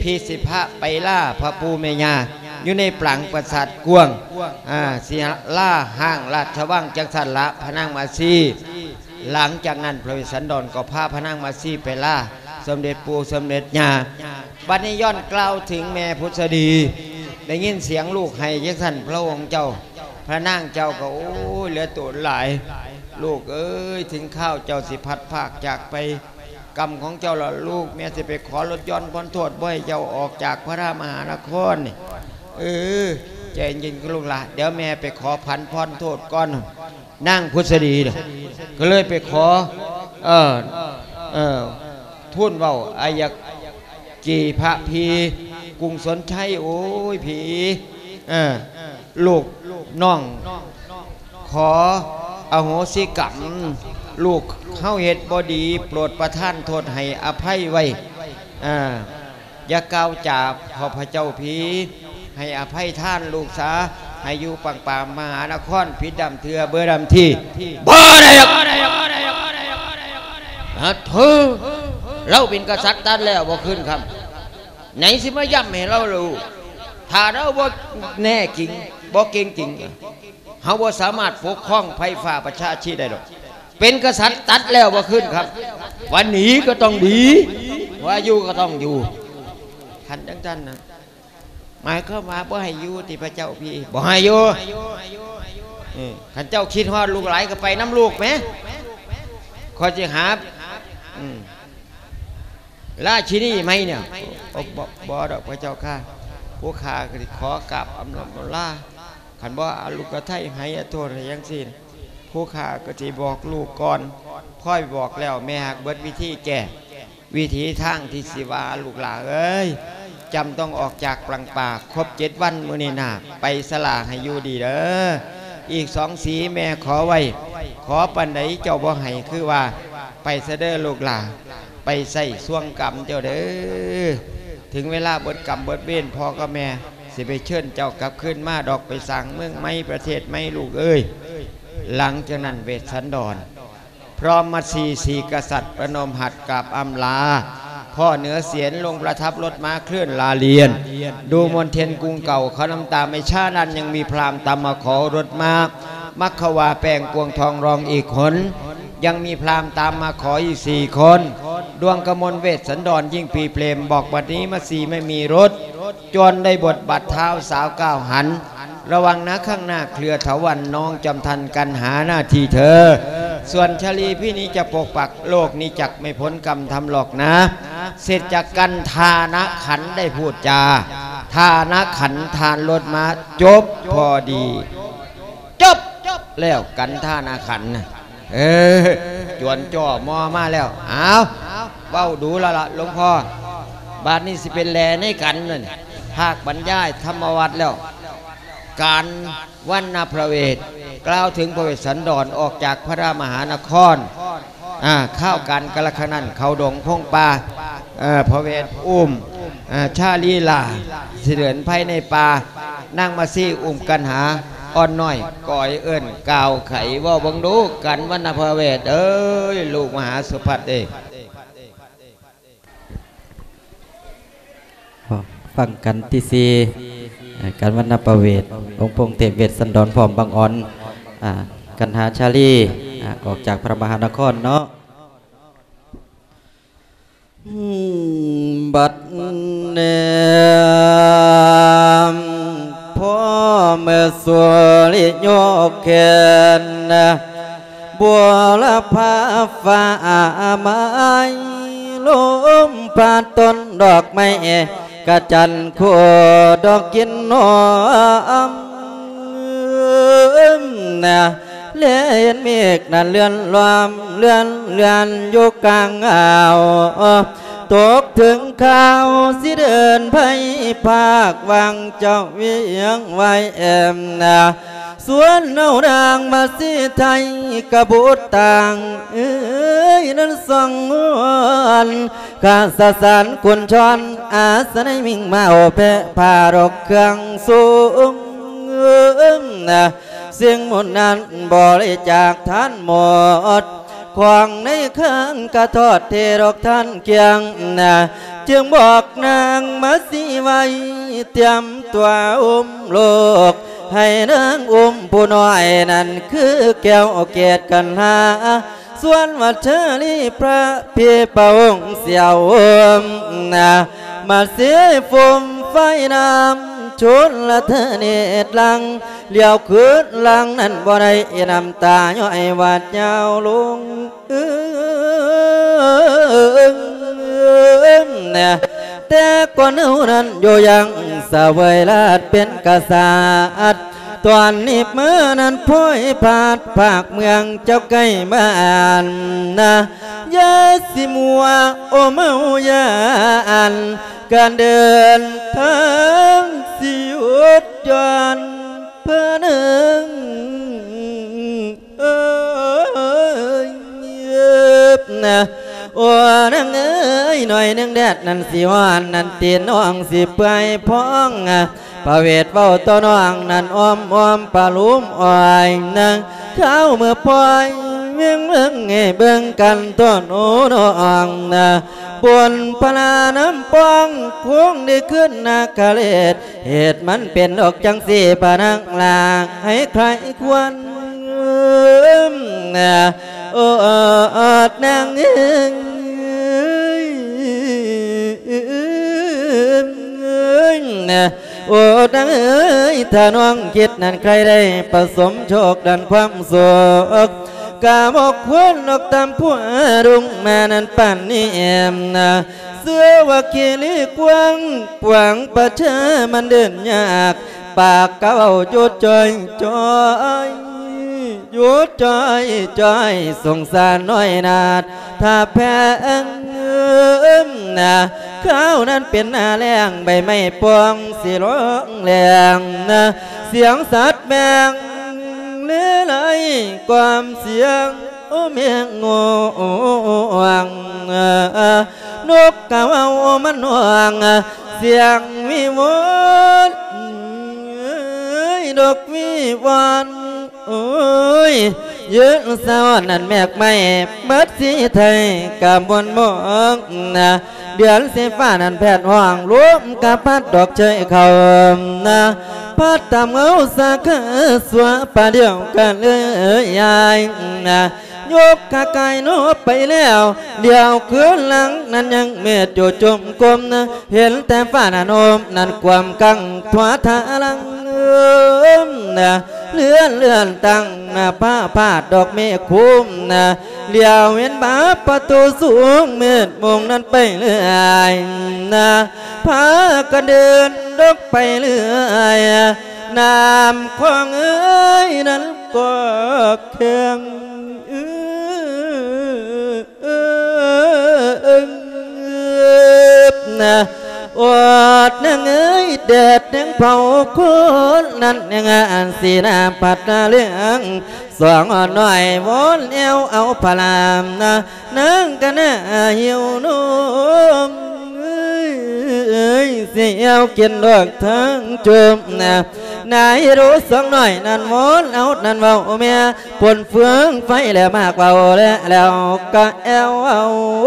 พีสิพะไปล่าพระปูเมญาอยู่ในปลังปราสาทกวงอ่าเสียล่าห้างราชวังจักสันละพระนางมาซีหลังจากนั้นพระเวสสันดรก็พาพระนางมาซีไปล่าสมเด็จปู่สมเด็จย่าบัดนี้ย้อนกล่าวถึงแม่พุทธดีได้ยินเสียงลูกให้จักสันพระองค์เจ้าพระนางเจ้าก็โอ้ยเหลือตัวหลายลูกเอ้ยถึงข้าวเจ้าสิพัดภาคจากไปกรรมของเจ้าละลูกแม่สิไปขอลดย้อนพ้นโทษบ่ให้เจ้าออกจากพระรามหานครนี่เออใจเย็นก็ลูกหลานเดี๋ยวแม่ไปขอพันพ้นโทษก่อนนั่งพุทธดีก็เลยไปขอเออเออทุ่นเว้าอายักจีพระพีกรุงสนชัยโอ้ยผีเออลูกน้องขออโหสิกรรมลูกเข้าเหตุบดีโปรดประทานโทษให้อภัยไว้อ่าอย่าก้าวจากขอพระเจ้าพีให้อภัยท่านลูกสาให้อยู่ปังป่ามหานครพิดำเถือเบอร์ดำที่บ่ได้เธอเราเป็นกษัตริย์ตันแล้วบ่ขึ้นครับไหนสิมาย้ำให้เรารู้ถ้าเราบ่แน่จริงบ่เก่งจริงเขาบ่สามารถปกครองไฟฟ้าประชาชีได้หรอกเป็นกษัตริย์ตัดแล้วบ่ขึ้นครับวันหนีก็ต้องดีว่าอยู่ก็ต้องอยู่ขันจังจันนะหมายเข้ามาบ่ให้อยู่ที่พระเจ้าพี่บ่ให้อยู่ขันเจ้าคิดฮอดลูกหลายก็ไปน้ำลูกไหมคอยจะหาราชินีไหมเนี่ยบ่บ่ดอกพระเจ้าข้าผู้ข้าก็ขอกราบอำลาลาขันบ่อาลูกกระไทยให้โทษอะไรยังสิ้นผู้ข้าก็จะบอกลูกก่อนพ่อยบอกแล้วแม่หักเบิดวิธีแก่วิธีทางที่สิวาลูกหลาเอ้ยจำต้องออกจากปลังป่าครบเจ็ดวันมื้อนี้นาไปสลาให้อยู่ดีเด้ออีกสองสีแม่ขอไว้ขอปันไหนเจ้าบ่ให้คือว่าไปเสด็จลูกหลาไปใส่ส่วงกรรมเจ้าเด้อถึงเวลาเบิดกรรมเบิดเวรพ่อกับแม่สิไปเชิญเจ้ากลับขึ้นมาดอกไปสั่งเมืองไม่ประเทศไม่ลูกเอ้ยหลังจากนั้นเวสสันดรพร้อมมาสีสีกษัตริย์ประนมหัตถ์กับอำลาพ่อเหนือเสียนลงประทับรถม้าเคลื่อนลาเลียนดูมนเทียนกรุงเก่าเขาน้ำตาไม่ช้านั้นยังมีพราหมณ์ตามมาขอรถม้ามัคควาแปลงกวงทองรองอีกคนยังมีพราหมณ์ตามมาขออีกสี่คนดวงกมลเวสสันดรยิ่งปีเปลมบอกบัดนี้มาสีไม่มีรถจนได้บทบัดเท้าสาวก้าวหันระวังนะข้างหน้าเครือเถาวันน้องจำทันกันหาหน้าที่เธอส่วนชลีพี่นี้จะปกปักโลกนี้จักไม่พ้นกรรมทำหรอกนะเสร็จจากกันทานะขันได้พูดจาทานะขันทานรถมาจบพอดีจบแล้วกันทานะขันเออจวนจ่อมอมาแล้วเอาเว้าดูละละหลวงพ่อบาดนี้สิเป็นแลในกันนั่นภาคบรรยายธรรมวัตรแล้วการวันนาพระเวทกล่าวถึงพระเวสสันดรออกจากพระรามหานครอ่าข้าวกันกะละขนันเขาดงพงป่าพระเวทอุ้มชาลีลาเสด็จภายในป่านั่งมาซี่อุ้มกันหาอ่อนน้อยก่อยเอิ้นกาวไขว่าบังดูกันวันนาพระเวทเอ้ยลูกมหาสุภัทเองฟังกันที่สี่การวันนาประเวทองค์พงเทพเวสสันดรพร้อมบางอ่อนกันหาชาลีออกจากพระมหานครเนาะบัดเนมพ่อเมื่อสวลิโยกเคนบัวละพาฟ้าไม้ลมปาต้นดอกไม้กะจันโคดอกกินนอมนะเลียนเมฆนั่นเลื่อนลอมเลื่อนเลื่อนอยู่กลางอ่าวตกถึงข้าวสิเดินไปภาควังเจ้าเวียงไว้แอมนะสวนเอานางมาสิไทยกระบุตรต่างเอ้ยนั้นส่องวนข้าสสารคุณชอนอาสนัยมิ่งมาโอเพพารกเครื่องสูงนะเสียงมนต์นั้นบริจากท่านหมดขวางในข้างกระทอดเทรกท่านเกียงนะจึงบอกนางมาสีไว้เตรียมตัวอุ้มลูกให้นางอุ้มผู้น้อยนั่นคือแก้วเกศกันหาส่วนวัดเชลีพระพี่ประองค์เสียวนะมาเสียฟุมไฟน้ำชุนละเธอเนตลังเลี้ยวคืนลังนั้นบ่ได้น้ำตาย้อยวาดยาวลงเนี่ยแต่ก่อนนั้นอยู่ยังสวยลาดเป็นกษัตริย์ตอนนี้เมื่อนั้นพ้อยผาดภาคเมืองเจ้าไก่บ้านนะยาสิมัวโอเมายานการเดินทางสิวดยานเพื่อหนึ่งเอ้ยนะโอ้นังเอ้ยหน่อยนึงแดดนั่นสิวานนั่นตีน้องสิเปื่อยพ้องพระเวทเบ้าตัวน้องนั่นอ้อมอ้อมปลาลุ่มอ้อยนังเข้าเมื่อปล่อยเวียงเรื่องเงยเบิ่งกันต้นโอ้น้องนะบนพนาน้ำปองพวงได้ขึ้นนาคาเลศเหตุมันเป็นดอกจังสีปานังลางให้ใครควรนะโอ้อดนางเอ้ยนะโอ้ดังเอ้ยถ้าน้องคิดนั้นใครได้ผสมโชคดันความสุขกาบอกควรนกตามผัวรุ่งมานั้นปั่นนี่เอ็มนะเสื้อว่าคีรีกวางปวงประเชอมันเดินยากปากเก้าจุดจอยจอยหยุดจอยจอยสงสารน้อยนาดถ้าแพ้นะข้าวนั้นเป็นหน้าแรงใบไม้ปวงสีร้องแรงนะเสียงสัตว์แมงเลื่อยไหลความเสียงโอ้เมียงงวงนกกาเอามันหวงเสียงวิวอนดอกวิวอนโอ้ยยืนสวรรค์นั่นแมกไม่เบิดสีไทยกาบนมองนะเดือนสีฟ้านั่นแผดห่วงรวมกับพัดดอกเชยเขานะพัดตามเงาสักสวะป่าเดียวกันเลยยายนะยกกะไก่โนไปแล้วเดียวคืนหลังนั้นยังเม็ดอยู่จุ่มกลมนะเห็นแต่ฟ้านันโอมนั่นความกังทวาทาลังนะเลื่อนเลื่อนตั้งนะผ้าพาดดอกเมฆคุ้มนะเลี้ยวเห็นบาประตูสูงเม็ดมงนั้นไปเรื่อยนะพากันเดินดอกไปเรื่อยน้ำคลองเอ้ยนั้นก็เคียงนะอดนังเอ้ยเด็ดนังเผาคนนั้นยังอ่านสีน้ำปัดเลี้ยงสองอ่อนหน่อยวนเอวเอาพลามนะนั่งกันน่ะหิวนมเอ้ยเสียวกินดอกทั้งจุ่มนะนายรู้สองหน่อยนั่นวนเอานั่นเบาเมียปนเฟืองไฟแล้วมากเบาแล้วแล้วก็เอวเอา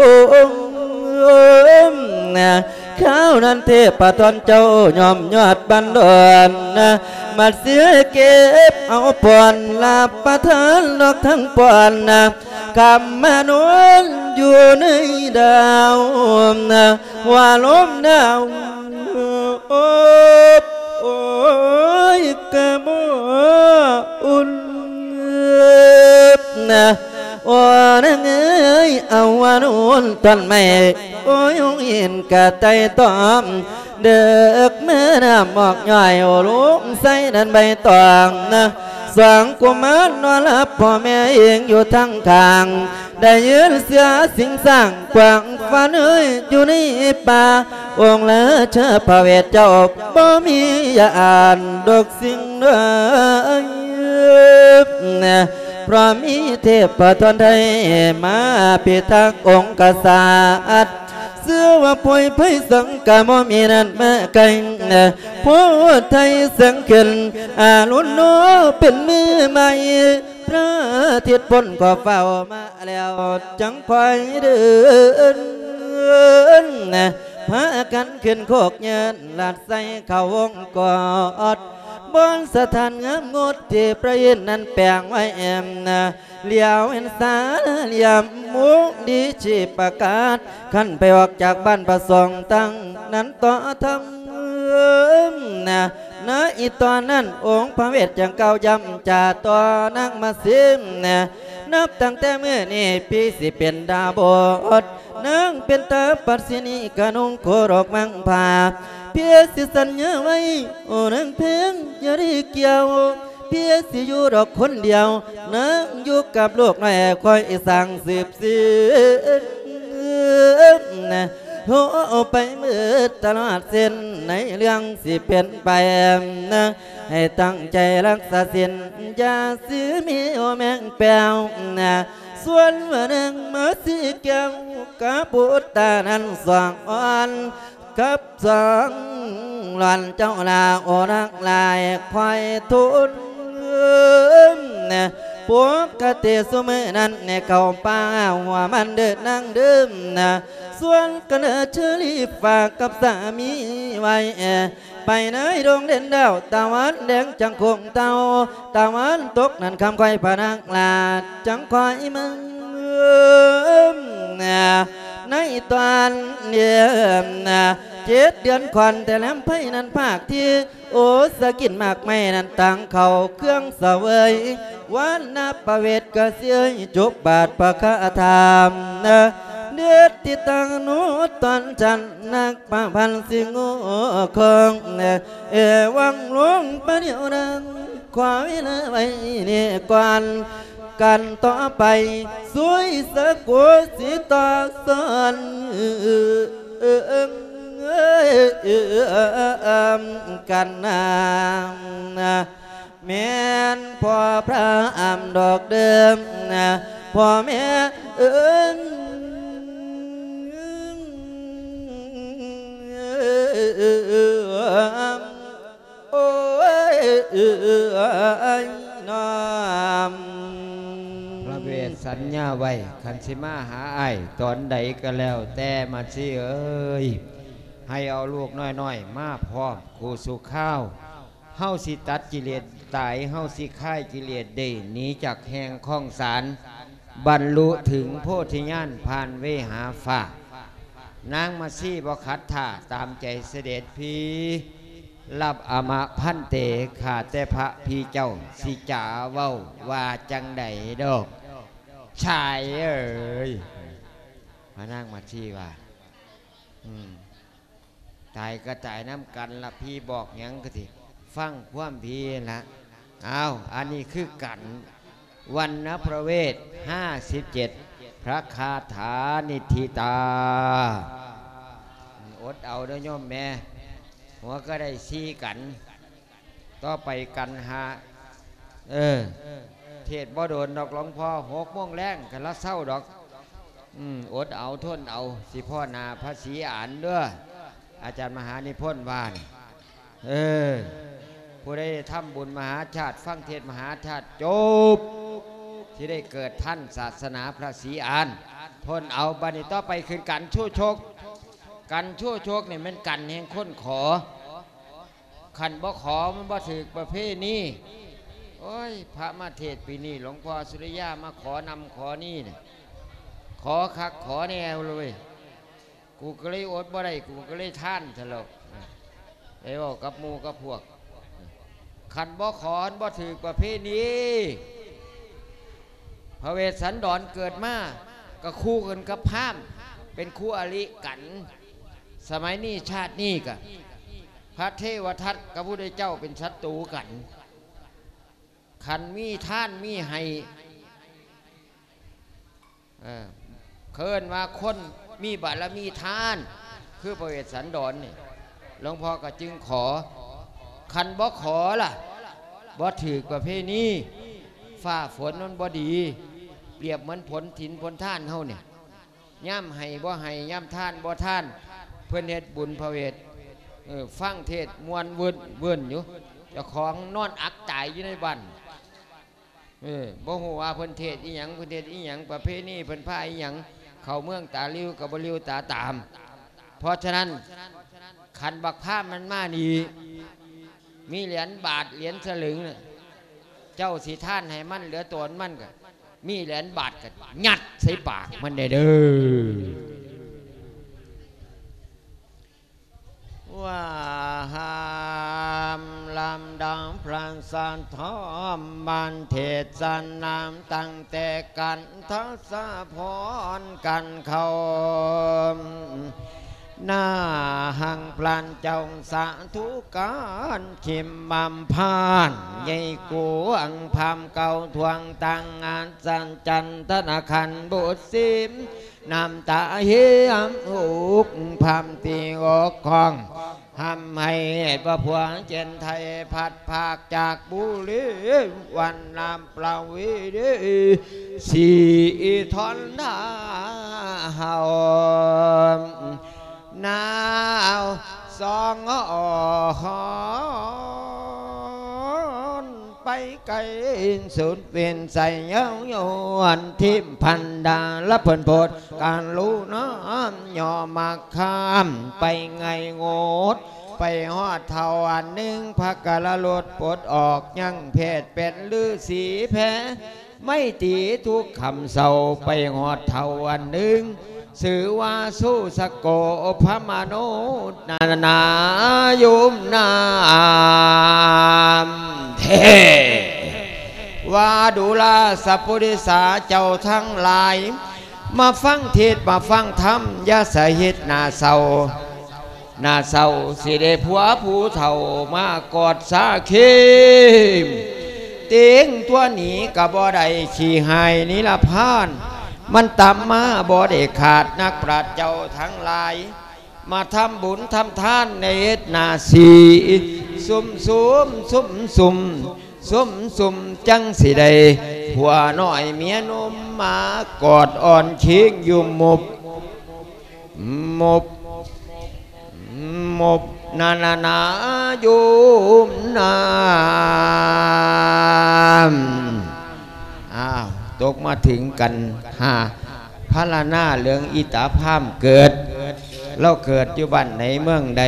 นะข้าวนั้นเทพตอนเจ้ายอมยอดบันดอนนะมาเสียเก็บเอาปอนลาประทานดอกทั้งปอนนะคำมานวนอยู่ในดาวนะว่าลมดาวโอ้โอ้ยกะโมอุ่นนะโอ้นังเอ้ยเอาวานุนต้นไม้โอ้ยงอินกะไตตอมเด็กเมื่อน้ำหมอกย่อยโอ้ลุงใส่ดันใบตองนะสวงกุมารนอนหลับพ่อแม่เองอยู่ทั้งทางได้ยืนเสือสิงสร้างกวางฟ้าเอ้ยอยู่ในป่าองค์ละเชื่อพระเวทเจ้าบ่มียาอ่านดอกสิ่งใดนะเพราะมีเทพทนไทยมาพิทักษ์องค์กษัตริย์เสื้อว่าป่วยไพ่สังกามมีนั่นมาไกลผู้ไทยสังเกตอาลุนโนเป็นมือใหม่พรระอาทิตย์พ้นก็เฝ้ามาแล้วจังคอยเดินนะพากันขึ้นโคกเงินลาดใส่เขาวงกอดบนสถานงามงดที่ประยินนั้นแปลงไว้แอมนะเลี้ยวเห็นสาเหลี่ยมมุกดีชีประกาศขันไปออกจากบ้านประสงค์ตั้งนั้นต่อทำนะณอีตอนนั้นองค์พระเวทจังเก่าย้ำจ่าตัวนักมาซิมนะนับตั้งแต่เมื่อนี้พี่สิเป็นดาบดนังเป็นตาปัสสินีกะนุงโครกมังพาเพียสิสัญญาไว้โอ้นังเพียงอย่าได้เกี่ยวเพียสิอยู่ดอกคนเดียวนังอยู่กับลูกน้อยคอยสั่งสืบสืบนะโอ้ไปมืดตลอดเส้นในเรื่องสิเป็นไปนะให้ตั้งใจรักษาสินอย่าซื้อมีโอแมงแปวนะส่วนวันหนึ่งมาสิแก้วกับปุตตานั้นสองอ่อนกับสองหล่อนเจ้าลาโอรักลายควายทุนนะปกติสมัยนั้นในเขาป่าหัวมันเดินนั่งดื่มนะส่วนกันเชอรี่ฝากกับสามีไว้ไปในดงเด่นดาวตะวันแดงจังคงเตาตะวันตกนั่นคำควายพนักลาจังควายมึงนะในตอนเดียมนะเจ็ดเดือนควันแต่แลมไพ่นั้นภาคที่โอสกินมากไม่นั้นตังเขาเครื่องเสวยวันนับประเวทกเสียจุบบาทประคาธรรมนะเดือดติตังนุตอนจันนักประพันสิงโอคงเอวังหลวงปะเดียวดังความวิเลไว้เนี่ยกวนกันต่อไปสวยสะกดสิต่อสอนกันนาแม่นพ่อพระอำดอกเดิมพ่อแม่เอิ้นโอ้ยน้อมพระเวทสัญญาไว้คันสิมาหาไอ้ตอนใดก็แล้วแต่มาสิเอ้ยให้เอาลูกน้อยๆมาพร้อมกูสู่ข้าวเฮาสิตัดกิเลสตายเฮาสิค่ายกิเลสได้หนีจากแห่งข้องสารบรรลุถึงโพธิญาณผ่านเวหาฟ้านางมาซี่บ่ขัดท่าตามใจเสด็จพี่รับอมะพันเตขาแต่พระพี่เจ้าสิจ๋าเว้าว่าจังใดดอกชายเอ้ยพระนางมาซี่ว่าอืมตายก็ตายน้ำกันละพี่บอกยังก็สิฟังความพี่ละอ้าวอันนี้คือกันวันนพระเวทห้าสิบเจ็ดพระคาถานิธิตาอดเอาเด้อโยมแม่หัวก็ได้ซีกันต่อไปกันหาเออเทศบ่โดนดอกหลวงพ่อหกโมงแรงกันละเศร้าดอกอืมอดเอาทนเอาสิพ่อนาพระศรีอ่านเด้ออาจารย์มหานิพนธ์วานเออผู้ได้ทำบุญมหาชาติฟังเทศมหาชาติจบที่ได้เกิดท่านศาสนาพระศรีอานทนเอาบัดนี้ต่อไปคือกันชั่วโชคกันชั่วโชคเนี่ยมันกันแห่งคนขอขันบ่ขอมันบ่ถือประเภทนี้โอ้ยพระมาเทศปีนี้หลวงพ่อสุริยามาขอนำขอนี่เนี่ยขอคักขอแนวเลยกูก็เลยอดบ่ได้กูก็เลยท่านเถอะไอ้บอกกับมูกับพวกขันบ่ขอนบ่ถือประเภทนี้พระเวสสันดรเกิดมาก็คู่กันกับพามเป็นคู่อริกันสมัยนี้ชาตินี้กับพระเทวทัตกับพระพุทธเจ้าเป็นศัตรูกันขันมีท่านมีให้เคินว่าคนมีบารมีทานคือพระเวสสันดรนี่หลวงพ่อก็จึงขอขันบ่ขอล่ะบ่ถือประเพณีฟ้าฝนนั้นบ่ดีเปรียบเหมือนผลถินผลท่านเฮาเนี่ยย่ำให้บ่ให้ย่ำท่านบ่ท่านเพื่อนเฮ็ดบุญพระเวทฟังเทศมวนเวินเวินอยู่เจ้าของนอนอักตายอยู่ในบ้านเออบ่ฮู้ว่าเพิ่นเทศอีหยังเพิ่นเทศอีหยังประเพณีเพิ่นพาอีหยังเข้าเมืองตาลิ้วกับบ่ลิ้วตาตามเพราะฉะนั้นขันบักพามันมานี่มีเหรียญบาทเหรียญสลึงน่ะเจ้าสิท่านให้มันเหลือตนมันก็มีเหรียญบาทก็ยัดใส่ปากมันได้เด้อว่าหามลำดังพระสันทอมบันเทศนามตั้งแต่กันทัศพรกันเขาหน้าหังพลันเจ้าสาธุการขิมบำพานใหญ่กวงพามเก่าทวงตังงานสันจันทนาคันบุตรสิมนำตาเฮียมอุกพามตีอกคองทำให้พระพวงเจนไทยพัดภาคจากบุรีวันนำเปล่าวิดีสีทอนดาเฮาหนาวสองอ่อนไปไกลสุดเวียนใส่เย้าโยนทิมพันดาและเพิ่นโพดการรู้น้ำย่อมาข้ามไปไงโงดไปหอดเท่าอันหนึ่งพักกะละลดปลดออกยังเพศเป็นลือสีแพ้ไม่ตีทุกคำเศร้าไปหอดเท่าอันหนึ่งสื่อว่าสู้สโกพระมโนนานายุมนามเทว่าดูลาสัพพุริสาเจ้าทั้งหลายมาฟังเทศมาฟังธรรมยาสหิตนาเศร้านาเศร้าสิได้ผัวผู้เฒ่ามากอดสาคีมเตียงตัวหนีกับบ่ได้ขี่หายนิรพานมันตามมาบ่ได้ขาดนักปราชญ์เจ้าทั้งหลายมาทำบุญทำทานในเอตนาสีซุ่มซุ่มซุ่มซุ่มซุ่มซุ่มจังสิได้ผัวน้อยเมียนุ่มมากอดอ่อนชิงอยู่หมบหมบหมบนานานายุมนามอ้าวตกมาถึงกันห้าพระละหน้าเรื่องอิตาพามเกิดเราเกิดอยู่บ้านไหนเมืองใด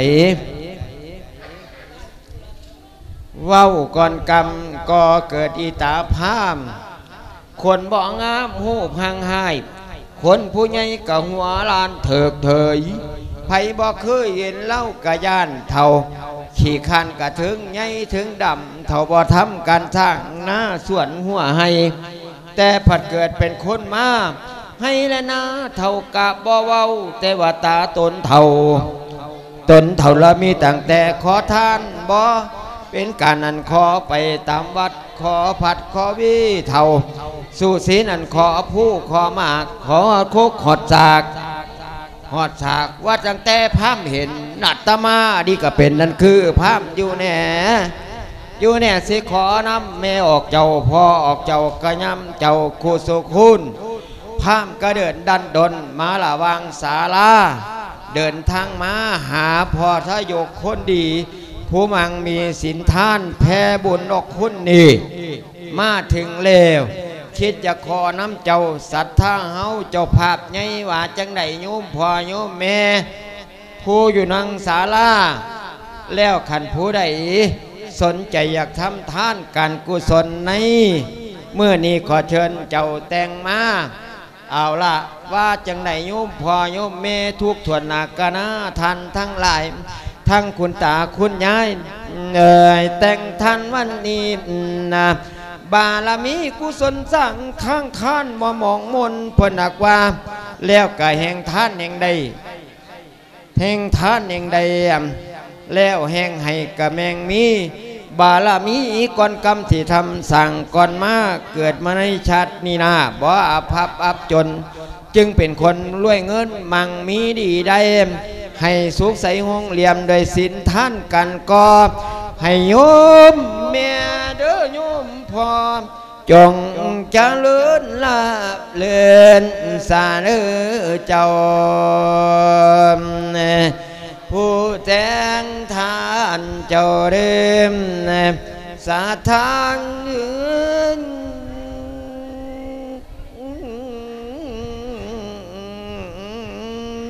เว้าก่อนกรรมก็เกิดอิตาพามคนบ่งามหูพังหายคนผู้ใหญ่กับหัวลานเถิกเถยไผบ่เคยเห็นเล่ากะย่านเท่าขี่คันกะถึงใหญ่ถึงดำเท่าบ่ทำการสร้างหน้าส่วนหัวให้แต่ผัดเกิดเป็นคนมาให้และนาเท่ากะบ่เว้าแต่ว่าตาตนเท่าตนเท่าละมีตั้งแต่ขอทานบ่เป็นการนันขอไปตามวัดขอผัดขอวิเท่าสู่ศีนันขอผู้ขอมากขอคุกหอดจากหอดฉากว่าจังแต่พามเห็นนัตมาดีก็เป็นนั่นคือพามอยู่แน่อยู่แน่สิขอนำแม่ออกเจ้าพ่อออกเจ้ากระยำเจ้าคู่สุคุณพามก็เดินดันดนมาละวังศาลาเดินทางมาหาพ่อทยกคนดีผู้มังมีสินท่านแพ่บุญออกคุณนี่มาถึงเลวคิดจะขอน้ำเจ้าสัทธาเฮาเจ้าภาพไงว่าจังไดโยมพ่อโยมแม่ผู้อยู่นังศาลาแล้วขันผู้ใดสนใจอยากทำทานการกุศลในเมื่อนี้ขอเชิญเจ้าแต่งมาเอาละว่าจังไดโยมพ่อโยมแม่ทุกถวนหนักกนะทันทั้งหลายทั้งคุณตาคุณยายเอ่ยแต่งทันวันนี้นะบารมีกุศลสั่งข้างข้านมามองมนเพิ่นนักว่าแล้วก็แห่งท่านแห่งใดแห่งท่านแห่งใดแล้วแห่งให้กะแมงมีบารมีก่อนกรรมที่ทำสั่งก่อนมาเกิดมาในชาตินี้นาบ่อาภัพอับจนจึงเป็นคนรวยเงินมั่งมีดีได้ให้สุขใสห้องเหลี่ยมโดยศีลท่านกันก็ให้โยมแม่เด้อโยมพ่อจงเจริญลาบเลื่อนสาเด้อเจ้าผู้แต่งทานเจ้าเดิมสาทางอื่น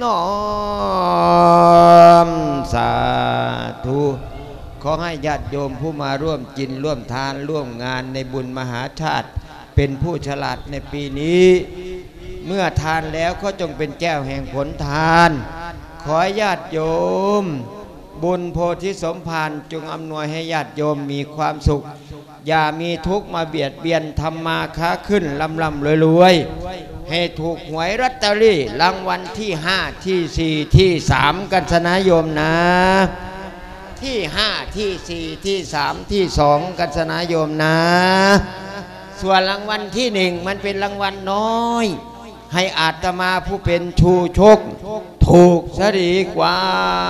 น้อมสาธุขอให้ญาติโยมผู้มาร่วมกินร่วมทานร่วมงานในบุญมหาชาติเป็นผู้ฉลาดในปีนี้เมื่อทานแล้วก็จงเป็นแก้วแห่งผลทานขอญาติโยมบุญโพธิสมภารจงอำนวยให้ญาติโยมมีความสุขอย่ามีทุกข์มาเบียดเบียนทำมาค้าขึ้นลำลำรวยรวยให้ถูกหวยลอตเตอรี่รางวัลที่ห้าที่สี่ที่สามกันชนะโยมนะที่ห้าที่สี่ที่สามที่สองกันชนะโยมนะส่วนรางวัลที่หนึ่งมันเป็นรางวัลน้อยให้อาตมาผู้เป็นชูชกถูกซะดีกว่า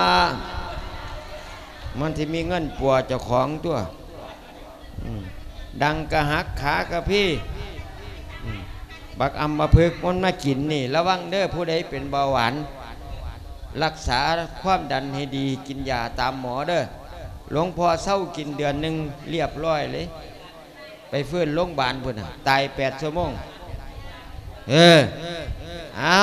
มันที่มีเงินปัวเจ้าของตัวดังกระหักขากระพี่บักอัมมาพึกมันมากินนี่ระวังเด้อผู้ใดเป็นเบาหวานรักษาความดันให้ดีกินยาตามหมอเด้อหลวงพ่อเศร้ากินเดือนหนึ่งเรียบร้อยเลยไปฟื้นโรงพยาบาลพุ่นตายแปดชั่วโมงเออเอา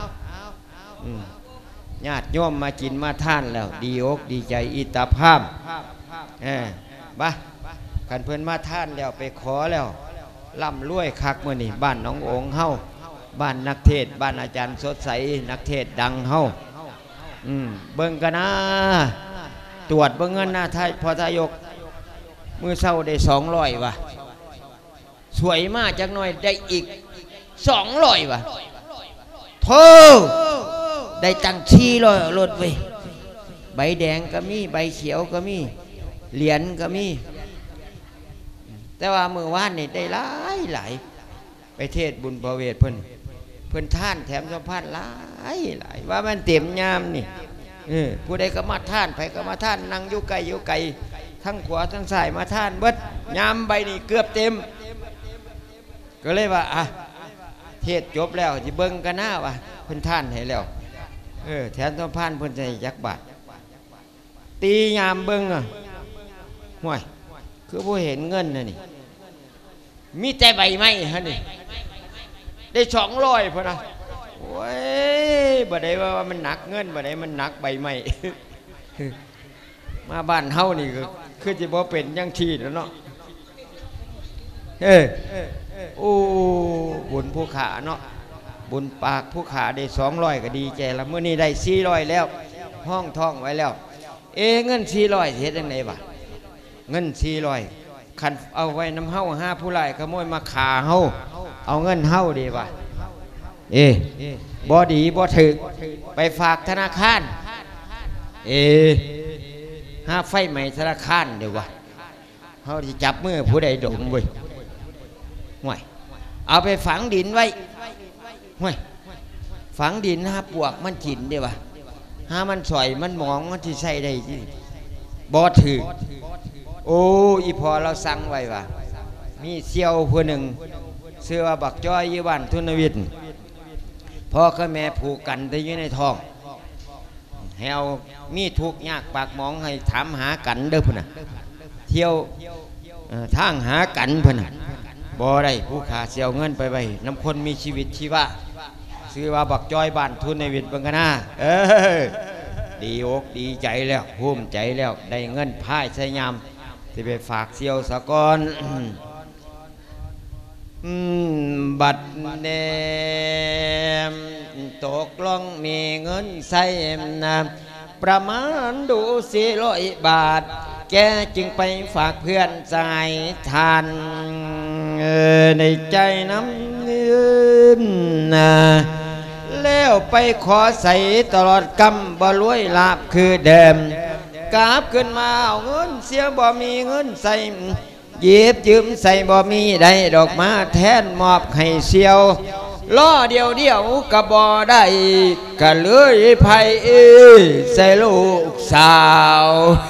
ญาติโยมมากินมาท่านแล้วดีอกดีใจอิตาภาพเออบ้ากันเพื่อนมาท่านแล้วไปขอแล้วล่ำรวยคักมื่อนี่บ้านน้ององค์เฮาบ้านนักเทศบ้านอาจารย์สดใสนักเทศดังเฮาอืมเบิ่งกันนะตรวจเบิ่งเงินนะท่านพอทายกมือเศร้าได้สองร้อยวะสวยมากจักหน่อยได้อีกสองร้อยวะโธ่ได้ตังชีร้อยรถไปใบแดงก็มีใบเขียวก็มีเหรียญก็มีแต่ว่ามือว่านนี่ได้หลายหลายไปเทศบุญประเวทเพิ่นเพิ่นท่านแถมสัมภาษณ์หลายหลายว่ามันเต็มยามนี่เออผู้ใดก็มาท่านไปก็มาท่านนั่งอยู่ไกลอยู่ไกลทั้งขวาทั้งซ้ายมาท่านเบิดยามใบนี่เกือบเต็มก็เลยว่าอ่ะเทศจบแล้วจะเบิ่งกันหน้าว่ะเพิ่นท่านให้แล้วเออแถมสัมภาษณ์เพิ่นใจยักบาทตียามเบิ่งอ่ะห่วยคือผู้เห็นเงินนะนี่มีแต่ใบไม้ฮะนี่ได้สองร้อยพอนะโอ้ยบ่ได้ว่ามันหนักเงินบ่ได้มันหนักใบไม้ มาบ้านเฮานี่ก็คือจะบ่เป็นยังชีแล้วเนาะเออโอ้บุญผู้ขาเนาะบุญปากผู้ขาได้สองร้อยก็ดีใจละเมื่อนี้ได้สี่ร้อยแล้วห้องท่องไว้แล้วเอเงินสี่ร้อยเฮ็ดจังไดวะเงินสี่ร้อยคันเอาไว้น้ำเฮาห้าผู้ไล่ขโมยมาขาเฮาเอาเงินเฮาดีวะเอ๊บ่ดีบ่ถึกไปฝากธนาคารเอ๊ห้าไฟใหม่ธนาคารเดี๋ยววะเฮาที่จับมือผู้ใดดงเว้ยห่วยเอาไปฝังดินไว้ห่วยฝังดินห้าปวกมันกินเดี๋ยววะห้ามันสอยมันหมองมันที่ใส่ได้ที่บ่ถึกโอ้อีพอเราสั่งไว้ว่ามีเสี่ยวผู้หนึ่งเสื้อบักจ้อยยี่บ้านทุนวิทย์พ่อกับแม่ผูกกันได้อยู่ในท้องให้เอามีทุกข์ยากปากหมองให้ถามหากันเด้อพุ่นน่ะเที่ยวทางหากันพุ่นน่ะบ่ได้ผู้ขาเสี่ยวเงินไปไว้น้ำคนมีชีวิตชีวะซื้อว่าบักจ้อยบ้านทุนวิทย์บังกันนะเออดีอกดีใจแล้วภูมิใจแล้วได้เงินพายใช้ยามที่ไปฝากเสี่ยวสะกอนบัดเนมตกลงมีเงินใส่น้ำประมาณดูสี่ร้อยบาทแกจึงไปฝากเพื่อนใจทานในใจน้ำเงินแล้วไปขอใส่ตลอดกำบ่รวยลาบคือเดิมกราบขึ้นมาเอาเงินเสียบ่มีเงินใส่หยิบยืมใส่บ่มีได้ดอกมาแทนมอบให้เสียวล้อเดียวเดียวกะบ่ได้กะเลยไผใส่ลูกสาว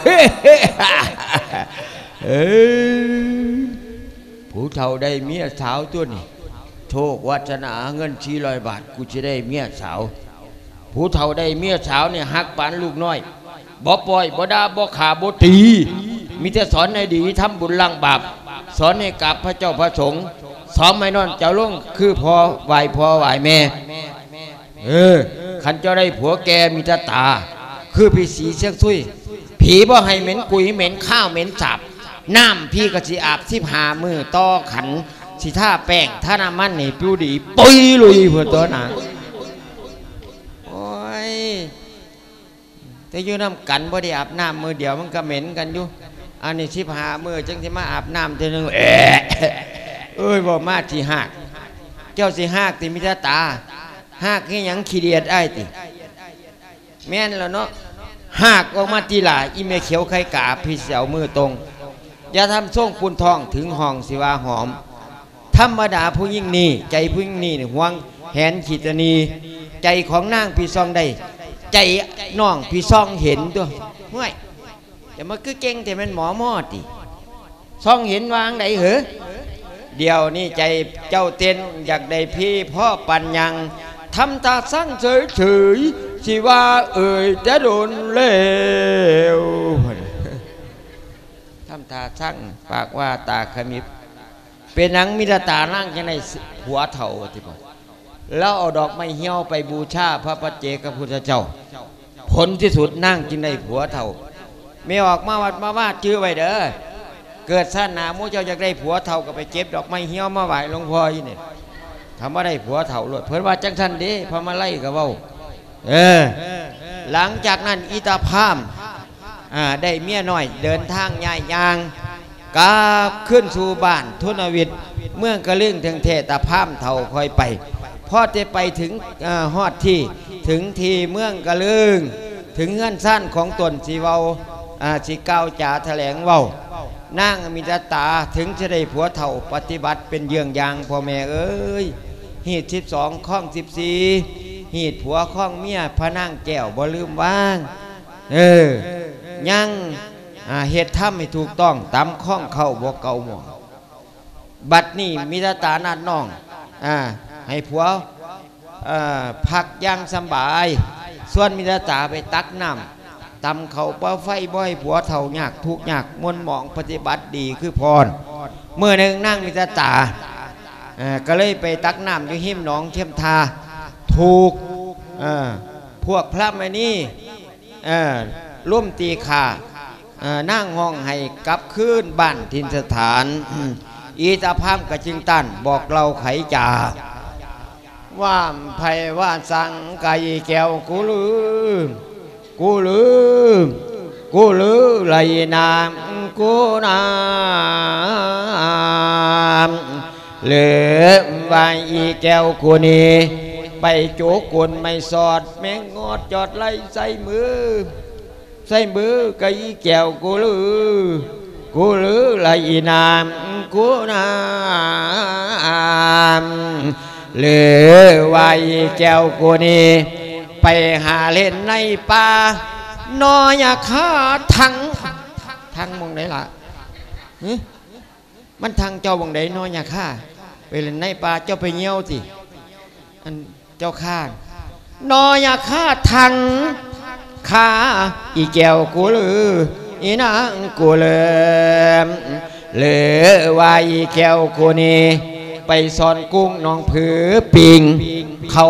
เออผู้เฒ่าได้เมียสาวตัวนี้โชควัฒนาเงินสี่ร้อยบาทกูจะได้เมียสาวผู้เฒ่าได้เมียสาวเนี่ยฮักปานลูกน้อยบ่ปล่อยบ่ด่าบ่ขาบ่ตีมีแต่สอนให้ดีทำบุญล้างบาปสอนให้กับพระเจ้าพระสงฆ์สอนไม่นอนเจ้าลงคือพอไหวพอไหวแม่เออขันเจ้าได้ผัวแกมีตาตาคือพี่สีเชียงซุยผีบ่ให้เหม็นกุยเหม็นข้าวเหม็นสาบน้ำพี่ก็สิอาบสิบหามือต่อขันสิท่าแป้งท่าน้ำมันนี่ปิวดีปุยลุยเพื่อตัวหนาโอ้ยแต่อยู่น้ำกันบ่ได้อาบน้ำมือเดียวมันก็เหม็นกันอยู่อันนี้สิบหามือจังสิมาอาบน้ำเท่านึงเอ๊ะเอ้ยบ่มาที่หักเจ้าสิหักติมิตรตาหักแค่ยังขี้เดียดไอ้ติแม่นแล้วเนาะหักออกมาทีหล่าอีเมเขียวไข่กาพี่เสียวมือตรงอย่าทำส่งปูนทองถึงห้องสิว่าหอมธรรมดาผู้ยิ่งนี่ใจผู้ยิ่งนี่ห่วงแหนขีตนีใจของนางพี่ซองได้ใจน้องพี่ซองเห็นตัวห้วยแต่มาคือเก่งแต่มันหมอมอดิซองเห็นวางไหนเหรอเดี๋ยวนี่ใจเจ้าเต้นอยากได้พี่พ่อปัญญังทำตาสั่งเฉยเฉยสิว่าเอ่ยจะโดนเลวทำตาสั่งปากว่าตาขมิบเป็นหนังมิตรตานั่งจะในหัวเถ่าที่บอกแล้วเอาดอกไม้เหี่ยวไปบูชาพระปัจเจกพุทธเจ้าผลที่สุดนั่งกินในหัวเถ่าไม่ออกมาวัดมาว่าชื่อไว้เด้อเกิดซ่านหนามูเจ้าอยากได้ผัวเถ่าก็ไปเก็บดอกไม้เหี่ยวมาไหว้หลวงพ่อยี่เนี่ยทำว่าได้ผัวเถ่าลวดเพิ่นว่าจังสันเด้พอมาไล่กับเว้าเออหลังจากนั้นอิตาพามได้เมียน้อยเดินทางย้ายยางกาขึ้นสู่บ้านทุนวิทย์เมืองกระลึงถึงเทตาพามเถ่าคอยไปพอจะไปถึงฮอดที่ถึงที่เมืองกระลึงถึงเงื่อนสั้นของตนสีเวาสีเก้าจ่าแถลงเว้านางมิตรตาถึงจะได้ผัวเถ่าปฏิบัติเป็นเยื่องยางพ่อแม่เอ้ยหีดสิบสองข้องสิบสี่หีดผัวข้องเมียพระนางแก้วบ่ลืมว่างเออยังเหตุถ้ำให้ถูกต้องตามข้องเข้าบ่เก่าหมอบัดนี้มิตรตานัดน้องอ่าให้ผัวพักย่างสบายส่วนมิตรตาไปตักน้ำตำเขาเป้าไฟบ่อยผัวเท่ายากทุกยากมนหมองปฏิบัติดีคือพรเมื่อหนึ่งนั่งมิตรตาก็เลยไปตักน้ำอยู่หิมหนองเทียมทาถูกพวกพระมานี่ร่วมตีขานั่งห้องให้กลับคืนบ้านทินสถานอีตาพามกระจิงตันบอกเราไขจ่าว่าไพว่าสังกายแก้วกูลืมกูลืมกูลืมไหลนามกูนามเหลือไว้อีแก้วกูนี้ไปโจกุนไม่สอดแมงงอดจอดไล่ใส่มือใส่มือไก่แก้วกูลือกูลือไหลนามกูนามเหลือไว้แก้วกูนี้ไปหาเล่นในป่านอยาฆ่าทังทังมองไหนล่ะมันทังเจ้าบางไหนนอยาฆ่าไปเล่นในป่าเจ้าไปเงี้ยวสิอันเจ้าฆ่านอยาฆ่าทังฆ่าอีแก้วกูลืออีนางกูเลยเหลือไว้แก้วกูนี้ไปสอนกุ้งน้องผือปิงเขา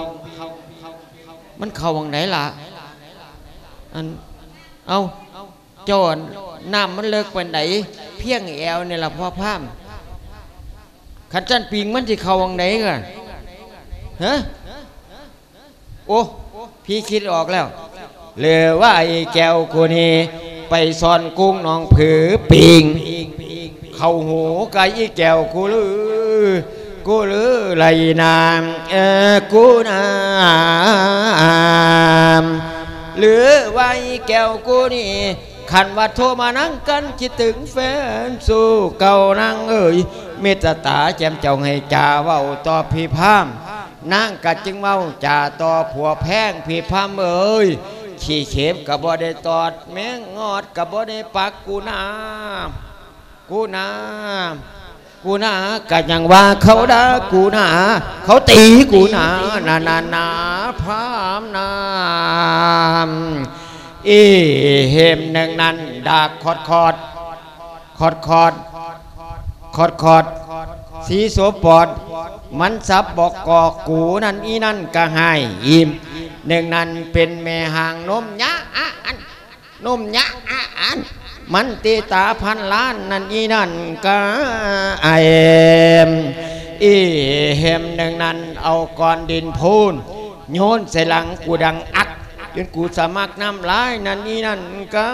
มันเข้าวังไหนล่ะอันเอาจอนน้ำมันเลิกไปไหนเพียงแอวเนี่ยล่ะพ่อพามขันจันปิงมันจะเข้าวังไหนกันฮะโอ้พี่คิดออกแล้วเหลือว่าไอ้แก้วกูนี่ไปสอนกุ้งน้องผือปิงเข้าหูไก่แก้วกูลือกูลือไหลนามเออกูนามหรือไว้แก้วกูนี่ขันว่าโทรมานั่งกันคิดถึงแฟนสู้เก่านั่งเอ่ยเมตตาแจมเจ้าให้จ่าเว้าต่อพี่พามนั่งกัดจึงเว้าจ่าต่อผัวแพงพี่พามเอ่ยขี้เข็บกับบ่ได้ตอดแมงงอดกับบ่ได้ปักกูน้ำกูน้ำกูนาก็ยังว่าเขาด่ากูนาเขาตีกูนานานานาพรามนามอีเห็มหนึ่งนั้นดากคอดคอดคอดคอดคอดคอดสีโสปอดมันซับบอกกอกูนั่นอีนั่นก็ให้อิ่มหนึ่งนั้นเป็นแม่ห่างนมยะอะอันนมยะอะอันมันตีตาพันล้านนั่นอีนั่นกาไอมอีเห็มหนึ่งนั้นเอาก้อนดินพูนโยนใส่หลังกูดังอัดจนกูสมัครน้ำลายนั่นอีนั่นก็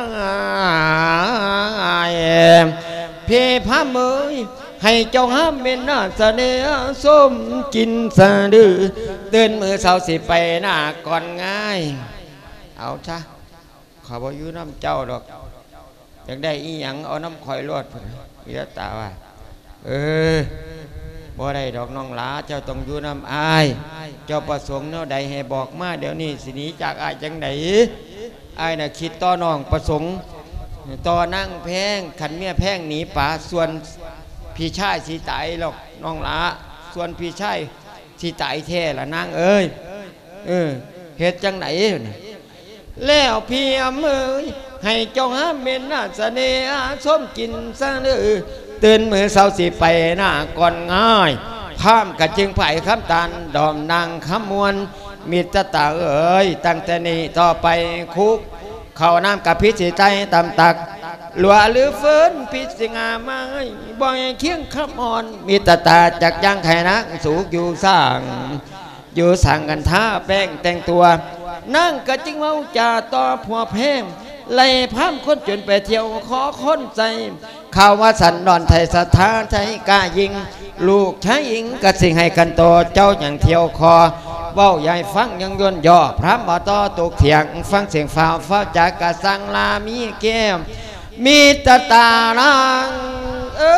เพพาเมยให้เจ้าห้ามเป็นหน้าเสน่ห์ส้มกินสะดือเตือนมือเสาสิไปหน้าก่อนง่ายเอาซะขอบอกอยู่น้ำเจ้าดอกอยากได้อีหยังเอาน้ำคอยรอดวิรตาว่าเออบ่ได้ดอกน้องหลาเจ้าต้องอยู่น้ำอายเจ้าประสงค์เนาะใดให้บอกมาเดี๋ยวนี้สิหนีจากอายจังไหนอายน่ะคิดต่อน้องประสงค์ต่อนั่งแพงขันเมียแพงหนีป่าส่วนพี่ชายสีตายหรอกน้องหลาส่วนพี่ชายสีตายแท้ละนางเอ้ยเออเฮ็ดจังไหนแล้วพี่อำเอ้ยให้เจ้าห้ามเม็นหน้าเสน่ห์ส้มกินซะเด้อตื่นมือเสาสิไปหน้าก่อนง่ายข้ามกระจึงไผ่คำตาลดอมนางขมวนมิตรตาเอ๋ยตั้งแต่นี้ต่อไปคุกเข้าน้ำกับพิสิใจตำตักหลัวหรือเฟินพิสิงาไม้บ่อยเคียงขมอนมิตรตาจากยังไข่นักสูกอยู่สร้างอยู่สั่งกันท่าแป้งแต่งตัวนั่งกระจึงเมาจ่าต่อผัวเพมไล่พามคนจนไปเที่ยวขอคนใจข่าวว่าสันดอนไทยสถานไทยกล้ายิงลูกชายหญิงกระสิงให้กันโตเจ้าอย่างเที่ยวคอเว้าใหญ่ฟังยังยนย่อพระมาต่อตกเถียงฟังเสียงฟ้าฟ้าจากกระสังลามีแก้มมีตาตานางเอ้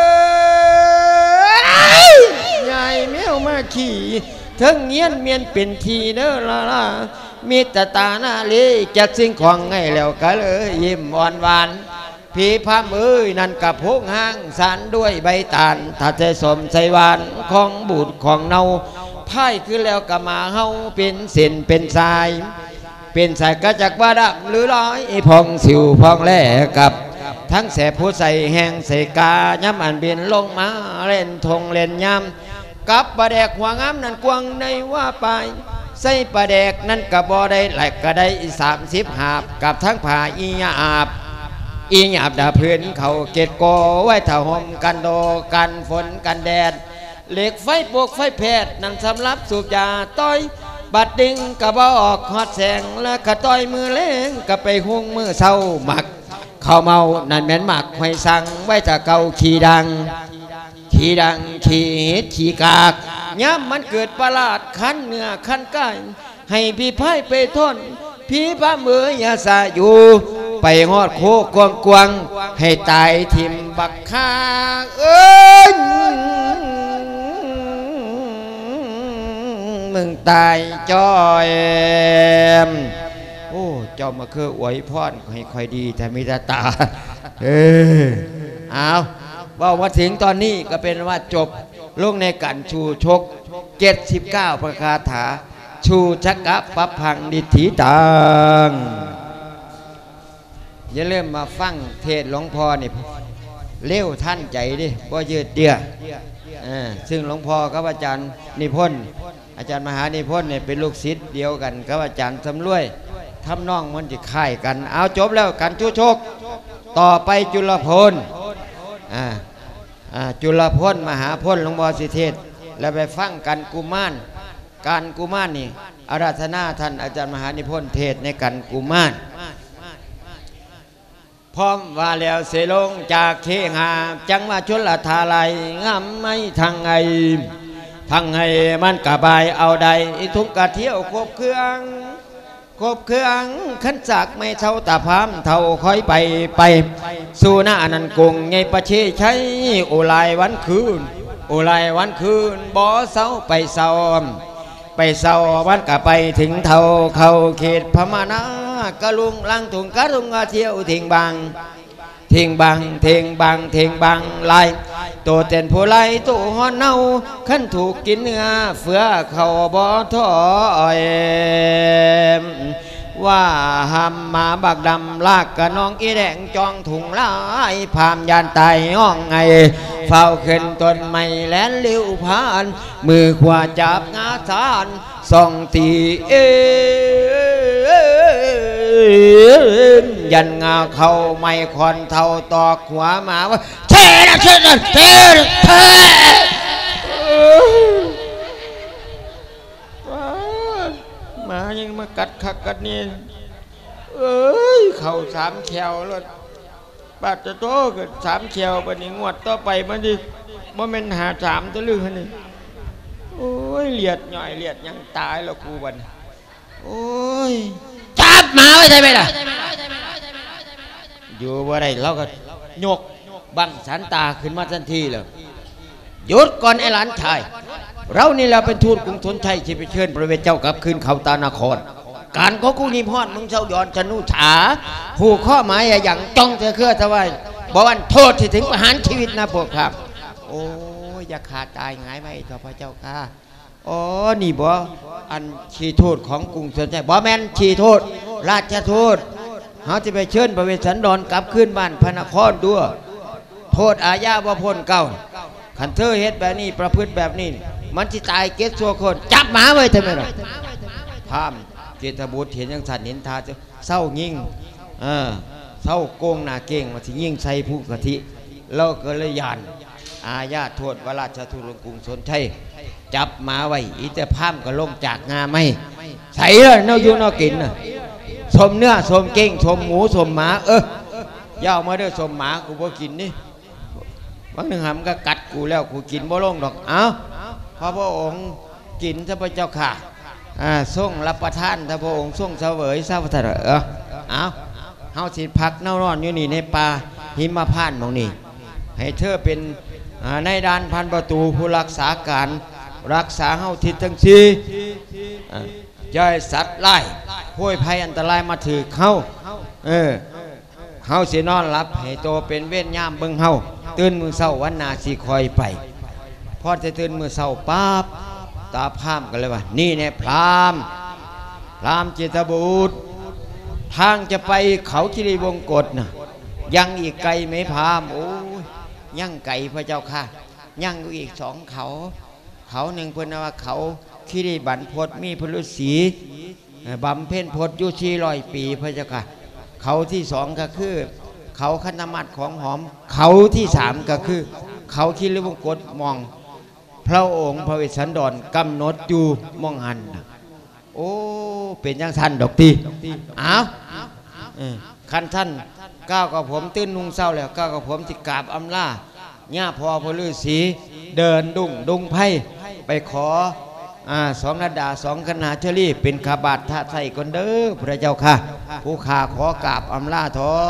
ยใหญ่แมวมาขี่ทั้งเงียนเมียนเป็นทีเด้อละละมีตาตาหน้าเลี้ยจากสิ่งของไงแล้วก็เลยยิ้มอ่อนหวานพี่พามเอ้ยนั่นกับพงห้างสารด้วยใบตาลถ้าใจสมใจหวานของบูดของเนาไพ่คือแล้วก็มาเฮาเป็นเส้นเป็นสายเป็นสายกระจักว่าดับหรือร้อยพองสิวพองแล่กับทั้งแสบผู้ใส่แห้งใส่กาย้ำอันเบียนลงมาเล่นทงเล่นย้ำกับประแดกหัวงามนั่นกวางในว่าไปใส่ประแดกนั่นกระบอได้ไหลกระได้สามสิบหาบกับทั้งผ่าอีหยาบอีหยาบดาพื้นเขาเกตโกไว้ถ้าห่มกันโดกันฝนกันแดดเหล็กไฟปวกไฟแผดนั่นสำหรับสูบยาต้อยบัดดึงกระบออกหอดแสงและกระต้อยมือเล้งกระไปหุ่งมือเศร้าหมักข้าวเมานั่นแม่นหมักหอยสังไว้ถ้าเกาขี้ดังขี้ดังขี้เห็ดขี้กากย้ำมันเกิดประหลาดคันเนื้อคันกายให้พี่พายไปทนพี่พระมือยาสาอยู่ไปหอดโคกวงกวงให้ตายทิมบักคาเอ้ยมึงตายจ้อยโอ้เจ้ามาคืออวยพรให้ค่อยดีแต่มีตาตาเออเอาว่ามาถึงตอนนี้ก็เป็นว่าจบลงในการชูชกเจ็ดสิบเก้าประคาถาชูชักกะปะพังดิถีตังอย่าเริ่มมาฟังเทศหลวงพ่อนี่เร็วท่านใจดิว่ายืดเดียซึ่งหลวงพ่อกับอาจารย์นิพนธ์อาจารย์มหานิพนธ์เนี่ยเป็นลูกศิษย์เดียวกันกับอาจารย์สำรวยทำน้องมันจะค่ายกันเอาจบแล้วกันชูชกต่อไปจุลพลอ่าจุลพลมหาพลหลวงพ่อสิเทศแล้วไปฟังกันกุมารการกุมารนี่อาราธนาท่านอาจารย์มหานิพนธ์เทศในกันกุมารพร้อมว่าแล้วเสลงจากเทหาจังว่าชลทาไลงามไม่ทางไงทางไงมันกะบายเอาใดทุกกะเที่ยวครบเครื่องครบเครื่องขันจักไม่เท่าตาพามเท่าคอยไปไปสู่หน้านันกงไงประเชใช้โอลายวันคืนโอลายวันคืนบ่เศร้าไปเศร้าไปเศร้าวันกะไปถึงเท่าเขาเขตพม่านากะลุงลังถุงกะลุงเที่ยวทิ้งบางทิ้งบางทิ้งบางทิ้งบางลายตัวเต้นผู้ไล่ตัวหอนเน่าขั้นถูกกินเนื้อเฟือเขาบ่ถอยว่าหำมาบักดำลากกะน้องอีแดงจองถุงลายพามยานตายห้องไงเฝ้าขึ้นต้นไม้แลนลิ้วผ่านมือขวาจับงาสานส่องตีเอยันงาเขาไม่คอนเท่าตอกหัวหมาว่าเท่นะเท่นะเท่เท่หมายังมากัดขักกัดนี่เอ้ยเข่าสามแขวแล้วบาดจะโตเกิดสามแขวปนี้งวดต่อไปมันดิบ่แม่นหาสามตะลึงนี่โอ้ยเลียดหน่อยเลียดยังตายแล้วกูบันโอ้ยจับหมาไว้ใช่ไหมล่ะอยู่ว่าไรเราก็ยกบังสันตาขึ้นมาทันทีเลยหยุดก่อนไอ้หลานชายเรานี่แหละเป็นทูตกรุงธนชัยที่ไปเชิญพระเวทเจ้ากลับคืนเขาตานครการของกูนี่พอดมึงเจ้าย้อนชนุถาผูกข้อหมายอย่างจ้องจะเคลื่อนทวายบอกว่าโทษที่ถึงประหารชีวิตนะพวกครับโอ้ยอย่าขาดตายง่ายไหมต่อพระเจ้าค่ะอ๋อนี่บ่อันชีโทษของกรุงธนชัยบ่แม่นชีโทษราชโทษเขาจะไปเชิญพระเวสสันดรกลับขึ้นบ้านพระนครด้วยโทษอาญาบ่พ้นเก่าขันเธอเฮ็ดแบบนี้ประพฤติแบบนี้มันจะตายเกศสัวคนจับหมาไว้ทำไมล่ะพามเกตบุตรเห็นยังสันเห็นทาจะเศร้ายิ่งเออเศร้าโกงหนาเก่งมาที่ยิ่งใส่ผู้กะทิเราก็เลยยานอาญาโทษวราชทูตกรุงธนชัยจับหมาไว้อีแต่พามก็ลงจากงาไม่ใส่เลยเนาอยู่เนากินน่ะสมเนื้อสมเก่งสมหมูสมหมาเออย่ามาเด้อสมหมากูบ่กินนี่บางหนึ่งหำก็กัดกูแล้วกูกินบ่ลงดอกเอ้าพระพระองค์กินท่านพระเจ้าค่ะอ่าส่งรับประทานท่านพระองค์ส่งเสวยเสวยเถอะเออเอ้าเฮาสิพักเน่านอนอยู่นี่ในป่าหิมพานต์มองนี่ให้เธอเป็นในด้านพันประตูผู้รักษาการรักษาเฮาทิศทั้งสี่ย่อยสัตว์ไล่ห้วยภัยอันตรายมาถือเฮาเออเฮาสินอนหลับให้โตเป็นเว้นยามเบิ่งเฮาตื่นมือเศร้าวันนาสิคอยไปพอจะตื่นมือเศร้าปั๊บตาพามกันเลยว่านี่เนี่ยพรามพรามเจตบุตรทางจะไปเขาคิริวงกฏนะยังอีกไกลไหมพรามโอ้ยยังไกลพระเจ้าค่ะยังอยู่อีกสองเขาเขาหนึ่งเพิ่นว่าเขาคิริบันพศมีพฤษีบำเพ็ญพศอยู่สี่ร้อยปีพระเจ้าค่ะเขาที่สองก็คือเขาคณมัดของหอมเขาที่สามก็คือเขาคิริวงกฏมองพระองค์พระเวสสันดรกำหนดอยู่มองหันโอ้เป็นยังท่านดอกตีอ้าวคันท่านก้าวกับผมตื่นนุ่งเศร้าแล้วก้าวกับผมที่กราบอำลาญาพอพฤษีเดินดุ่งดุงไพ่ไปขออ่าสองนาดาสองคณาเชลีเป็นขาบาทท่าไทยคนเด้อพระเจ้าค่ะผู้ข้าขอกราบอำลาทอ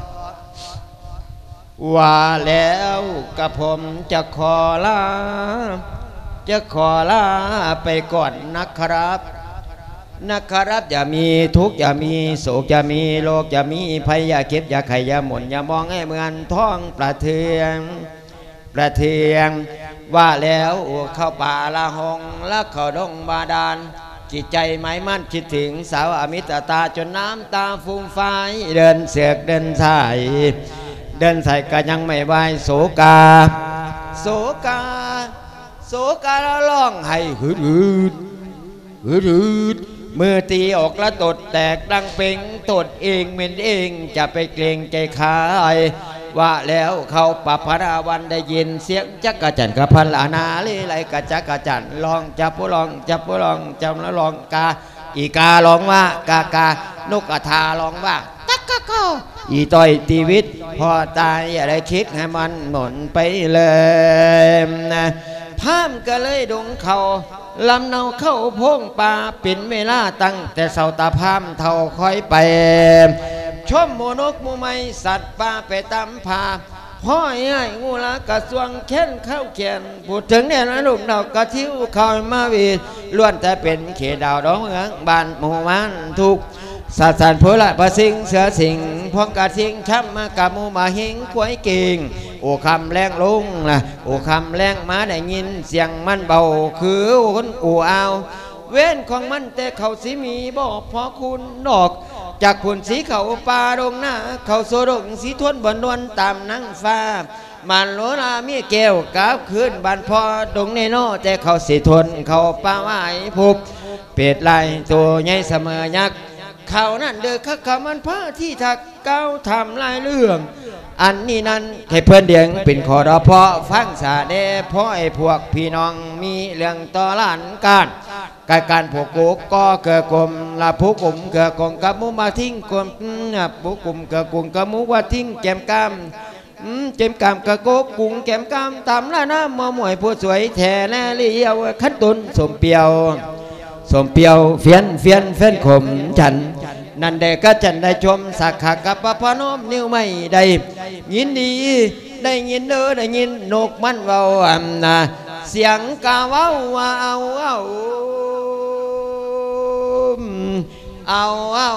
ว่าแล้วกับผมจะขอลาจะขอลาไปก่อนนะครับนะครับอย่ามีทุกข์อย่ามีโศกอย่ามีโรคอย่ามีภัยอย่าเก็บอย่าไขอย่าหม่นอย่ามองให้เหมือนท้องประเทืองประเทืองว่าแล้วเข้าป่าละหงและเข้าดงบาดาลจิตใจหมายมั่นคิดถึงสาวอมิตรตาจนน้ำตาฟูมฟ้ายเดินเสือกเดินสายเดินใส่ก็ยังไม่ไหวโศกาโศกาโศกาแล้วร้องให้หืดหืดหืดหืดมือตีออกแล้วตดแตกดังเป่งตดเองเหม็นเองจะไปเกรงใจใครว่าแล้วเขาปับพระวันได้ยินเสียงจักรจันทร์กับพันลานาลีไหลกระจักรจันทร์ลองจับผู้ลองจับผู้ลองจำแล้วลองกาอีกาลองว่ากากานกกระทาลองว่าตักกะก็อีต้อยตีวิตพอตายอย่าได้คิดให้มันหม่นไปเลยนะพามก็เลยดงเขาลำเนาเข้าพงป่าเป็นเวลาตั้งแต่เสาตาพามเท่าคอยไปชมโมนกมูไมสัตว์ป่าไปตามพาพ่อใหญ่งูละกระสวงแค้นเข้าเขียนพูดถึงเนี่ยนะลูกดอกกระทิ้วเข้ามาวีล้วนแต่เป็นเขตดาวดองเมืองบ้านหมู่บ้านทุกสัตว์สันผู้ละประสิงเสือสิงพองกระทิงช้ำมากับมูมาหิงควยเก่งโอ้คำแรงลงนะโอ้คำแรงมาได้ยินเสียงมันเบาคือคนกูเอาเว้นของมันแต่เขาสิมีบอกพอคุณดอกจากคุณสีเขาป่าดงหน้าเขาโซดงสีทวนบนนวลตามนั่งฟ้ามันโลนามีแก้วกาบขึ้นบานพอดงในนอแต่เขาสิทนเขาป่าไหวผูกเป็ดลายตัวใหญ่เสมอยักษ์เขานั่นเด้อข้าเขามันพาที่ทักเก้าทำลายเรื่องอันนี้นั้นให้เพื่อนเดียงเป็นขอรอพอฟังสาเดเพราะไอ้พวกพี่น้องมีเรื่องต่อล้านการการการผูกกุกก็เกิดกลมละผู้กลุ่มเกิดกลมกับมุมาทิ้งกลมผู้กลุ่มเกิดกลุ่มกับมุว่าทิ้งแกมกามเจมกามกะโกกุ้งแกมกามตามละน้ำมอมวยผู้สวยแท่แน่เลี้ยวขั้นตุนสมเปียวสมเปียวเฟียนเฟียนเฟ้นขมฉันนั่นเด็กก็จันได้ชมสักขะกับพระพนมนิ้วไม่ได้ยินดีได้ยินเด้อได้ยินนกมันเว้าอ่ำนะเสียงกาเว้าว่าเอาเอาเอาเอา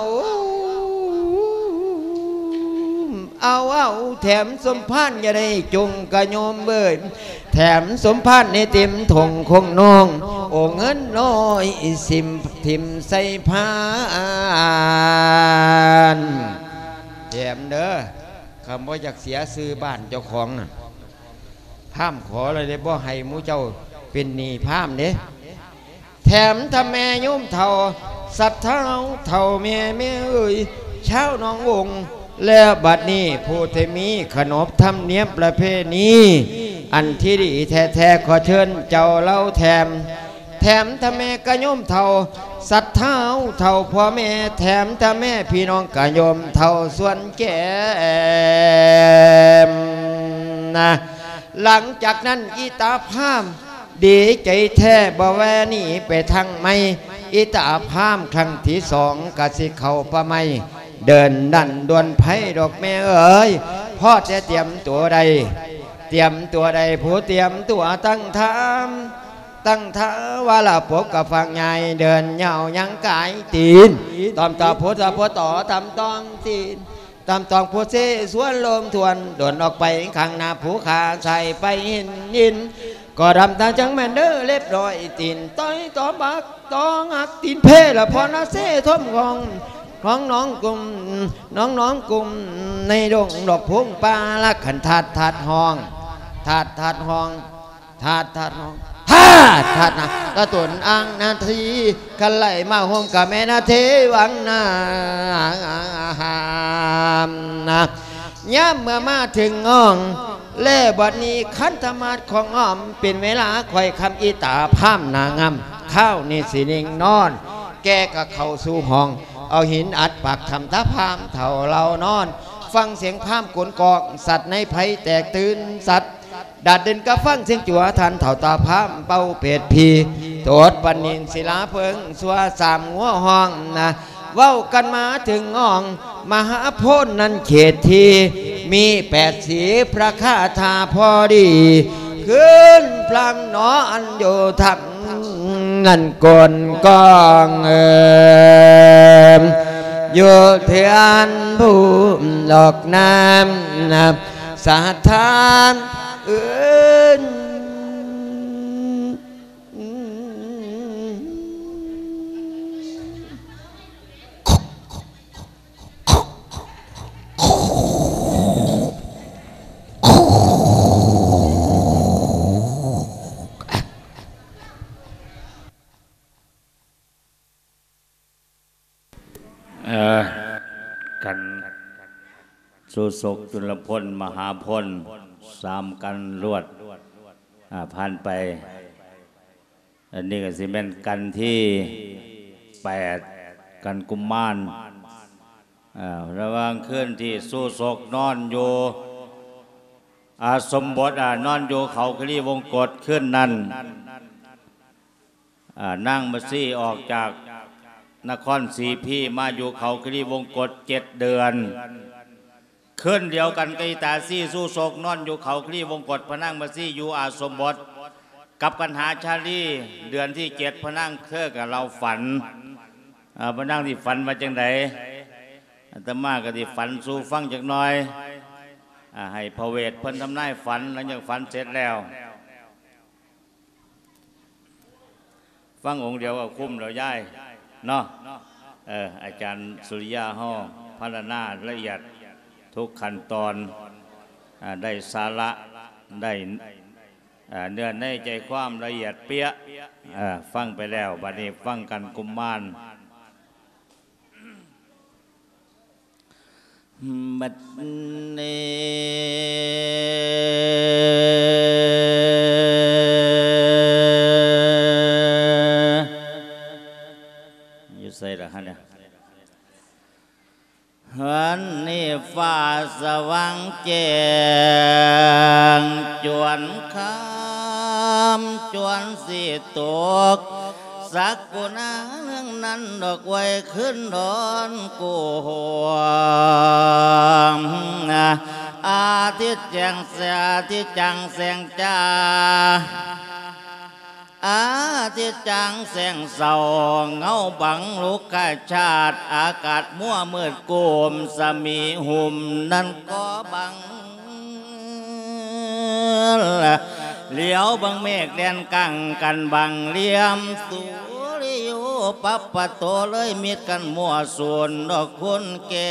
เอาเอาแถมสมพานอย่าได้จงกระโยมเบิดแถมสมพานในเต็มทงคงน้องโอเงินน้อยสิมทิมใส่พานแถมเด้อคำว่าอยากเสียซื้อบ้านเจ้าของน่ะพามขอเลยได้บ่ให้มูเจ้าเป็นหนี้พามเด้แถมถ้าแม่โยมเท่าสัตว์เท่าเท่าแม่แม่เอ้ยเช้าน้องวงแล้วบัดนี้ผู้ที่มีขนบธรรมเนียมประเพณีอันที่ดีแท้ๆขอเชิญเจ้าเล่าแถมแถมถ้าแม่กะโยมเท่าสัตว์เท่าเท่าพ่อแม่แถมถ้าแม่พี่น้องกะโยมเท่าส่วนแก่นะหลังจากนั้นอีตาพามดีใจแท้บ่แวนี่ไปทางไม่อีตาพามครั้งที่สองกะสิเข้าปะไม่เดินดันดวนไผ่ดอกแม่เอ๋ยพ่อจะเตรียมตัวใดเตรียมตัวใดผู้เตรียมตัวตั้งทามตั้งท้าว่าละพบกับฟังใหญ่เดินเหยายังกายตีนตอมต่อผู้จะผู้ต่อตำตองตีนตำตองผู้เสสวนลมทวนโดนออกไปข้างหน้าผู้ขาใส่ไปหินหินก็ดำตาจังแม่เด้อเล็บรอยตีนต้อยต่อบักตองหักตีนเพละพอนาเสทมกองน้องน้องกลุ่มน้องน้องกลุ่มในดงดอกพุ่งปลาละขันทัดทัดห้องทัดทัดห้องทัดทัดห้องทัดทัดนะกระตุนอังนาทีกันไหลมาห่มกับแม่นาเทวังนาหามนะย่ำเมื่อมาถึงอ่องเล่บัดนี้ขันธมาศของอ้อมเป็นเวลาคอยคำอีตาพามนางามข้าวนี่สินิงนอนแกก็เข้าสู่ห้องเอาหินอัดปากทำท่าพามเท่าเรานอนฟังเสียงพามกลกอกสัตว์ในไผ่แตกตื่นสัตว์ดาดเดินก็ฟังเสียงจั่วทันเท่าตาพามเป่าเป็ดพีโตดปันนินศิลาเพิงสัวสามหัวห้องนะเว้ากันมาถึงอ่องมหาโพธิ์นั้นเขตทีมีแปดสีพระคาถาพอดีขึ้นพลังหนออันโยธรรมนั่นกลกองเอิมอยู่เถื่อนผู้หลอกน้ำนับสาธานเอื่นกันสุศกจุลพลมหาพลสามกันรวดผ่านไปอันนี้ก็สิเป็นกันที่แปดกันกุมมารระหว่างขึ้นที่สุศกนอนอยู่อาสมบทนอนอยู่เขาคลีวงกฏขึ้นนั้นนั่งมาซี่ออกจากนครศรีพี่มาอยู่เขาคลีวงกฏเจ็ดเดือนขึ้นเดียวกันกับตาซี่สู้โศกนอนอยู่เขาคลีวงกฏพนังมาซี่อยู่อาสมบทกับกันหาชาลีเดือนที่เจ็ดพนังเธอกับเราฝันพนังที่ฝันมาจังไดอาตมาก็ที่ฝันสู้ฟังจักหน่อยให้พระเวทเพิ่นทำนายฝันหลังจากฝันเสร็จแล้วฟังองค์เดียวก็คุ้มเราย่ายเนาะเอออาจารย์สุริยาห้อพัฒนาละเอียดทุกขั้นตอนได้สาระได้อ่าเนื้อในใจความละเอียดเปี้ยอ่าฟังไปแล้วบัดนี้ฟังกันกุมมารบัดนี้อยู่ใส่ละฮะเนี่ยวันนี้ฟ้าสว่างแจ้งจวนคำจวนสีตกสักกุณาเรื่องนั้นดอกไว้ขึ้นดอนกูหวงอาทิตย์แจ้งเสียอาทิตย์จังแสงจ้าอาทิตย์จังแสงเศร้าเงาบังลูกกาชาติอากาศมั่วมืดกุมสมีหุ่มนั่นก็บังเหลียวบังเมฆแดนกังกันบังเลี่ยมสุริโยปัปปะโตเลยมิดกันมั่วส่วนดอกคุณแก่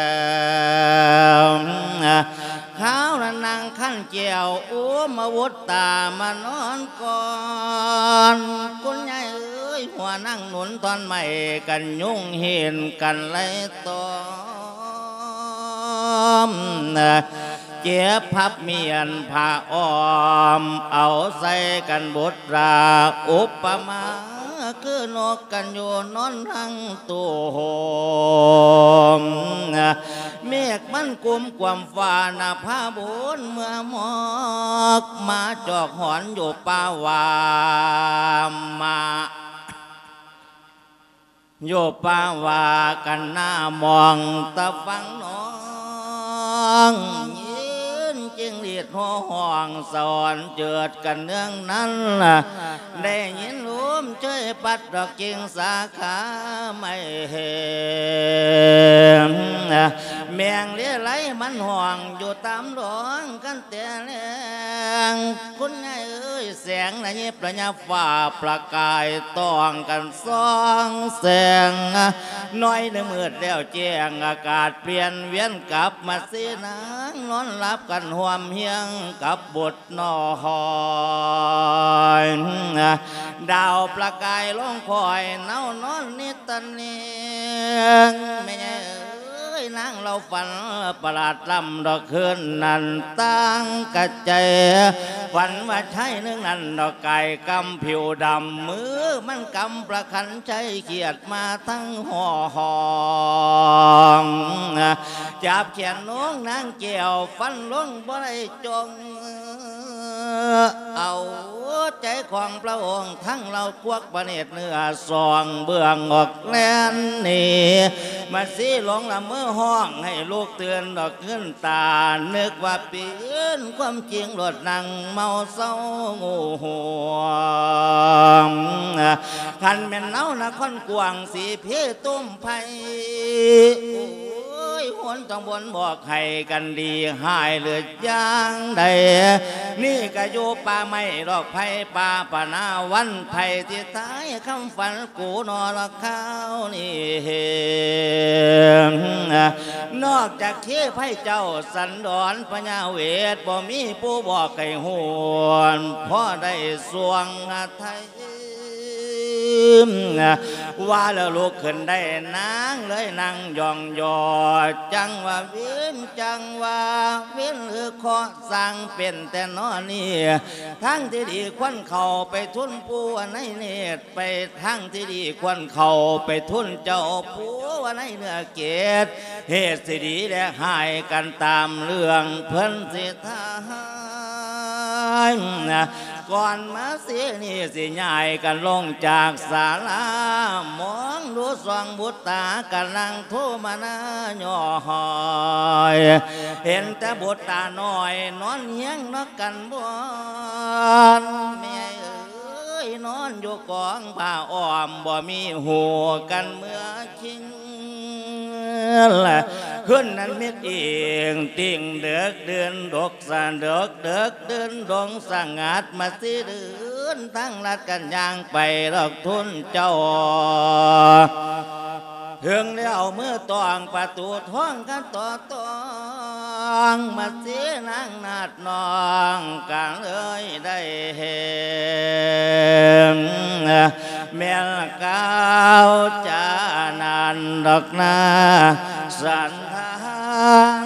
ข้าวนั่งขั้นเจียวอ้วมาวุฒตามานอนก่อนคุณยายเอ้ยหัวนั่งหนุนตอนใหม่กันยุ่งเห็นกันเลยตอมเจ็บพับเมียนผ้าอ้อมเอาใส่กันบุตราอุปมาคือนกกันอยู่นอนทั้งตัวโหมเมฆมันกุมความฟ้าหน้าผ้าบุญเมื่อหมอกมาจอกหอนอยู่ป่าวามาโยป่าวากันหน้ามองตะฟังน้องจึงเรียดหัวห้องสอนเจิดกันเนื่องนั้นได้ยินลุ้มช่วยปัดดอกกิ่งสาขาไม่เห็นแมงเลี้ยไหลมันห่วงอยู่ตามหลวงกันแต่แรงคุณยายเอ้ยแสงในยิบระยะฝ่าประกายต้องกันสองแสงน้อยในมืดแล้วแจ้งอากาศเปลี่ยนเวียนกลับมาสีนางนอนหลับกันห่วมเฮียงกับบทนอหอยดาวประกายล่องคอยเน่านอนนิตเนียงแม่นางเราฝันประหลาดลำดอกคืนนั้นตั้งกระใจฝันว่าใช่นึงนั้นดอกไก่กำผิวดำมือมันกำประคันใจเกียดมาทั้งห่อหองจับแขนน้องนางเกี่ยวฟันลงบ่ได้จงเอาใจของพระองค์ทั้งเราควักประเนตรเนื้อซองเบื้องออกแน่นนี่มาสีหลงละเมื่อห้องให้ลูกเตือนดอกขึ้นตานึกว่าเปลี่ยนความจริงหลดนั่งเมาเศร้างูหัวขันแม่นเน่านะค่อนกวางสีเพี้ยตุ้มไผ่หนต้องบนบอกให้กันดีหายเลือดยางใดนี่ก็อยู่ป่าไม่ดอกไผ่ป่าป่านาวันไผ่ที่ตายคำฝันกูนอละข้าวนี่นอกจากเขี้ไผ่เจ้าสันดอนพญาเวทบ่มีผู้บอกให้หวนพ่อได้สวงไทยว่าแล้วลูกขึ้นได้นางเลยนั่งยองยอจังว่าเวียนจังว่าเวียนหรือขอสั่งเป็นแต่นอนี่ทั้งที่ดีควันเข่าไปทุนผู้ในเนตรไปทั้งที่ดีควันเข่าไปทุนเจ้าผู้ในเนื้อเกศเหตุสิดีและหายกันตามเรื่องเพิ่นสิทายก่อนมาเสียนี่สิใหญ่กันลงจากศาลามองดูสองบุตรตากันนั่งโทมานาย่อหอยเห็นแต่บุตรตาน้อยนอนเฮียงนอกกันบนแม่เอ้ยนอนอยู่กองผ้าอ้อมบ่มีหัวกันเมื่อคิงขึ้นนั้นเม็ดเองติ่งเดือกเดือนดอกสานเดือกเดือกเดือนดงสังงัดมาสิเดือนตั้งรัดกันย่างไปดอกทุนเจ้าถึงแล้วเมื่อตองประตูท้องกันต่อตองมาเสียนางนาดนองกันเลยได้แม่นก้าวจานันดอกนาสันทาน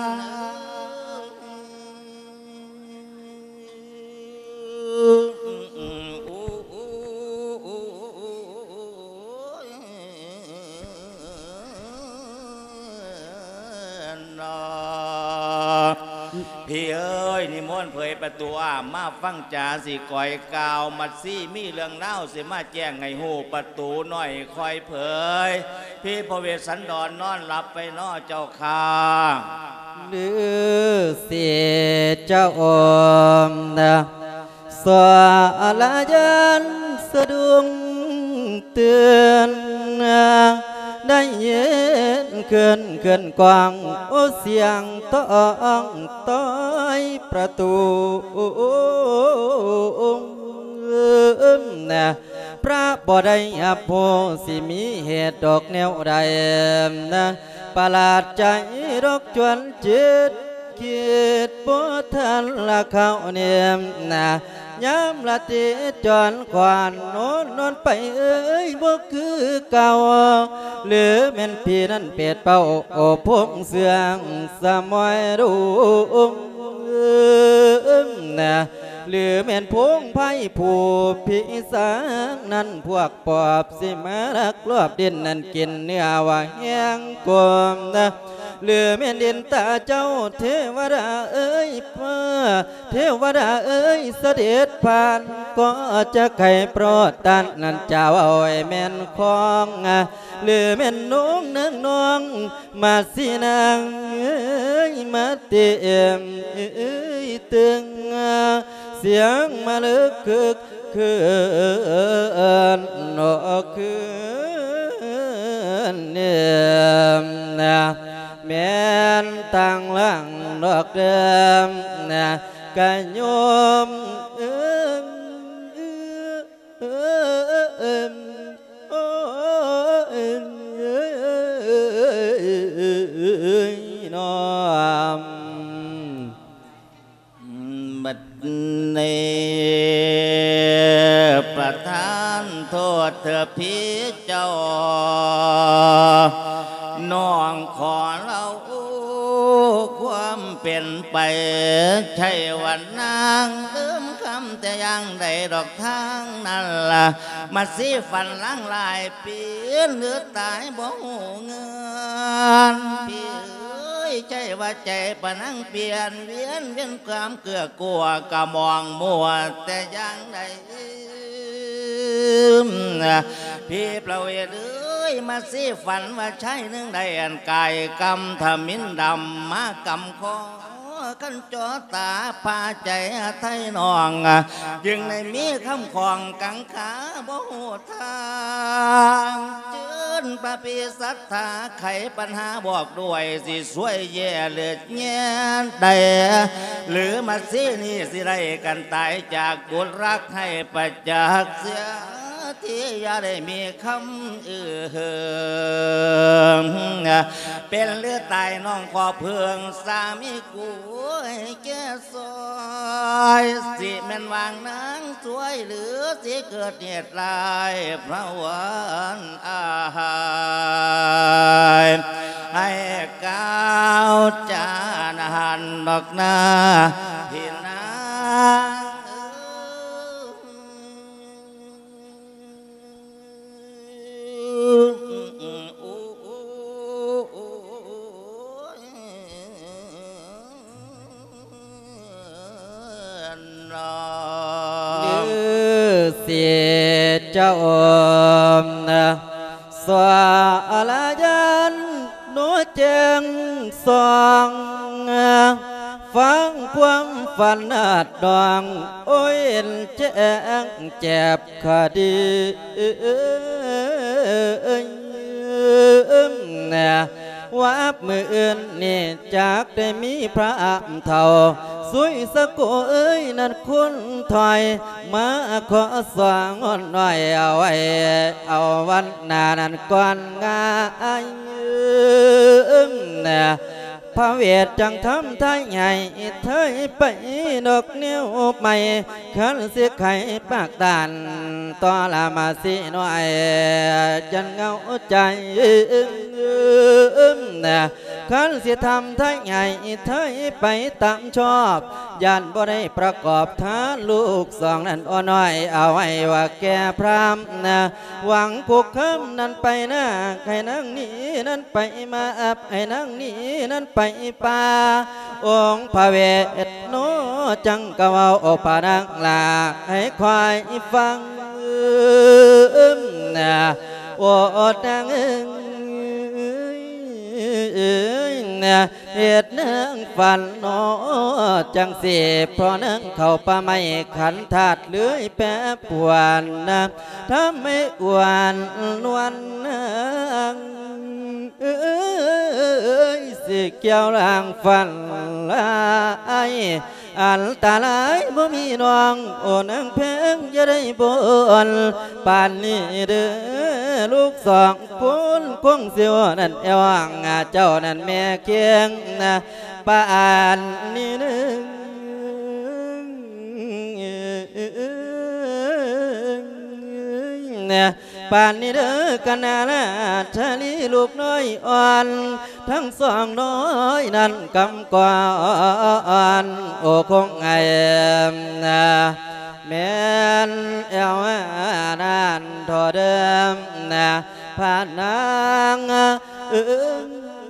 พี่เอ้ยนิมนต์เผยประตูอามาฟังจ่าสิก่อยกาวมัดซี่มีเรื่องเล่าสิมาแจ้งไงหูประตูหน่อยคอยเผยพี่พระเวสสันดรนอนหลับไปนอเจ้าค่าหรือเสียเจ้าอมนะสวาลายันสะดุ้งเตือนได้ยินเกินเกินกว้างโอเสียงต้องต้อยประตูนะพระบ่ได้อโภสิมีเหตุดอกแนวใดนะประหลาดใจรกจวนจิตคิดบ่ทันละเข้าเนียมนะยามละติจอนขวานโน้นนอนไปเอ้ยบ่คือเก่าหรือแม่นพี่นั้นเป็ดเป่าโอพงเสียงสมอยรุ่งนะหรือแม่นพงไพ่ผู้พิสางนั้นพวกปอบสิมาลักลอบดินนั้นกินเนื้อว่าแห้งกลมนะหรือแม่นดินตาเจ้าเทวดาเอ้ยเพื่อเทวดาเอ้ยเสด็จผ่านก็จะไข่โปรดตันนั้นเจ้าเอาไอ้แม่นคองหรือแม่นน้องนางน้องมาสินางเอ้ยมาเตียมเอ้ยตึงเสียงมาลึกคึกคืนนกคืนเนี่ยนะแม่นตั้งหลังดอกเดิมนะกันโยมเอิมเอิมโอ้เอิมน้อมบัดนี้ประทานโทษเธอพี่เจ้าน้องขอเราความเป็นไปใช่วันนางลืมคำแต่ยังใดดอกทางนั่นล่ะมาสิฟันล้างลายเปลี่ยนหรือตายบ่หูเงินพี่ใช่ว่าใจปนังเปลี่ยนเวียนเวียนความเกลือกลัวกะมองมัวแต่ยังใดพี่ประเวทเอ้ยมาสิฝันว่าใช่เนื่องใดอันกายกรรมทมินดำมากำคอกันจอตาพาใจไทยนองจึงในมีคำของกังขาบ่หูทางเจิญพระพิสัทธาไขปัญหาบอกด้วยสิสวยแย่เลือดแง่ใดหรือมาสินี่สิไรกันตายจากบุญรักให้ประจักษ์เสียที่อย่าได้มีคำอื่นเป็นเลือดตายน้องขอเพื่องสามีกูให้แก่ซอยสิแม่นวางนางสวยหรือสิเกิดเหตุร้ายพระวันอาหารให้ก้าวจานหันดอกนาพี่นาเสียเจ้าอมนะสวาลายันโนเจงสองฟังความฝันอาดดองโอ้ยแจ้งเจ็บคดีนะวับมืออื่นนี่จากได้มีพระอัมเทาสวยสะโกเอ้ยนั่นคุณถอยมาขอสว่างอ่อนหน่อยเอาไว้เอาวันนานั้นก่อนงายนะพพระเวทจังทำไทยใหญ่ไทยไปดอกนิ้วใหม่ขันเสียไข่ปากตานต่อละมาสิหน่อยจันเงาใจขันเสียทำไทยใหญ่ไทยไปตามชอบยันบ่ได้ประกอบทานลูกสองนั้นอ่อนน้อยเอาไว้ว่าแก่พรำนะหวังผูกคำนั้นไปนะให้นั่งนี้นั้นไปมาอับให้นั่งนี้นั้นไปป่าองค์พระเวทโนจังกะเว้าโอปานังลาให้ควายฟังนะโอดนางเหตุเนื่องฝันโนจังเสียเพราะนั่งเข้าป่าไม่ขันธาตุเลื้อยแปรปวนนะทำให้อวนนวลนางเอ้ยสิเกี่ยวลางฝันลายอันตรายบ่มีน้องโอ้นางเพ่งอย่าได้บ่นป่านนี้เด้อลูกสองคนคงเสียวนั่นเอวังเจ้านั่นแม่เคียงนะป่านนี้เด้อป่านนี้เด้อกันนาลาชาลีลูกน้อยอ่อนทั้งสองน้อยนั่นกำกวานโอคงไงนะแม่นเอวนานทอเดิมนะผ่านนางเอิง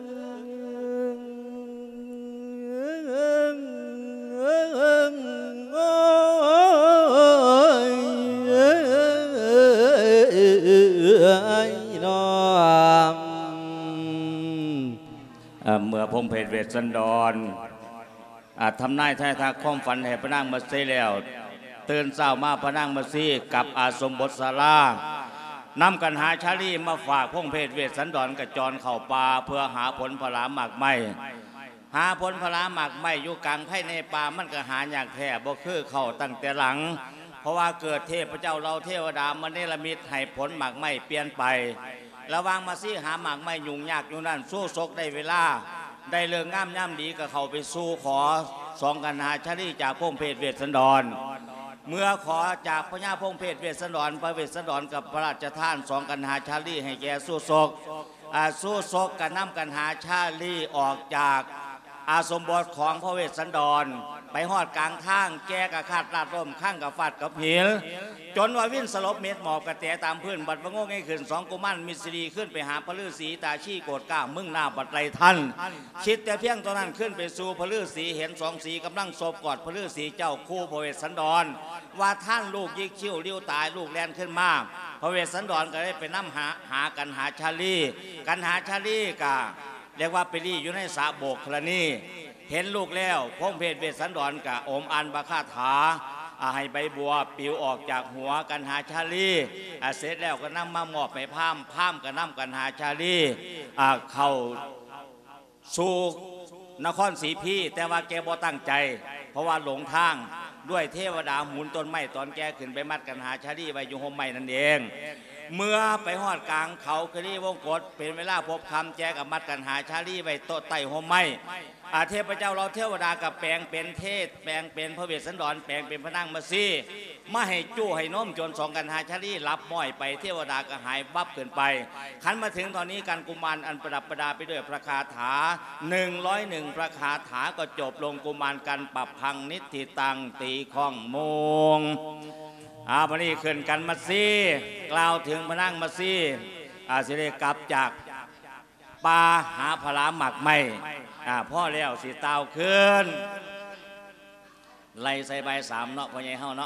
เมื่อพงเพชรเวสสันดรทำนายทายทักความฝันให้พระนางมัซีแล้วตื่นเช้ามาพระนางมัซีกับอาสมบทศาลานำกันหาชาลีมาฝากพงเพชรเวสสันดรกับจรเข่าป่าเพื่อหาผลผลาหมากไม้หาผลผลาหมากไม้อยู่กลางไผ่ในป่ามันก็หาอยากแท้บ่คือเข้าตั้งแต่หลังเพราะว่าเกิดเทพเจ้าเราเทวดามันเนรมิตให้ผลหมากไม้เปลี่ยนไประวางมาซี่หาหมากไม้ยุ่งยากอยู่นั่นสู้ซกได้เวลาได้เรื่องงามย่ำดีก็เข้าไปสู้ขอสองกันหาชาลีจากพงเพชรเวสสันดรเมื่อขอจากพญาพงเพชรเวสสันดรพระเวสสันดรกับพระราชทานสองกันหาชาลีให้แก่สู้ซกสู้ซกกันนำกันหาชาลีออกจากอาสมบทของพระเวสสันดรไปหอดกลางทางแกกะขาดลาดร่มข้างกับฟาดกับหินจนว่าวิ่นสลบเม็ดหมอบกระแตตามพื้นบัดพระโง่ให้ขึ้นสองกุมารมิสรีขึ้นไปหาพระฤาษีตาชี้โกรธก้ามึงหน้าบัดไรท่านชิดแต่เพียงตอนนั้นขึ้นไปสู่พระฤาษีเห็นสองสีกำลังโศบกอดพระฤาษีเจ้าคู่พระเวสสันดรว่าท่านลูกยิกชิวเลี้ยวตายลูกแลนขึ้นมาพระเวสสันดรก็ได้ไปนั่งหาหากันหาชาลีกันหาชาลีกะเรียกว่าไปรีอยู่ในสาโบกคลนีเห็นลูกแล้วพงเพชรเวสสันดรกะอมอันบาคาถาให้ใบบัวปิวออกจากหัวกันหาชาลีเสร็จแล้วก็นำมามอบให้พามพามก็นำกันหาชาลีเข้าสู่นครศรีพีแต่ว่าแกบ่ตั้งใจเพราะว่าหลงทางด้วยเทวดาหมุนต้นไม้ตอนแกขึ้นไปมัดกันหาชาลีไว้อยู่ห่มไม้นั่นเองเมื่อไปหอดกลางเขาคดีวงกฏเป็นเวลาพบคำแจกับมัดกันหาชาลีไว้โต๊ะไต่ห่มไม้อาเทพเจ้าเราเทวดากับแปลงเป็นเทศแปลงเป็นพระเวสสันดรแปลงเป็นพระนางมัซีมาให้จู้ให้น้มจนสองกันหาชาลีรับม้อยไปเทวดาก็หายวับเกินไปขันมาถึงตอนนี้การกุมารอันประดับประดาไปด้วยพระคาถาหนึ่งร้อยหนึ่งพระคาถาก็จบลงกุมารกันปรับพังนิติตังตีข้องมงอาพนี้ขึ้นกันมัซีกล่าวถึงพระนางมัซีอาสิได้กลับจากป่าหาพลาหมักไม่พ่อแล้วสีเตาขึ้นไล่ใส่ใบสามเนาะพ่อใหญ่เฮาเนาะ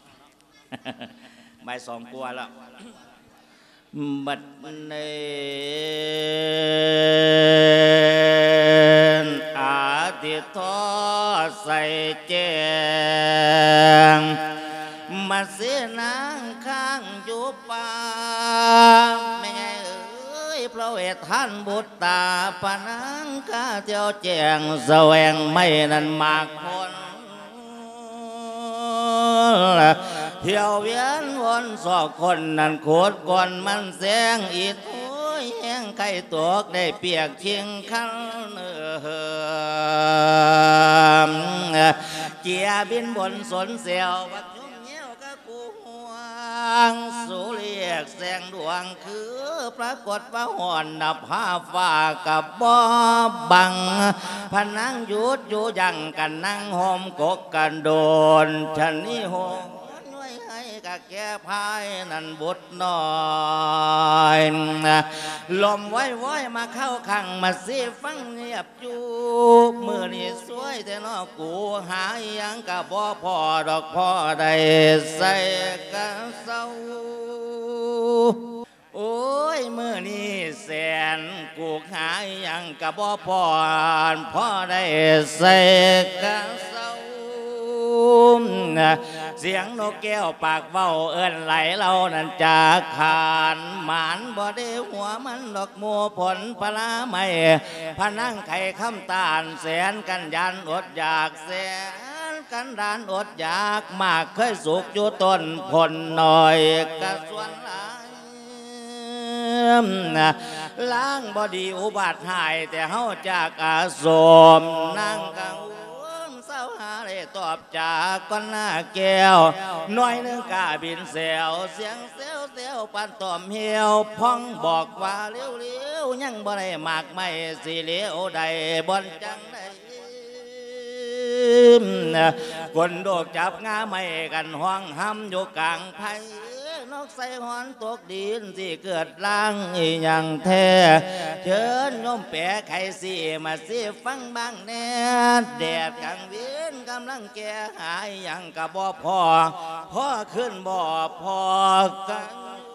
ใบสองกลัวแล้วบัดเนนอาทิตย์ทอใส่แจงมาเสียนางข้างอยู่ป่าแม่พระเวทท่านบุตรตาปนังข้าเจ้าแจงแสวงไม่นั้นมากคนเที่ยวเวียนวนสอกคนนั้นโคตรก่อนมันแสงอีกโอ้ยแห้งไก่ตกได้เปียกเชียงคันเออเกียบินบนสนเสียววัดยุ่งเงี้ยวกะกูห่วงสุเรียกแสงดวงคือปรากฏว่าหอนดับผ้าฟ้ากับบ่บังพนังหยุดอยู่ยังกันนั่งหอมกกกันโดนฉันนี่โหกะแก่พายนั่นบุตรน้อยลมไว้ไว้มาเข้าขังมาสิฟังเงียบอยู่มือนี่สวยแต่นอกูหายังกะบ่พอดอกพ่อได้ใส่กะเศร้าโอ้ยมือนี่แสนกูหายังกะบ่พอพ่อได้ใส่กะเศร้าเสียงนกแก้วปากเว้าเอิ้นไหลเรานั่นจากขานหมานบ่ได้หัวมันดอกมัวผลปลาไม่พนังไข่คำตาลแสนกันยันอดอยากแสนกันดานอดอยากมากเคยสุกอยู่ต้นผลหน่อยกระส่วนหลายล้างบอดีอุบัติหายแต่เฮาจากอาสมนั่งกังเศร้าหาเลยตอบจากก้อนหน้าแก้วน้อยนึงกาบินเซวเสียงเซวเซวปันตอมเหี่ยวพ้องบอกว่าเลี้ยวเลี้ยวยังบ่ได้มากไม่สิเลี้ยวใดบนจังได้คนโดกจับงาไม่กันห้องห้ำอยู่กลางไผ่นกใส่หอนตกดินสิเกิดล่างอีหยังแท้เชิญโยมแปะไข่สิมาสิฟังบางแน่แดดกลางเวียนกำลังแก่หายยังกะบ่พอพ่อขึ้นบ่พอกัน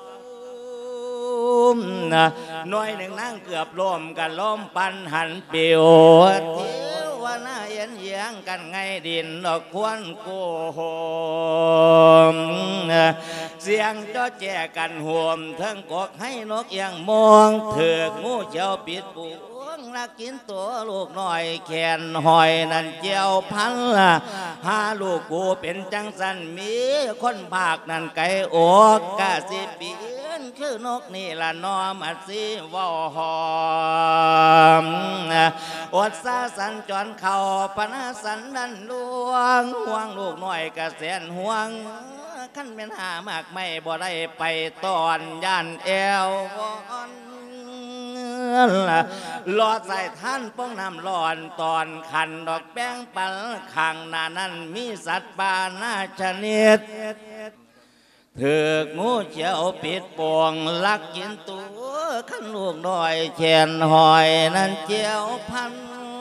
น้อยหนึ่งนั่งเกือบล้มกันล้มปันหันเปียวเที่ยวว่าหน้าเย็นเยียงกันไงดินดอกควนโกโหมเสียงจ้อแจกันห่วมทั้งกกให้นกเอียงมองเถือกงูเจ้าปิดปูลักกินตัวลูกน้อยแขนหอยนั่นเจียวพันละหาลูกกูเป็นจังสันมีคนภาคนั่นไก่โอกกะสิปีนคือนกนี่ละนอมาสิว่าวหอมอดซาสันจรเข่าปนาสันดันลวงห่วงลูกน้อยกะเสียนห่วงขั้นเป็นหามากไม่บ่ได้ไปตอนย่านแอววอนหลอดใส่ท่านป้องน้ำร้อนตอนขันดอกแป้งปันข้างหน้านั้นมีสัตว์ป่านาชนิดถือกงูเขียวปิดปวงลักกินตัวขันลูกน้อยแขนหอยนั่นเจียวพัน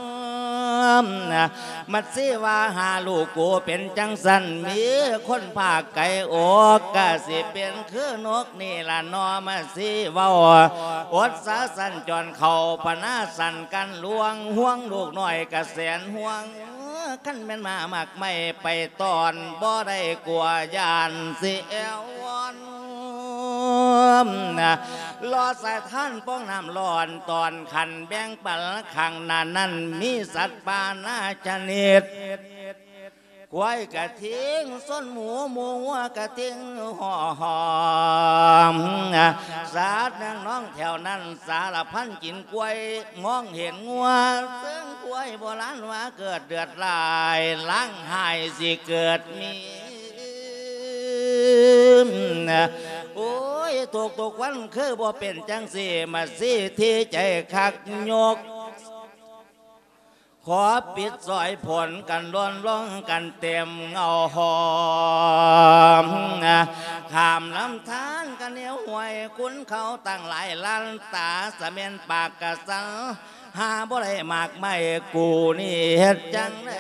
มัดสิว่าหาลูกกูเป็นจังสันมีคนภาคไก่โอกกะสิเป็นคือนกนี่ละนอมาสิเว้าอดสาสันจอนเข่าปนาสันกันลวงห่วงลูกน้อยกะแสนห่วงขันแม่นมามากไม่ไปตอนบ่ได้กลัวยานสิเอววนรอสายท่านป้องน้ำร้อนตอนขันแบ่งปันข้างหน้านั้นมีสัตว์ป่านาชนิดกล้วยกะทิ้งส้นหมูหมูหัวกะทิ้งหอหอมสัตว์นางน้องแถวนั้นสารพันกินกล้วยมองเห็นงัวซึ่งกล้วยโบราณว่าเกิดเดือดลายล้างหายสิเกิดมีโอ้ยตกตกวันคือบ่เป็นจังสิมาสิที่ใจคักยกขอปิดซอยผลกันล้วนร้องกันเต็มเงาหอมข้ามลำธารกันเหนียวห่วยคุณเขาตั้งหลายล้านตาสะเมียนปากกะสังหาบ่ได้มากไม่กูนี่เฮ็ดจังได้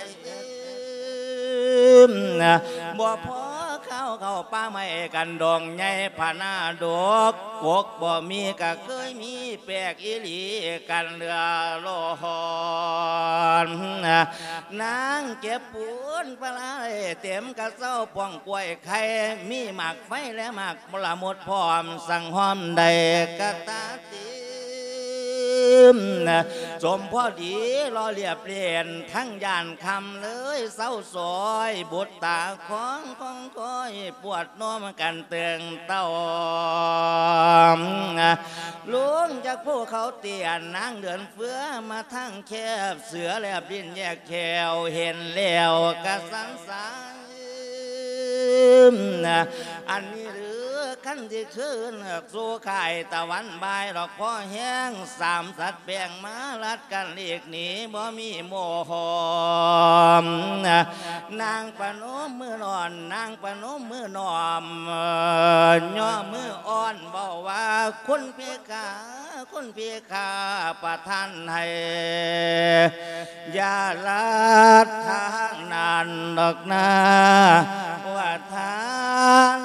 บ่พอเข้าเข้าป้าไม่กันดองใหญ่ผานาดกกกบ่มีก็เคยมีแปลกอีหลีกันเรือโลหอนนางเก็บปูนปลาเต็มกระเซ้าป่องกล้วยไข่มีหมากไฟและหมากละหมดพร้อมสั่งหอมใดกะตาตีสมพอดีรอเรียบเรียนทั้งย่านคำเลยเศร้าซอยบุตรตาของของคอยปวดน้อมกันเตืองเต้าลุงจากผู้เขาเตียนนางเดือนเฟื้อมาทั้งแคบเสือแลบดินแยกแควเห็นแล้วกะสันสายอันนี้หรือขั้นที่คืนสู่ข่ายตะวันบายดอกพ่อแห้งสามสัตว์แบ่งมาลัดกันเลีกหนีบ่มีโมหอมนางปนมมือนอนนางปนมมือนอมย่อมืออ่อนบอกว่าคุณเพคะคุณเพคะประทานให้อย่าลัดทางนั้นดอกนาว่าทาง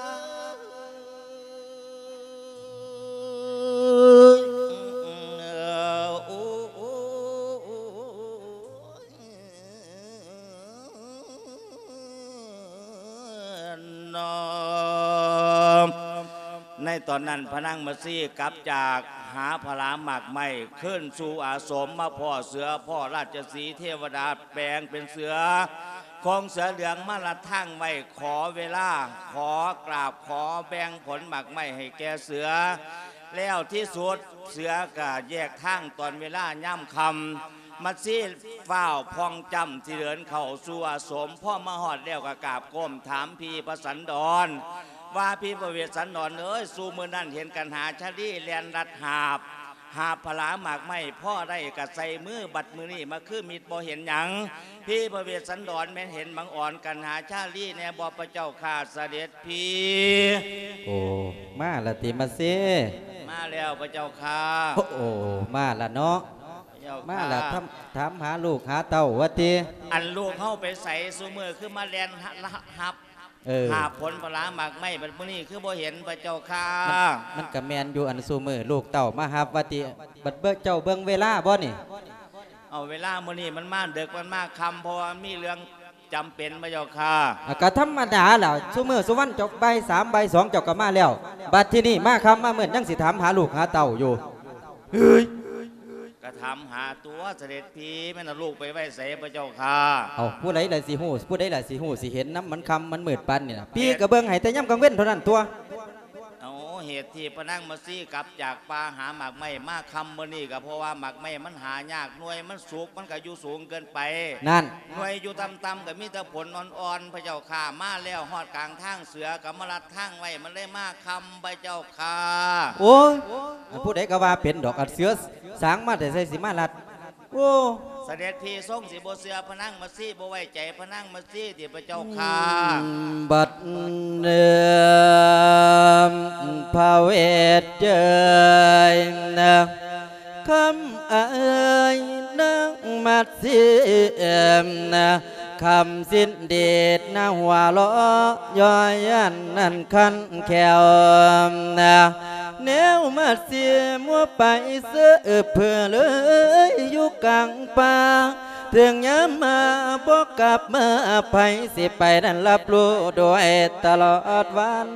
ในตอนนั้นพระนางมัสซีกลับจากหาพระรามหมากไม้ขึ้นสู่อาสมมาพ่อเสือพ่อราชสีเทวดาแปลงเป็นเสือของเสือเหลืองมาละทั้งไว้ขอเวลาขอกราบขอแบ่งผลหมากไม้ให้แก่เสือแล้วที่สุดเสือก็แยกทางตอนเวลาย่ำคำมัสซีฝ้าวพองจำที่เดินเข้าสู่อาสมพ่อมาหอดแล้วก็กราบก้มถามพี่ประสันดรว่าพี่ประเวศสันดรเอ้ยสู่มือนั่นเห็นกันหาชาลีแลนรัดหาบหาพลาหมากไม่พ่อได้กระใส่มือบัดมือนี่มาคือมิดบ่เห็นหยังพี่ประเวศสันดรแม่นเห็นบางอ่อนกันหาชาลีแน่บ่พระเจ้าข้าเสด็จพี่โอ้มาละติมาเซมาแล้วพระเจ้าข้าโอ้มาละเนาะมาละทำถามหาลูกหาเต้าว่าติอันลูกเข้าไปใส่สู่มือคือมาแลนหับหาผลปลาหมากไม่บัดมื้อนี้คือบ่เห็นพระเจ้าค่ะมันกะแมนอยู่อันซูมือลูกเต่ามาฮับว่าติบัดเบิ่งเจ้าเบิ่งเวลาบ่นี่เอาเวลามื้อนี้มันมาเด็กมันมาคำเพราะว่ามีเรื่องจำเป็นพระเจ้าค่ะก็ธรรมดาล่ะซูมือสุวรรณจบใบสามใบสองเจ้าก็มาแล้วบัดที่นี่มาคำมาเหมือนยังสิถามหาลูกหาเต่าอยู่เฮ้ยกระทำหาตัวเสด็จพี่แม่นลูกไปไว้ใส่พระเจ้าค่ะเอาผู้ใดล่ะสิฮู้ผู้ใดล่ะสิฮู้สิเห็นน้ำมันคำมันมืดปันนี่นะพี่กระเบื้องให้แต่ย่ำกังเว้นเท่านั้นตัวเอาเหตุที่พระนางมัสซีกลับจากป่าหาหมากไม้มาคำมื้อนี้ก็เพราะว่าหมากไม้มันหายากหน่วยมันสูงมันก็อยู่สูงเกินไปนั่นหน่วยอยู่ต่ำๆก็มีแต่ผลอ่อนๆพระเจ้าค่ะมาแล้วหอดกลางทางเสือกับมาลัดทางไว้มันเลยมาคำพระเจ้าค่ะโอ้ยผู้ใดก็ว่าเป็นดอกอัดเสือสางมาแต่ใส่สีมาลัดโอ้เสด็จพี่ทรงสีโบเสือพระนางมัสซีโบไว้ใจพระนางมัสซีที่พระเจ้าค่ะบัดเนือพระเวทเจยนะคำเอ่ยนังมัสซีนะคำสิ้นเดชนะหัวล้อย่อยยันนั่นคันแขวนะแนวมาเสียมัวไปเสือเพื่อเลยอยู่กลางป่าถึงย้ำมาบอกกลับมาไปสิไปนั่นรับรู้โดยตลอดวัน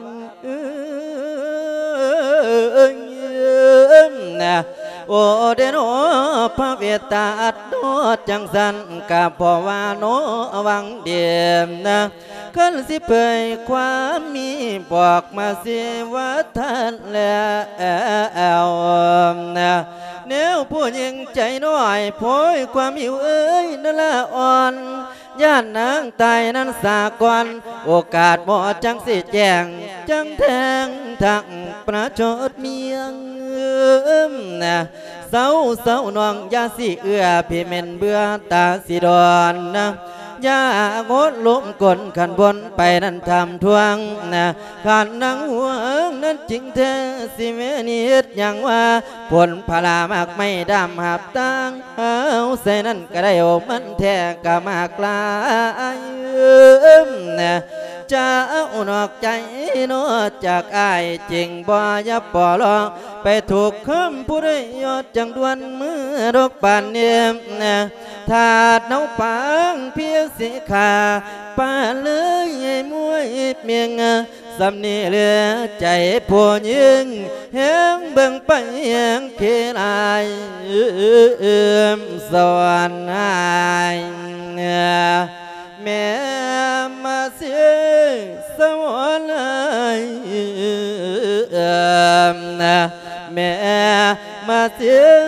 นะโอเดโนพระเวตาอัดโนจังสันกับพ่อวาโนวังเดียมนะขันสิเผยความมีบอกมาสิว่าท่านแล้วนะแนวผู้ยิ่งใจน้อยโพยความหิวเอ้ยนั่นละอ่อนย่านนางตายนั้นสากรโอกาสบ่จังสิแจงจังแทงทั้งประชดเมียงนะเศร้าเศร้าน้องยาสิเอื้อพี่เม่นเบื่อตาสิดอนนะยางดล้มกลขันบนไปนั่นทำทวงนะขันนังหัวนั้นจริงแท้สิเมนิดอย่างว่าผลพลามากไม่ดำหับตังเอาใส่นั่นก็ได้โอมันแท้ก็มากลายนะจะเอานอกใจนอกจากอายจริงบ่อย่าปล่อยลองไปถูกคำผู้ใดยอดจังดวนมือดอกปานเนียมนะถาดเนาปังเพียงสีขาป่าเลยไอ้มวยเมียงสสำนีเหลือใจผู้ยิงเฮงเบิ่งไปเฮงเขีลายเอื้อมสวรรค์หายแม่มาเสียสวรรค์แม่มาเสีย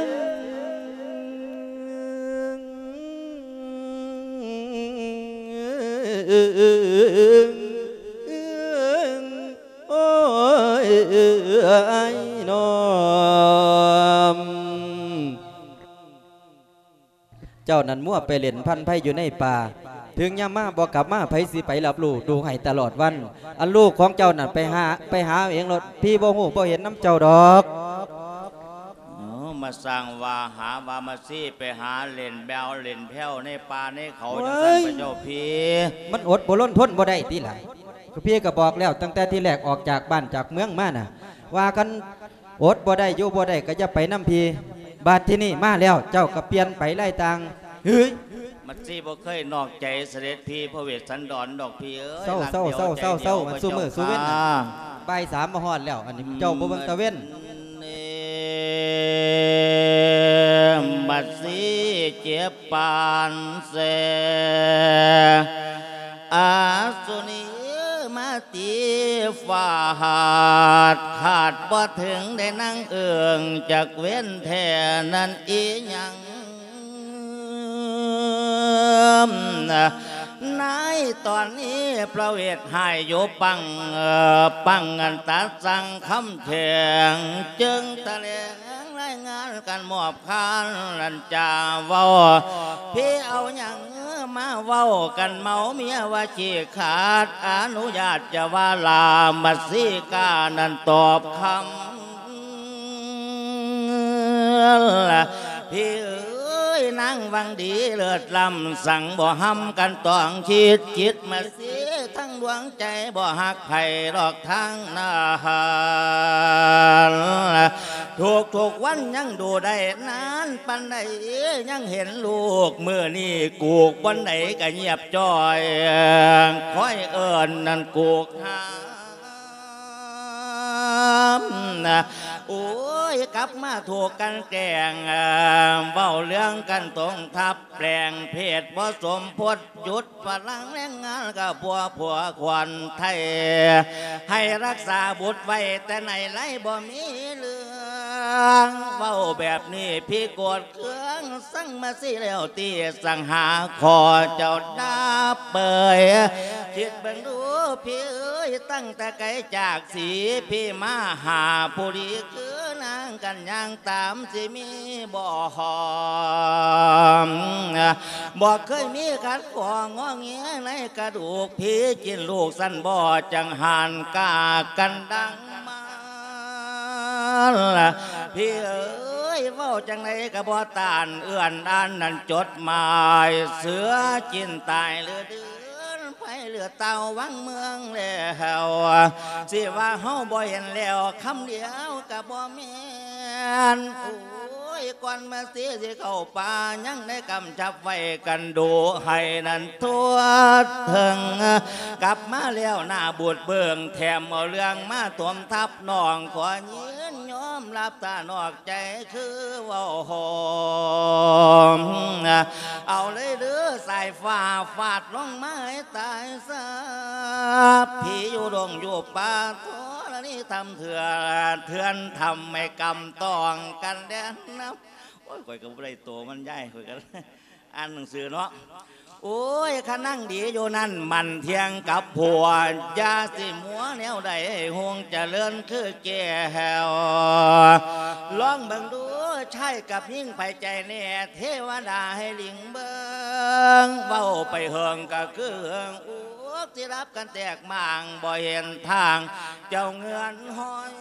โอ้ยไอ้น้อมเจ้านั้นมั่วไปเล่นพันไพ่อยู่ในป่าถึงยามมาบอกกลับมาไผสิไปรับลูกดูให้ตลอดวันอันลูกของเจ้านั่นไปหาไปหาเองรถพี่บ่ฮู้บ่เห็นน้ำเจ้าดอกมาสร้างว่าหาว่ามาซี่ไปหาเล่นแบวเล่นแพ้วในป่าในเขาจังซั่นพระเจ้าพี่มันอดบ่ล้นทนบ่ได้ติล่ะคือพี่ก็บอกแล้วตั้งแต่ที่แรกออกจากบ้านจากเมืองมาน่ะว่ากันอดบ่ได้อยู่บ่ได้ก็จะไปน้ำพี่บาดที่นี่มาแล้วเจ้าก็เปลี่ยนไปไล่ทางเฮ้ยมันซี่บ่เคยนอกใจเสด็จพี่พระเวสสันดรดอกพี่เอ้ยเศร้าเศร้าเศร้าเศร้าเศร้ามันสู้มือสู้เว้นใบสามมาฮอดแล้วอันนี้เจ้าบ่เบิ่งตะเว้นบัดสีเจ็บปานเสอาสุนีมาตีฟ้าหาดขาดบ่ถึงได้นั่งเอืองจากเว้นแท่นั้นอีหยังนายตอนนี้ประเวทหายโยปังปังงันตาสังคำเถียงจึงตะเลงรายงานกันมอบคานลันจาเว้าพี่เอาอย่างมาเว้ากันเมาเมียว่าขี้ขาดอนุญาตจะว่าลามัสีกานันตอบคำพี่นั่งวังดีเลิศลำสั่งบ่ห้ำกันต้องชิดจิตมาเสียทั้งดวงใจบ่หักไผ่ดอกทางนาถูกถูกวันยังดูได้นานปันใดยังเห็นลูกเมื่อนี่กูกวันไหนก็เงียบจ้อยคอยเอิญนั่นกูกหาโอ้ยกลับมาถูกกันแกงเบ้าเรื่องกันตรงทับแปลงเพศผสมพดจุดพลังแรงงานกับผัวผัวควันไทยให้รักษาบุตรไว้แต่ในไรบ่มีเรื่องเบ้าแบบนี้พี่โกดเครื่องสั่งมาสิแล้วตีสั่งหาคอเจ้าดาเปยคิดบังดูพี่เอ้ยตั้งแต่ไกลจากสีพี่มาหาผู้ดีคือนางกันย่างตามสิมีบ่หอมบ่เคยมีขัดข้องอเงี้ยในกระดูกพี่กินลูกสั้นบ่จังหันกากันดังมาพี่เอ้ยเว้าจังไรก็บ่ตานเอื้อนด้านนั่นจดหมายเสือกินตายหรือดื้อไปเหลือเต่าวังเมืองแล้วสิว่าเฮาบ่เห็นแล้วคำเดียวกับบ่แม่นโอ้ยก่อนมาเสียสิเข้าป่ายังได้กำชับไว้กันดูให้นั่นทั่วถึงกลับมาแล้วหน้าบูดเบิ่งแถมเอาเรื่องมาตวมทับน้องขอยืนยอมรับตานอกใจคือว่าหอมเอาเลยเด้อสายฟ้าฟาดลงมาให้ตายซะพี่อยู่ดงอยู่ป่าท้อแล้วนี่ทำเถื่อเถื่อนทำไม่กำต้องกันแดนน้ำโอ้ยข่อยก็บ่ได้โตมันใหญ่ข่อยก็อ่านหนังสือเนาะโอ้ยข้านั่งดีอยู่นั่นมันเทียงกับผัวยาสิมัวแนวใดห่วงเจริญคือแก่แหวลองเบิ่งดูใช่กับยิ่งไปใจแน่เทวดาให้ลิงเบิ่งเว้าไปเฮิงก็คือเฮิงโอ้ที่รับกันแตกมางบ่เห็นทางเจ้าเงินห้อย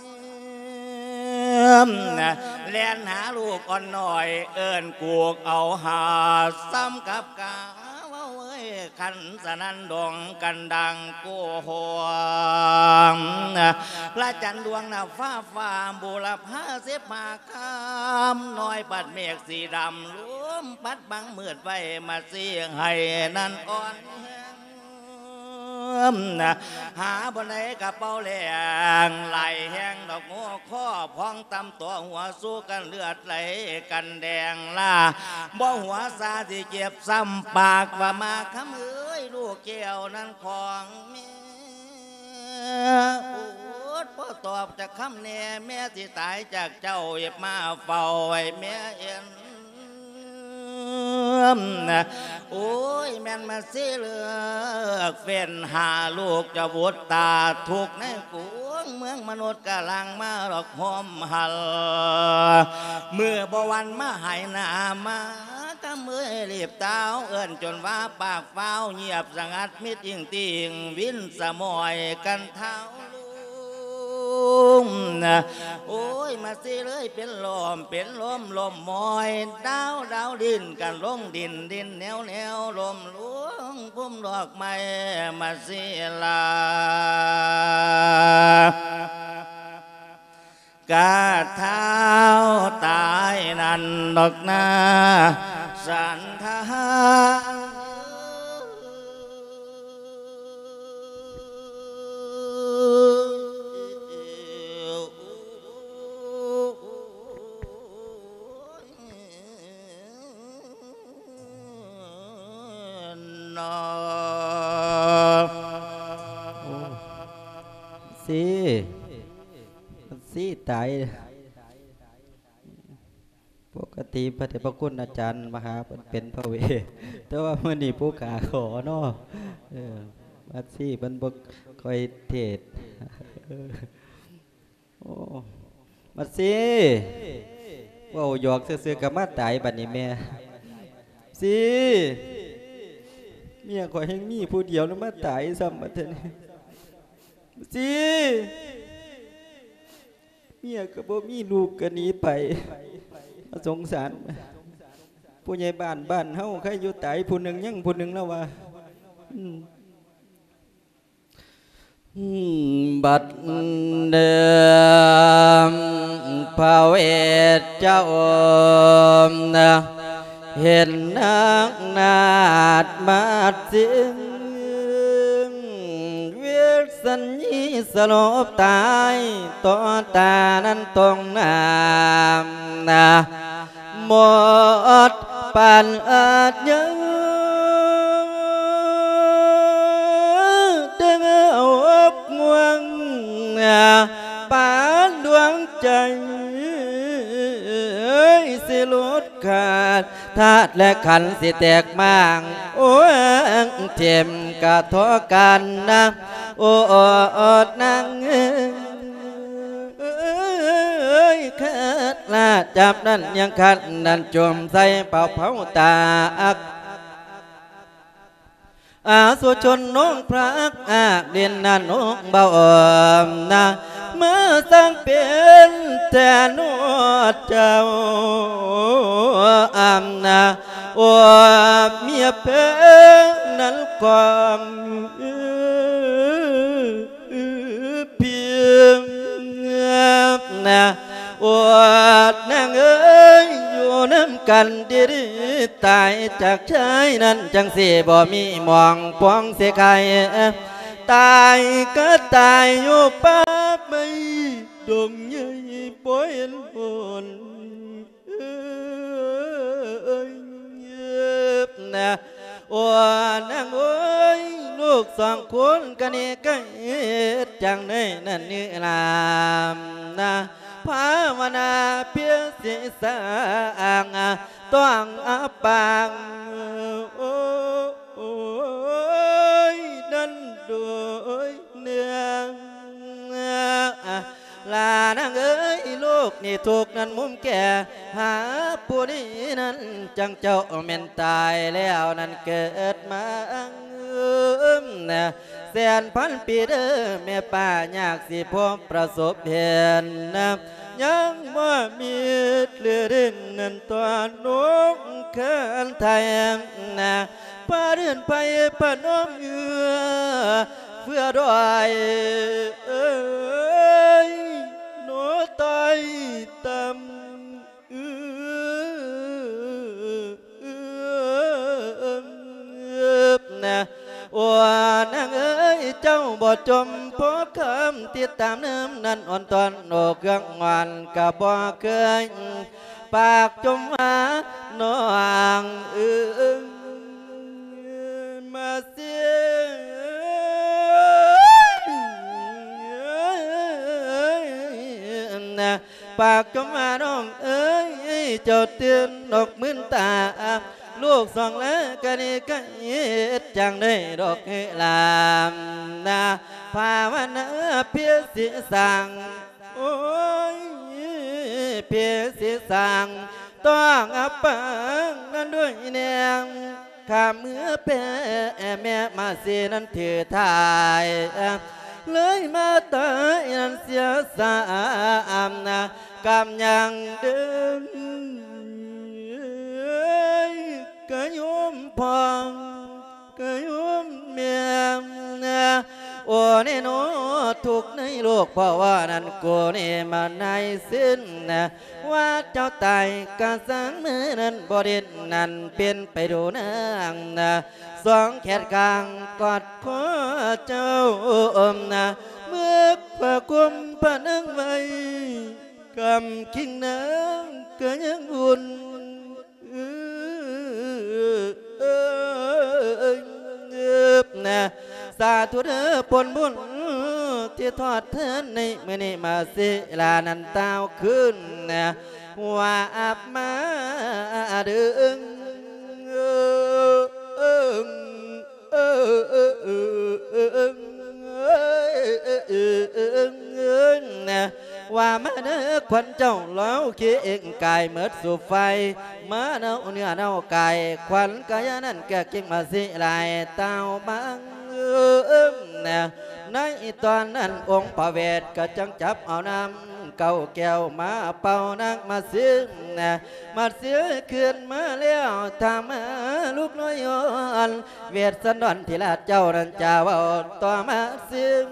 แล่นหาลูกอ่อนหน่อยเอิ้นกูกเอาหาซ้ำกับกาว่าเว้ยขันสนันดงกันดังกูหัวพระจันทร์ดวงน่ะฟ้าฟ้าบุรพาเสพมาคำน้อยปัดเมฆสีดำล้มปัดบังมืดไว้มาเสียงให้นั่นอ่อนแห้งหาบนไหนกระเป๋าแหลงไหลแห้งดอกงัวข้อพองตำตัวหัวสู้กันเลือดไหลกันแดงล่าบ่หัวซาที่เจ็บซ้ำปากว่ามาคำเอ้ยลูกแก้วนั้นของแม่โอ้พ่อตอบจากคำแน่แม่ที่ตายจากเจ้าเย็บมาเฝ้าไว้แม่เอ็นโอ้ยแม่นมาสิเลือกเฟ้นหาลูกจะบุตรตาถูกในกวงเมืองมนุษย์กำลังมาหลอกหอมหัลเมื่อบวันมาหายหน้ามาก็มือรีบเต้าเอิ้นจนว่าปากเฝ้าเงียบสงัดมิดยิ่งติ่งวินสมอยกันเท้าโอ้ยมาสิเลยเป็นลมเป็นลมลมมอยดาวดาวดินกันลงดินดินแนวแนวลมหลวงพุ่มดอกไม้มาสิลากาเท้าตายนั่นดอกนาสันทาสิสิตายปกติพระเดชพระคุณอาจารย์มหาเป็นพระเวทแต่ว่าเมื่อนี้ผู้ขาขอเนาะเออมาสิมันบกคอยเทศโอ้มาสิว่าหยอกเสือๆกับมาตายบัดนี้แม่สิเมียขอยให้มีผู้เดียวแล้วมาตายซ้ำมาเถอะสิเมียก็บ่มีลูกก็หนีไปสงสารผู้ใหญ่บ้านบ้านเฮาใครอยู่ตายผู้หนึ่งยังผู้หนึ่งแล้วว่าบัดเดิมพระเวทเจ้าเห็นนักนาดมาสิ้นสัญญีสลบตายต่อตานั้นตรงน้ำนะหมดปันอาจยังดึงเอาอกงวงปานดวงใจสิลุดขาดธาตุและขันธ์สิแตกมางโอ้เทียมกะทอกันนะโอ้อดนางเอ้ยขัดลาจับนั่นยังขัดนั่นจมใส่เป่าเผาตาอักอาสุชนน้องพระอาเด่นนันน้องเบาอ่อนนะเมื่อสังเป็นแต่นวดเจ้าอำนาโอ้เมียเพงนั้นกองเพียงนะโอ้นางเอ้ยอยู่น้ำกันดีดีตายจากชายนั้นจังสิบ่มีมองปองเสียใครตายก็ตายอยู่ป่าไม่ดงใหญ่ปล่อยหนนะโอ้นางเอ้ยลูกสองคนกันนี่ก็เฮ็ดจังได้นั่นนี่ลามนะภาวนาเพียงศีรษะต้องอาปางโอ้ยนั่นด้วยเนื้อลานางเอ้ยลูกนี่ถูกนั้นมุมแก่หาผู้นี้นั้นจังเจ้าเม่นตายแล้วนั้นเกิดมาแสนพันปีเด้อแม่ป้ายากสิพบประสบเห็นนะยังว่ามีเลือดินนั้นตัวนกเขินไทยนะพาเดินไปพนมเอือเพื่อดอยเอ้ยโนตายตำเอือนะโอ้นางเอ้ยจมพกคำติดตามเนิ่มนั่นอ่อนตอนโนเครื่องงานกะบ่เคยปากจมหาน้องเอื้อมาเสียนะปากจมหาน้องเอ้ยเจ้าเตือนดอกมื่นตาลูกสองแล้วกันนี่ก็เย็ดจังได้ดอกให้ลามนะภาวนาเพียรสิสังโอ้ยเพียรสิสังต้องอับปังนั้นด้วยแนงข้ามือเปแม่มาเสียนั้นถือทายเลยมาตายนั้นเสียสามนะกำยังเดินกะยุมพองกะยุมเมียมโอ้เนโนทุกในโลกเพราะว่านั้นกูนี่มาในสิ้นว่าเจ้าตายกะสังมือนั้นบดินนั้นเป็นไปดูนางสองแขนกลางกอดคอเจ้าอมนะเมื่อพระกุมพระนังไว้กำคิงนางก็ยังอุ่นนะสาธุเด้อผลบุญที่ทอดเทินในเมื่อนี้มาสิลานันเต้าขึ้นนะว่าอับมาเดึงเอิงเอิงเอิงเอิงเอิงนะว่ามาเด้อควันเจ้าเล้าเคียงกายเมื่อสู่ไฟมาเนาเนื้อเนาไก่ควันกายนั่นแก่กิ่งมาสิลายเต้าบังเอิมนะในตอนนั้นองค์พระเวทก็จังจับเอาน้ำเก่าแก้วมาเป่านักมาซื้อนะมาเสียขึ้นมาแล้วทำมาลูกน้อยอ่อนเวทสันดอนที่ลาเจ้านั้นจะว่าต่อมาซื้อ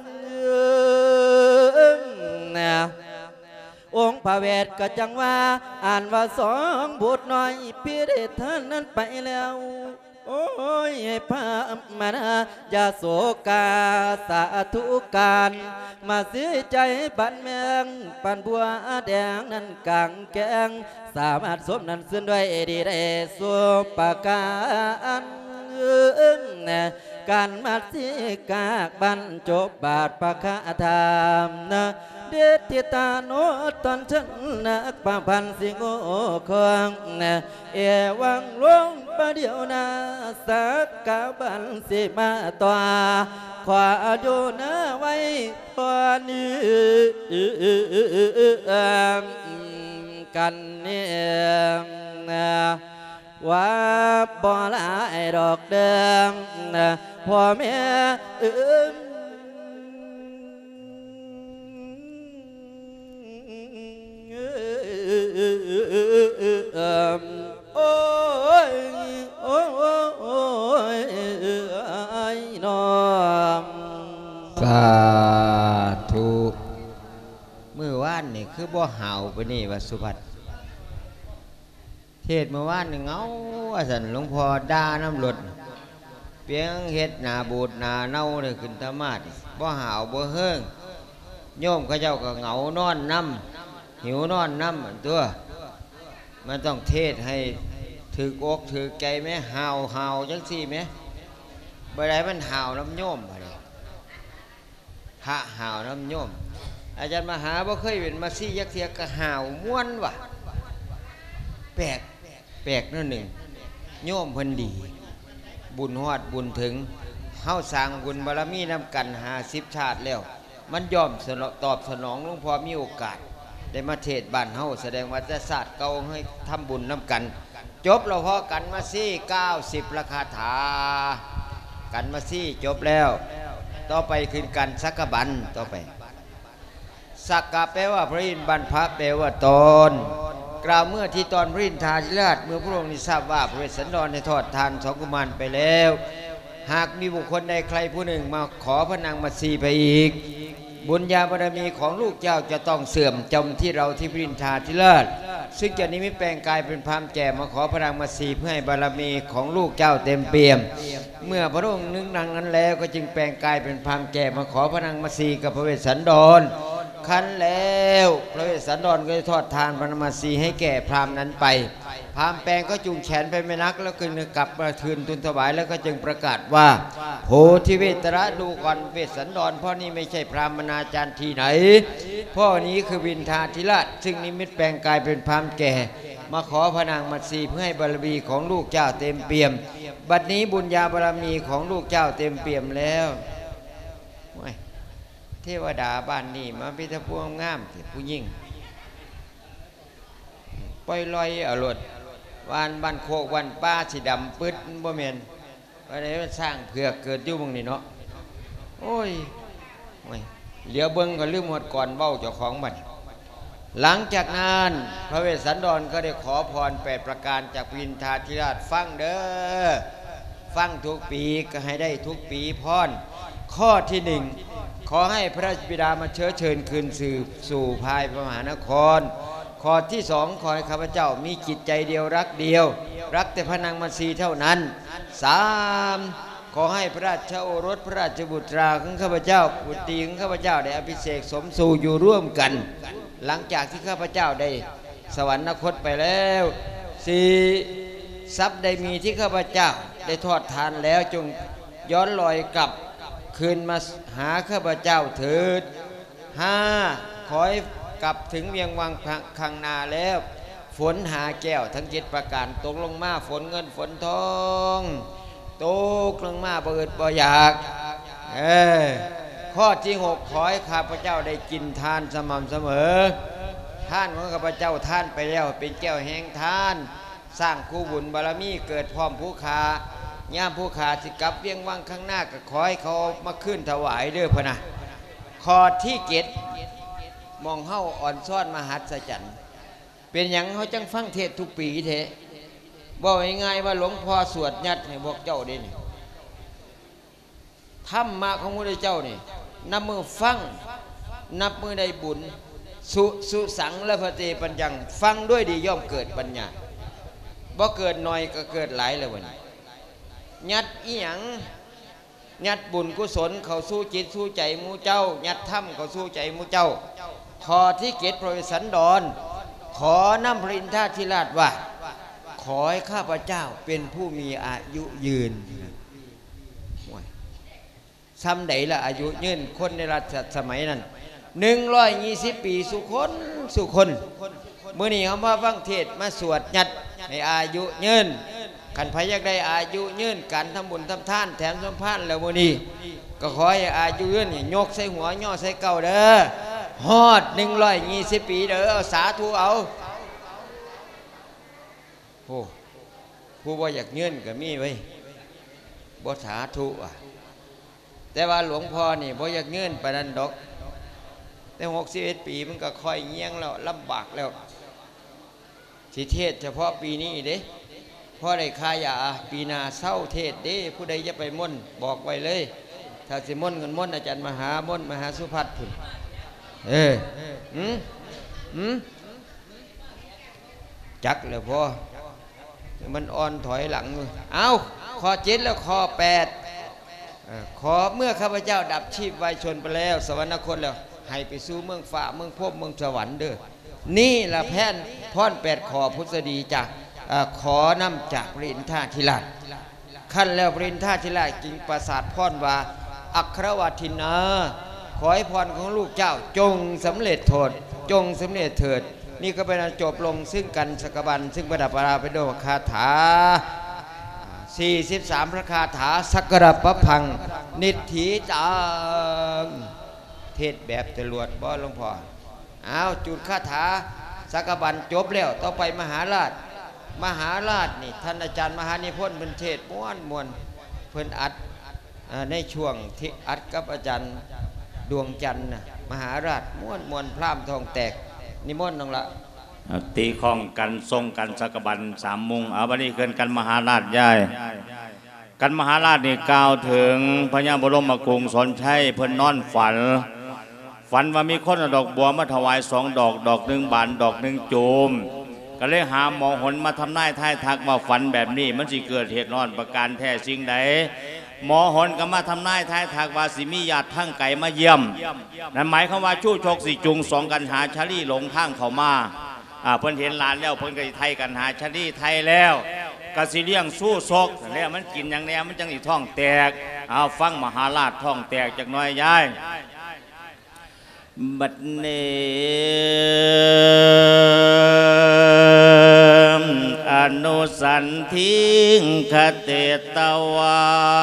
นะองค์พระเวทก็จังว่าอ่านว่าสองบุตรน้อยพี่ได้ท่านนั้นไปแล้วโอ้ยพระมานาอย่าโศกาสาธุการมาเสียใจปันเมืองปันบัวแดงนั้นกลางแกงสามารถสมนั้นซึ่งด้วยดีได้สุปการการมาสิกากบรรจบบาทประคาธรรมนะเดติตาโนตอนฉันนักปะพันสิโงคงนะเอวังลงประเดียวนาสักกาบันสิมาตัวขวาดูนาไว้ตอนนี้กันเนี่ยว่าบ่หลายดอกเดิมพ่อแม่เอื้อโอ้ยโอ้ยน้อมสาธุมือว่านนี่คือบ่ห่าวไปนี่ว่าสุภัทเทศเมื่อวานนี่เงาว่าสันหลวงพ่อด่าน้ำหลดเปียงเฮ็ดหนาบูดหนาเน่าเลยขึ้นธรรมาสบ่หาวบ่เฮิงโยมเขาเจ้าก็เหงานอนน้ำหิวนอนน้ำตัวมันต้องเทศให้ถือกอกถือใจไหมหาวหาวจังสี่ไหมบ่ได้มันหาวน้ำโยมอะไรพระหาวน้ำโยมอาจารย์มหาบ่เคยเป็นมาซี่ยักเทียกก็หาวม้วนว่ะแปลกแปลกนั่นหนึ่งโยมเพิ่นดีบุญฮอดบุญถึงเฮาสร้างบุญบารมีนำกันหาสิบชาติแล้วมันยอมตอบสนองหลวงพ่อมีโอกาสได้มาเทศบ้านเฮาแสดงวัฒนศาสตร์เก่าให้ทำบุญนำกันจบเราพอกันมาซี่เก้าสิบราคาถากันมาซี่จบแล้วต่อไปคือกันสักกบันต่อไปสักกะแปลว่าพระอินทร์บรรพะแปลว่าตนกล่าวเมื่อที่ตอนพระอินทราธิราชเมื่อพระองค์ทราบว่าพระเวสสันดรได้ทอดทานสองกุมารไปแล้วหากมีบุคคลใดใครผู้หนึ่งมาขอพระนางมัตสีไปอีกบุญญาบารมีของลูกเจ้าจะต้องเสื่อมจมที่เราที่พระอินทราธิราชซึ่งจะนิมิตแปลงกายเป็นพรามแก่มาขอพระนางมัสีเพื่อให้บารมีของลูกเจ้าเต็มเปี่ยมเมื่อพระองค์นึกดังนั้นแล้วก็จึงแปลงกายเป็นพรามแก่มาขอพระนางมัสีกับพระเวสสันดรคันแล้วพระเวสสันดรก็ทอดทานพระนางมัสีให้แก่พราหมณ์นั้นไปพราหมณ์แปลงก็จูงแขนไปไม่นักแล้วก็กลับมาทืนทูลถวายแล้วก็จึงประกาศว่าโพธิเวทระดูก่อนเวสสันดรพ่อนี้ไม่ใช่พราหมณาจารย์ที่ไหนพ่อนี้คือวินทาธิราชซึ่งนิมิตแปลงกายเป็นพราหมณ์แก่มาขอพระนางมัสีเพื่อให้บารมีของลูกเจ้าเต็มเปี่ยมบัดนี้บุญญาบารมีของลูกเจ้าเต็มเปี่ยมแล้วเทวดาบ้านนี้มาพิทักษ์พวงงามผู้ยิ่งปล่อยลอยอรดวันบันโคกวันป้าสีดำปึ๊ดบ่เมียนวันนี้มันสร้างเผือกเกิดอยู่มึงนี่เนาะโอ้ยเหลียวเบิ้งก็ลืมหมดก่อนเบ้าเจ้าของมันหลังจากนั้นพระเวสสันดรก็ได้ขอพรแปดประการจากวินทาธิราชฟังเด้อฟังทุกปีก็ให้ได้ทุกปีพรข้อที่หนึ่งขอให้พระราชบิดามาเชื้อเชิญคืนสู่สู่ภายพระมหานครข้อที่สองขอให้ข้าพเจ้ามีจิตใจเดียวรักเดียวรักแต่พระนางมัสีเท่านั้นสามขอให้พระราชโอรสพระราชบุตราของข้าพเจ้าบุตรีของข้าพเจ้าได้อภิเษกสมสู่อยู่ร่วมกันหลังจากที่ข้าพเจ้าได้สวรรคตไปแล้วสี่ทรัพย์ได้มีที่ข้าพเจ้าได้ทอดทานแล้วจงย้อนลอยกลับคืนมาหาข้าพเจ้าเถิดห้าขอให้กลับถึงเวียงวังคังนาแล้วฝนหาแก้วทั้งเจ็ดประการตกลงมาฝนเงินฝนทองตกลงมาบ่เอิดบ่อยากเออข้อที่หกขอให้ข้าพเจ้าได้กินทานสม่ำเสมอท่านของข้าพเจ้าท่านไปแล้วเป็นแก้วแห่งทานสร้างคู่บุญบารมีเกิดพร้อมผู้ขาย่ามผู้ขาสิกลับเวียงวังข้างหน้าก็ขอให้เขามาขึ้นถวายเด้อพะนะข้อที่เจ็ดมองเฮาอ่อนซ้อนมหัศจรรย์เป็นอย่างเขาจังฟังเทศทุกปีเทบอกง่ายๆว่าหลวงพ่อสวดยัดให้พวกเจ้าเด่นธรรมะของพระเจ้านี่นับมือฟังนับมือได้บุญสุสุสังและพระเตปัญญังฟังด้วยดีย่อมเกิดปัญญาบ่เกิดน้อยก็เกิดหลายเลยวันนี้ยัดอีหยังยัดบุญกุศลเขาสู้จิตสู้ใจมูเจ้ายัดธรรมเขาสู้ใจมูเจ้าขอที่เกตพระเวสสันดรขอน้ำพระอินทราธิราชว่าขอให้ข้าพเจ้าเป็นผู้มีอายุยืนซ้ำใดละอายุยืนคนในรัชสมัยนั้นหนึ่งร้อยยี่สิบปีสุคนสุคนเมื่อนี้เขามาฟังเทศมาสวดยัดให้อายุยืนขันพยักได้อายุยืนการทำบุญทำทานแถมสมภารแล้วมื่อนี้ก็ขอให้อายุยืนยกใส่หัวย่อใส่เก่าเด้อฮอดหนึ่งร้อยยี่สิบปีเด้อเอาสาธุเอาโอ้ผู้ว่าอยากยืนก็มีไว้บ่สาธุอ่ะแต่ว่าหลวงพ่อนี่บ่อยากยืนไปนั่นดอกแต่หกสิบเอ็ดปีมันก็ค่อยเงี้ยงแล้วลำบากแล้วสิเทศเฉพาะปีนี้เด้พ่อได้ค่ายาปีนาเศร้าเทศเด้ผู้ใดจะไปม่นบอกไว้เลยถ้าสิม่นกันม่นอาจารย์มหาม่นมหาสุภัทรพุ่นเออหืมหืมจักแล้วพ่อมันอ่อนถอยหลังเอาข้อเจ็ดแล้วข้อแปดขอเมื่อข้าพเจ้าดับชีพวายชนไปแล้วสวรรคตแล้วให้ไปสู่เมืองฟ้าเมืองภพเมืองสวรรค์เด้อนี่ละแพนพ่อนแปดขอพุทธดีจากขอนำจากปรินทาธิราชขั้นแล้วปรินทาธิราชจึงประสาทพ่อนว่าอัครวัทินาขอให้พรของลูกเจ้าจงสำเร็จโทษจงสำเร็จเถิดนี่ก็เป็นจบลงซึ่งกันสกบันซึ่งประดับประดาไปด้วยคาถาสี่สิบสามพระคาถาสักการะประพังนิถีจังเทศแบบจรวดบ่หลวงพ่อเอาจุดคาถาสักการบันจบแล้วต่อไปมหาราชมหาราชนี่ท่านอาจารย์มหานิพนธ์เป็นเทศม้วนมวลเพิ่นอัดในช่วงที่อัดกับอาจารย์ดวงจันทร์นะมหาราชม้วนมวลพร่ำทองแตกนิมนต์น้องละตีข้องกันทรงกันสักบันสามมุงเอาบันนี้เกินกันมหาราชใหญ่กันมหาราชนี่กล่าวถึงพระญาบรมกรุงสนชัยเพิ่นนอนฝันฝันว่ามีคนดอกบัวมาถวายสองดอกดอกหนึ่งบานดอกหนึ่งจูมก็เลยหาหมอหนมาทำนายทายทักว่าฝันแบบนี้มันสิเกิดเหตุร้อนประการแท้สิ่งใดหมอหนก็มาทำนายทายทักว่าสิมีญาติทั้งไก่มาเยี่ยมนั่นหมายความว่าชู้ชกสิจุงสองกันหาชาลีหลงทางเขามาเพิ่นเห็นหลานแล้วเพิ่นก็ไทยกันหาชาลีไทยแล้วกสิเลี้ยงสู้ซกแล้วมันกินอย่างนี้มันจังอีท้องแตกเอาฟังมหาราชท้องแตกจากน้อยยายบัดเนอนุสันทิงคเตตวา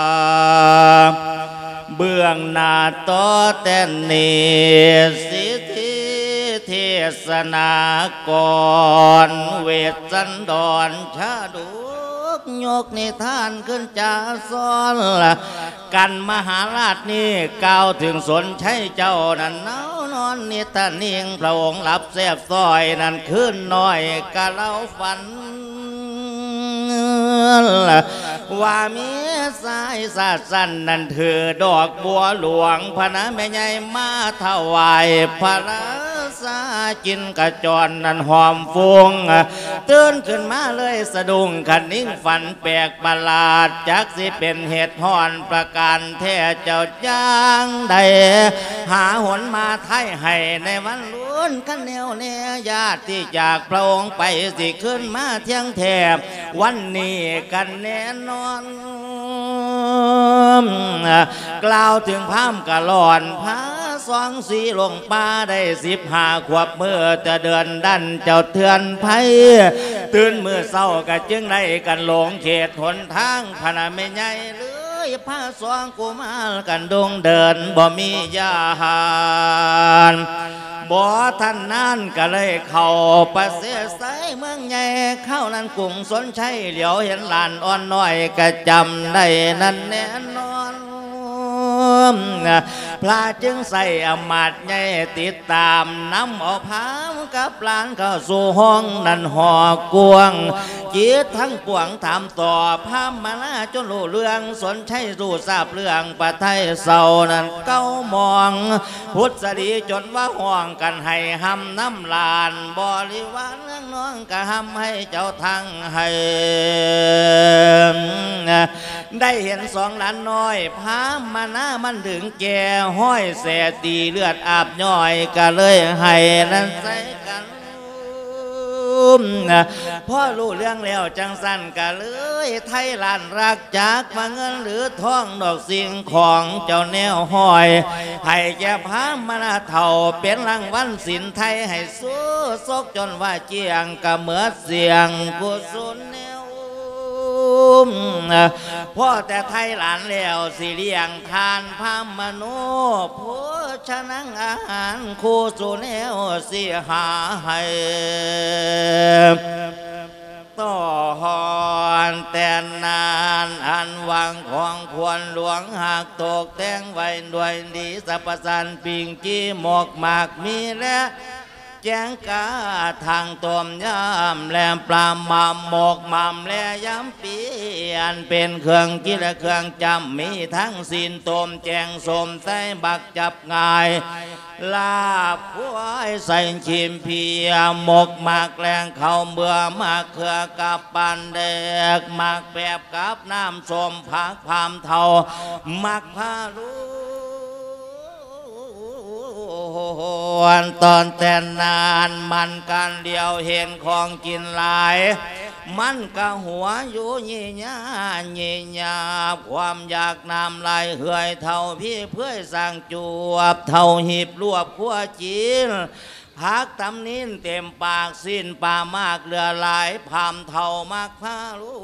เบื้องหน้าต่อแต่นีสิทธิเทศนากรเวทสันดรชาดุยกนิทานขึ้นจาซ้อนกันมหาราชนี่กล่าวถึงสนใช้เจ้านั่นเนาวนอนนิทานิ่งพระองค์หลับแสบซอยนั่นขึ้นน้อยกะเล่าฝันว่ามีสายสาสันนั่นถือดอกบัวหลวงพระนะแม่ใหญ่มาถวายพระราชาจินกระจรนั่นหอมฟุ้งตื่นขึ้นมาเลยสะดุ้งขันนิ่งฝันแปลกประหลาดจักสิเป็นเหตุห่อนประการแท้เจ้าจ้างใดหาหนมาไทยให้ในวันล้วนกันแนวเนียญาติที่จากพระองค์ไปสิขึ้นมาเที่ยงแถบวันนี้กันแน่นอนกล่าวถึงพามกะหลอนพาสองสีลงป่าได้สิบห้าขวบเมื่อจะเดินดันเจ้าเถื่อนไผ่ตื่นเมื่อเศร้าก็จึงได้กันหลงเขตหนทางพนาไม่ใหญ่เลยพาสองกุมารกันดงเดินบ่มียาหารบ่ท่านนั่นก็เลยเข้าประเสริฐใสเมืองใหญ่เข้านั้นกรุงสนชัยเหลียวเห็นหลานอ่อนน้อยก็จำได้นั่นแน่นอนพระจึงใส่อมาตย์ใหญ่ติดตามนำเอาพามกับหลานเข้าสู่ห้องนั่นหอกวงจิตทั้งปวงถามต่อพามมาลาจนรู้เรื่องสนชัยรู้ทราบเรื่องปะไทยเศร้านั้นเก้ามองพุทธดีจนว่าห่วงกันให้หำน้ำลานบริวารน้องก็หำให้เจ้าทั้งให้ได้เห็นสองหลานน้อยพามมาหน้ามันถึงแก่ห้อยแสตีเลือดอาบย่อยก็เลยให้นั้นใส่กันพ่อรู้เรื่องแล้วจังสั้นก็เลยไทยลานรักจากมาเงินหรือทองดอกสิ่งของเจ้าแนวห้อยให้แก่พามมานาเท่าเป็นรางวัลสินไทยให้สู้ซกจนว่าเจียงก็เหมือเสียงกุศลแนวพ่อแต่ไทยหลานแล้วสิเลี้ยงทานพามโนผู้ชนังอาหารคู่สู่แนวสิหาให้ต่อหอนแต่นานอันวังของควรหลวงหากตกแต่งไว้ด้วยดีสัพสันปิงจีหมกหมากมีและแจงกาทางต้มยำแลมปลาหม่ำหมกหม่ำและยำเปียนเป็นเครื่องกินและเครื่องจำมีทั้งสินต้มแจงสมใส่บักจับง่ายลาบควายใส่ชิมเพียหมกหมากแรงข้าวเบื่อหมากเขือกับปันเด็กหมากแปบกับน้ำส้มผักพามเทาหมากพาลูตอนแต่นานมันกันเดียวเห็นของกินหลายมันก็หัวอยู่ยี่ยายี่ยาความอยากน้ำลายเหื่อยเท่าพี่เพื่อสร้างจวบเท่าหีบรวบขั้วจีนพักตำนินเต็มปากสิ้นป่ามากเรือหลายพามเท่ามากพาลู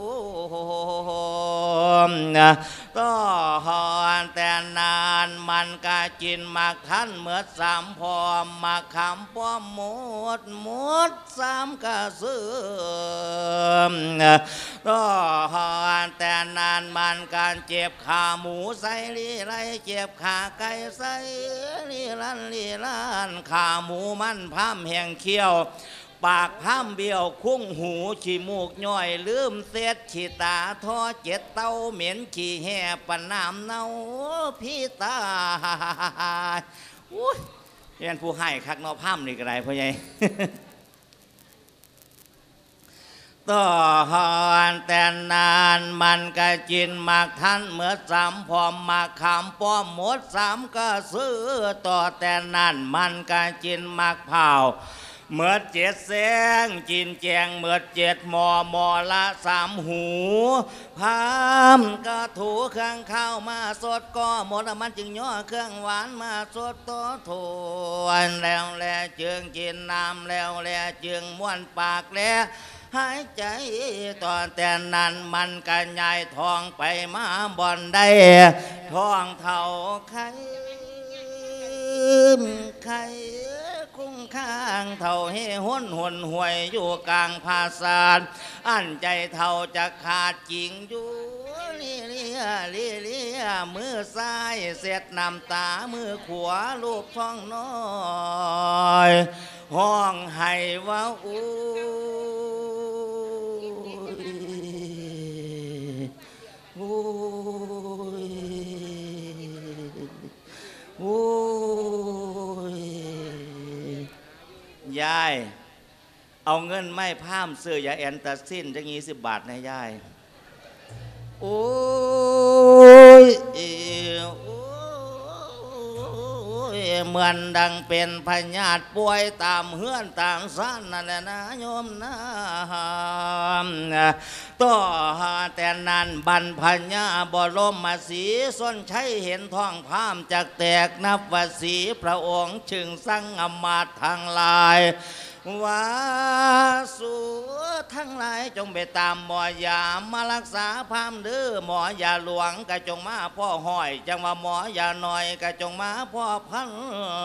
ต่อหอนแต่นานมันก็กินมากท่านเมื่อสามพอมมาคำป้อมหมดหมดสามกระเสือต่อหอนแต่นานมันการเจ็บขาหมูใส่ลีไรเจ็บขาไก่ใส่ลีลันลีลันขาหมูมันพามแห่งเขี้ยวปากพามเบี้ยวคุ้งหูขี้มูกย่อยลืมเสียดขี้ตาท้อเจ็ดเต้าเหม็นขี้แห่ปนน้ำเนาพี่ตาอุ้ยเรียนผู้ให้คักนอพามนี่ก็ได้พ่อใหญ่ต่อหอนแต่นานมันก็จินมากท่านเมื่อสามพอมมาคำป้อมหมดสามก็ซื้อต่อแต่นานมันก็จินมากเผาเมื่อเจ็ดแสงจินแจงเมื่อเจ็ดหมอหมอละสามหูพามก็ถูเครื่องข้าวมาสดก็หมดมันจึงย่อเครื่องหวานมาสดต่อถวนแล้วแลจึงกินน้ำแล้วแลจึงม้วนปากแล้วหายใจตอนแต่นั้นมันกันใหญ่ทองไปมาบ่อนได้ทองเท่าไข่ไข่คุ้งข้างเท่าให้ห้นหนหวยอยู่กลางภาษาอันใจเท่าจะขาดจริงอยู่เลียเลียเลียเลียมือซ้ายเสร็จน้ำตามือขวาลูกท้องน้อยห้องให้ว่าอู้โอ้ยโอ้ยยายเอาเงินไม่พามซื้อยาแอนตาซินจะงี้สิบบาทนะยายโอ้ยโอ้ยเหมือนดังเป็นพญาติป่วยตามเฮือนตามสั้นนั่นแหละนะโยมนะต่อแต่นั้นบรรพญาบรมสีส้นใช้เห็นท้องพามจากแตกนับว่าสีพระองค์ชึงสั่งอมาตทางลายว่าสู่ทั้งหลายจงไปตามหมอยามารักษาพามเด้อหมอยาหลวงก็จงมาพ่อห้อยจังว่าหมอยาหน่อยก็จงมาพ่อพัน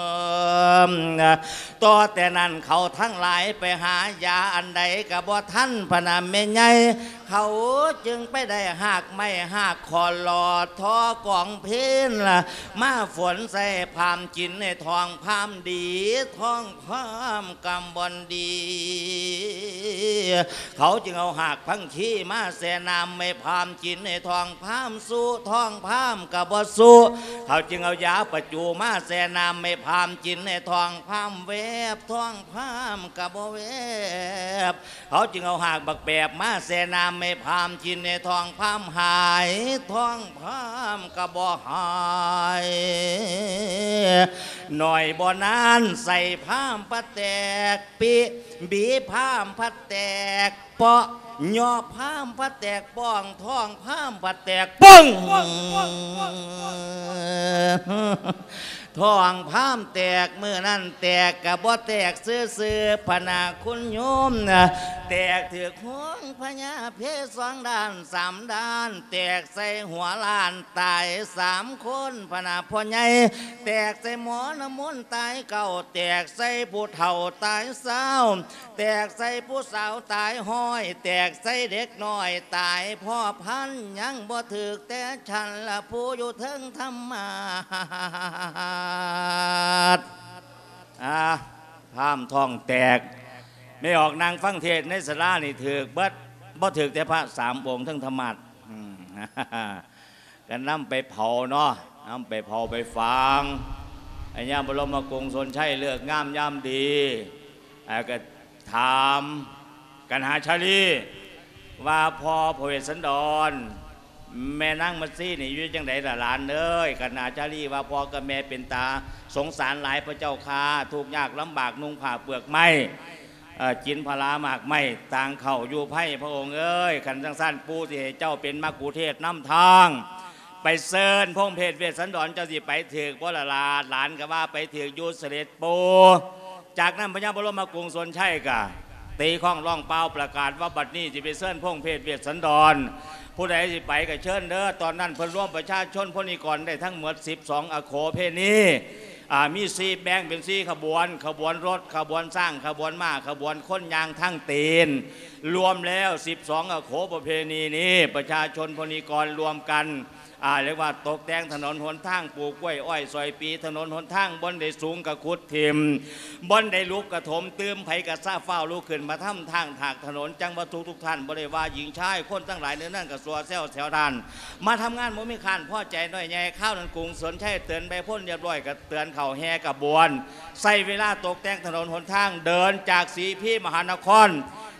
ต่อแต่นั้นเขาทั้งหลายไปหายาอันใดกับบ่ท่านพนามเมญใหญ่เขาจึงไปได้หากไม่หากคอหลอดทอกองเพนล่ะมาฝนใส่พามจินในทองพามดีทองพามกำบอนดีเขาจึงเอาหากพังขี้มาแสนามไม่พามจินในทองพามสู้ทองพามกับบสู้เขาจึงเอายาประจูมาแสนามไม่พามจินในทองพามเวบทองพามกับบเวบเขาจึงเอาหากบักแปบมาแสนามไม่พามจินในทองพามหายทองพามกับบหายหน่อยบ่นานใส่พามปะแตกปีบีพามพัดแตกเปาะย่อพามพัดแตกป้องท้องพามพัดแตกป้องท้องพามแตกเมื่อนั้นแตกกับบ่แตกซื้อซื้อพนาคุณโยมแตกถือห้องพญาเพศสองด้านสามด้านแตกใส่หัวล้านตายสามคนพนาพ่อใหญ่แตกใส่หมอน้ำมนต์ตายเก่าแตกใส่ผู้เฒ่าตายสาวแตกใส่ผู้สาวตายห้อยแตกใส่เด็กน้อยตายพ่อพันยังบ่ถึกแต่ฉันละผู้อยู่เทิงธรรมาอ่าพามท้องแตกไม่ออกนางฟังเทศในสลานี่ถือเบิดบ่ถือแต่พระสามองค์ทั้งธรรมัดกันนำไปเผาเนาะนำไปเผาไปฟังไอ้ย่าบรมกรุงทนใช่เลือกงามยามดีไอ้ก็ถามกันหาชาลีว่าพอพระเวสสันดรแม่นั่งมัซี่นี่อยู่จังไดล่ะหลานเอ้ยกันนาจารีว่าพ่อกับแม่เป็นตาสงสารหลายพระเจ้าค่าทุกยากลำบากนุ่งผ้าเปลือกไม้จินพลามากไม้ต่างเข่าอยู่ไพ่พระองค์เอ้ยขันจังสั้นปูสิเจ้าเป็นมักกุเทศน้ำทางไปเซินพงเพศเวสสันดรเจ้าสิไปถือบ่ละลาหลานก็ว่าไปถือยูเสด็จปูจากนั้นพญาบรมกรุงทนใช่กะตีข้องร่องเป้าประกาศว่าบัดนี้จะไปเซินพงเพศเวสสันดรผู้ใดสิไปก็เชิญเด้อตอนนั้นเพิ่นร่วมประชาชนพนิกรได้ทั้งหมดสิบสองอโคเพนีมีสี่แบ่งเป็นสี่ขบวนขบวนรถขบวนสร้างขบวนม้าขบวนค้นยางทั้งตีนรวมแล้วสิบสองอโคประเพณีนี้ประชาชนพนิกรรวมกันเรียกว่าตกแต่งถนนหนทางปลูกกล้วยอ้อยซอยปีถนนหนทางบนได้สูงกระคุดทิมบนได้ลุกกระถมตื้มไผ่กระซ่าเฝ้าลูกขึ้นมาทำทางถากถนนจังหวัดทุกทุกท่านบริวารหญิงชายคนตั้งหลายเนื้อนั่นกับสัวเซลแถวด้านมาทำงานโมมิคานพ่อใจน้อยใหญ่ข้าวนันกรุงสนใช่เตือนใบพ่นเรียบร้อยกับเตือนเข่าแห่กับบวนใส่เวลาตกแต่งถนนหนทางเดินจากสีพี่มหานคร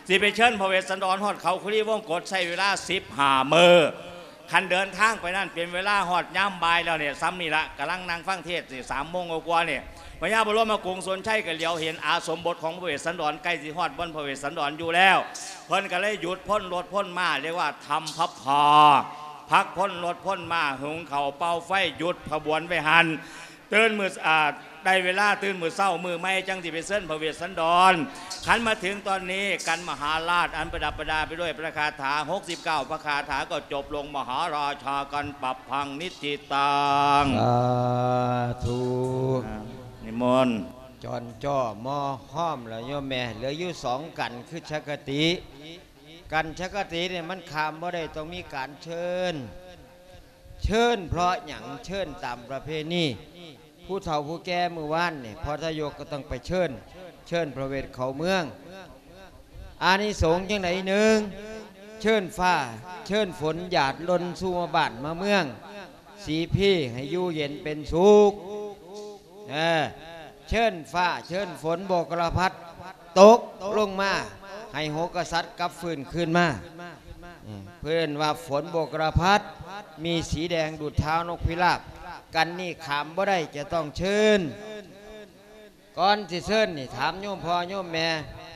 สิไปเชิญพระเวสสันดรฮอดเขาคุรีวงกฏใช้เวลาสิบห้ามื้อคันเดินทางไปนั่นเป็นเวลาฮอดย่ำบ่ายแล้วเนี่ยซ้ำนี่ละกำลังนั่งฟังเทศน์สิสามโมงกว่าเนี่ยพญาบรมกรุงสนชัยก็เหลียวเห็นอาสมบทของพระเวสสันดรใกล้สิฮอดบนพระเวสสันดรอยู่แล้วเพิ่นก็เลยหยุดพ่นรถพ่นมาเรียกว่าทำพับพอพักพ่นรถพ่นมาหุงเข่าเป่าไฟหยุดขบวนไปหันตื่นมืออ่าได้เวลาตื่นมือเศร้ามือไม่จังสิไปเส้นพระเวสสันดรขันมาถึงตอนนี้กันมหาราชอันประดับประดาไปด้วยพระคาถาหกสิบเก้าพระคาถาก็จบลงมหาราชากันปรับพังนิจิตังสาธุนิมนต์จอนจ่อมอห้อมแล้วโยมแม่เหลืออยู่สองกันคือชักติกันชักติเนี่ยมันขามบ่ได้ต้องมีการเชิญเชิญเพราะอย่างเชิญตามประเพณีผู้เฒ่าผู้แก่มือว่านเนี่ยพอทยกก็ต้องไปเชิญเชิญพระเวทเขาเมืองอานิสงส์ยังไหนหนึ่งเชิญฟ้าเชิญฝนหยาดลนสู่มาบ้านมาเมืองสีพี่ให้อยู่เย็นเป็นสุขเออเชิญฟ้าเชิญฝนโบกระพัดตกลงมาให้โหกษัตริย์กลับฟื้นขึ้นมาเพื่อนว่าฝนโบกระพัดมีสีแดงดูดเท้านกพิราบกันนี่ขามบ่ได้จะต้องเชิญก่อนที่เชิญนี่ถามโยมพ่อโยมแม่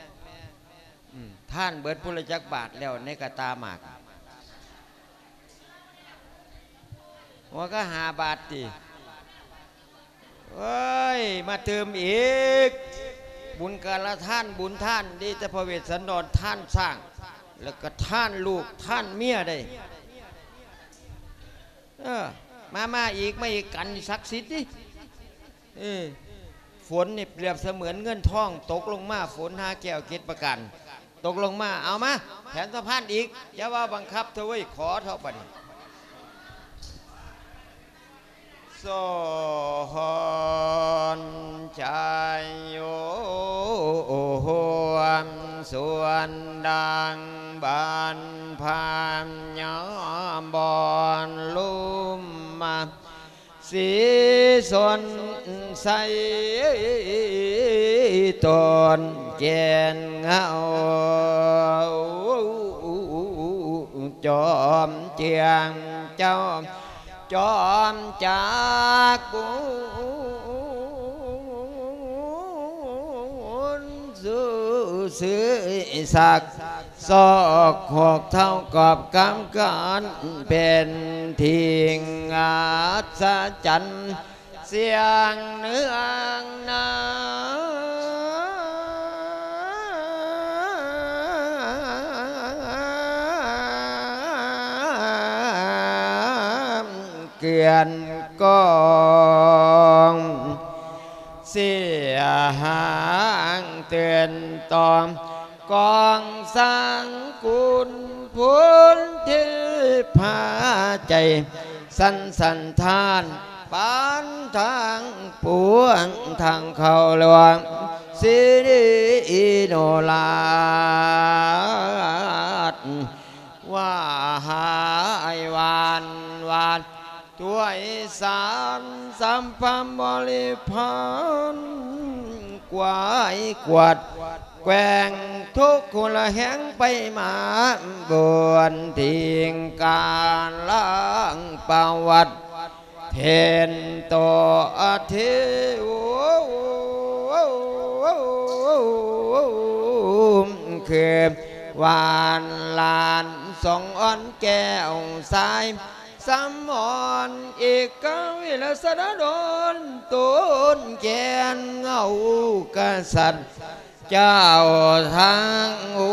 ท่านเบิดพุทธจักบาทแล้วในกตาหมากว่าก็หาบาทดิเอ้ยมาเติมอีกบุญกาลท่านบุญท่านดีแต่พระเวสสันดรท่านสร้างแล้วก็ท่านลูกท่านเมียได้เออมามาอีกไม่อีกกันศักดิ์สิทธิ์ดิเออฝนนี่เปรียบเสมือนเงินทองตกลงมาฝนหาแก้วเกตประกันตกลงมาเอามาแผนสะพานอีกอย่าว่าบังคับเธอไว้ขอเท่าบัดนี้สอนใจโยหวมส่วนดังบานพามยามบอนลุ่มมาสีสนใสตนเกณฑ์เงาจอมเจียงเจ้าจอมจากบุญสื่อสื่อสักศอกหกเท่ากับกำการเป็นทิ้งอาศจันเสียงเนื้องนาเกลื่อนกองเสียหางเตือนตอมกองสังกุลพุนทิพาใจสันสันทานปานทางปวงทางเขาหลวงสิริโนลาดว่าหายวานวานตัวอีสานสัมพัมบริพันธ์กวายกวดแกว่งทุกคนละแห่งไปมาบวนทิ้งการล้างประวัติเทนโตอาทิวคือวานลานสองอ่อนแก้วสายสามอ่อนอีกกวิลสดดนตุนแกนเงากษัตริย์เจ้าทางอุ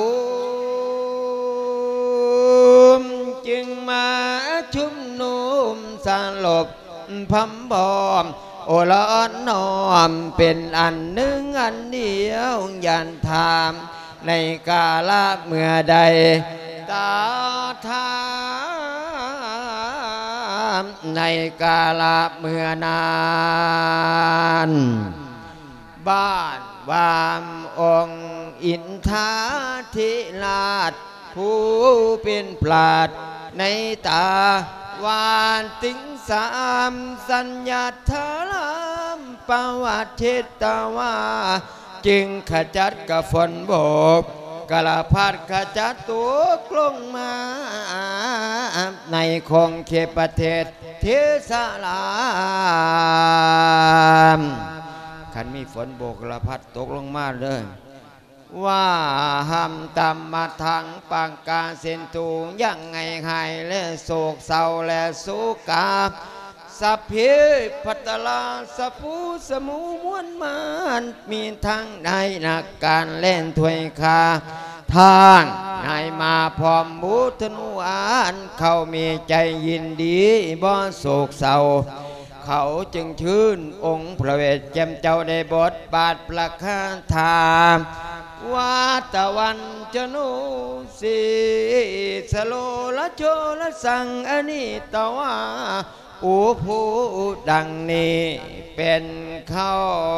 มจึงมาชุมนุมสลบพัมบอมโอละอ่อนน้อมเป็นอันหนึ่งอันเดียวยันธรรมในกาลเมื่อใดตาทามในกาลเมื่อนานบ้านวามองค์อินทาธิราชผู้เป็นปราชญ์ในตาวานติงสามสัญญาธารามประวัติเทตวาจึงขจัดกับฝนโบกกะละพัดขจัดตัวกลงมาในคงเขตประเทศเทสลามคันมีฝนโบกละพัดตกลงมาเลยว่าห้ำตำมาทางปังกาเส้นตูยังไงหายและโศกเศร้าและสุกาสัพเพพัตลาสปูสมูมวนมานมีทางในนักการเล่นถวยคาทางนายมาพร้อมบุตรนุอานเขามีใจยินดีบ่โศกเศร้าเขาจึงชื่นองค์พระเวทแจ่มเจ้าในบทบาทประคาถาวาตะวันจนุสีสโลละโชละสังอนิตวาอุภูดังนี้เป็นข้า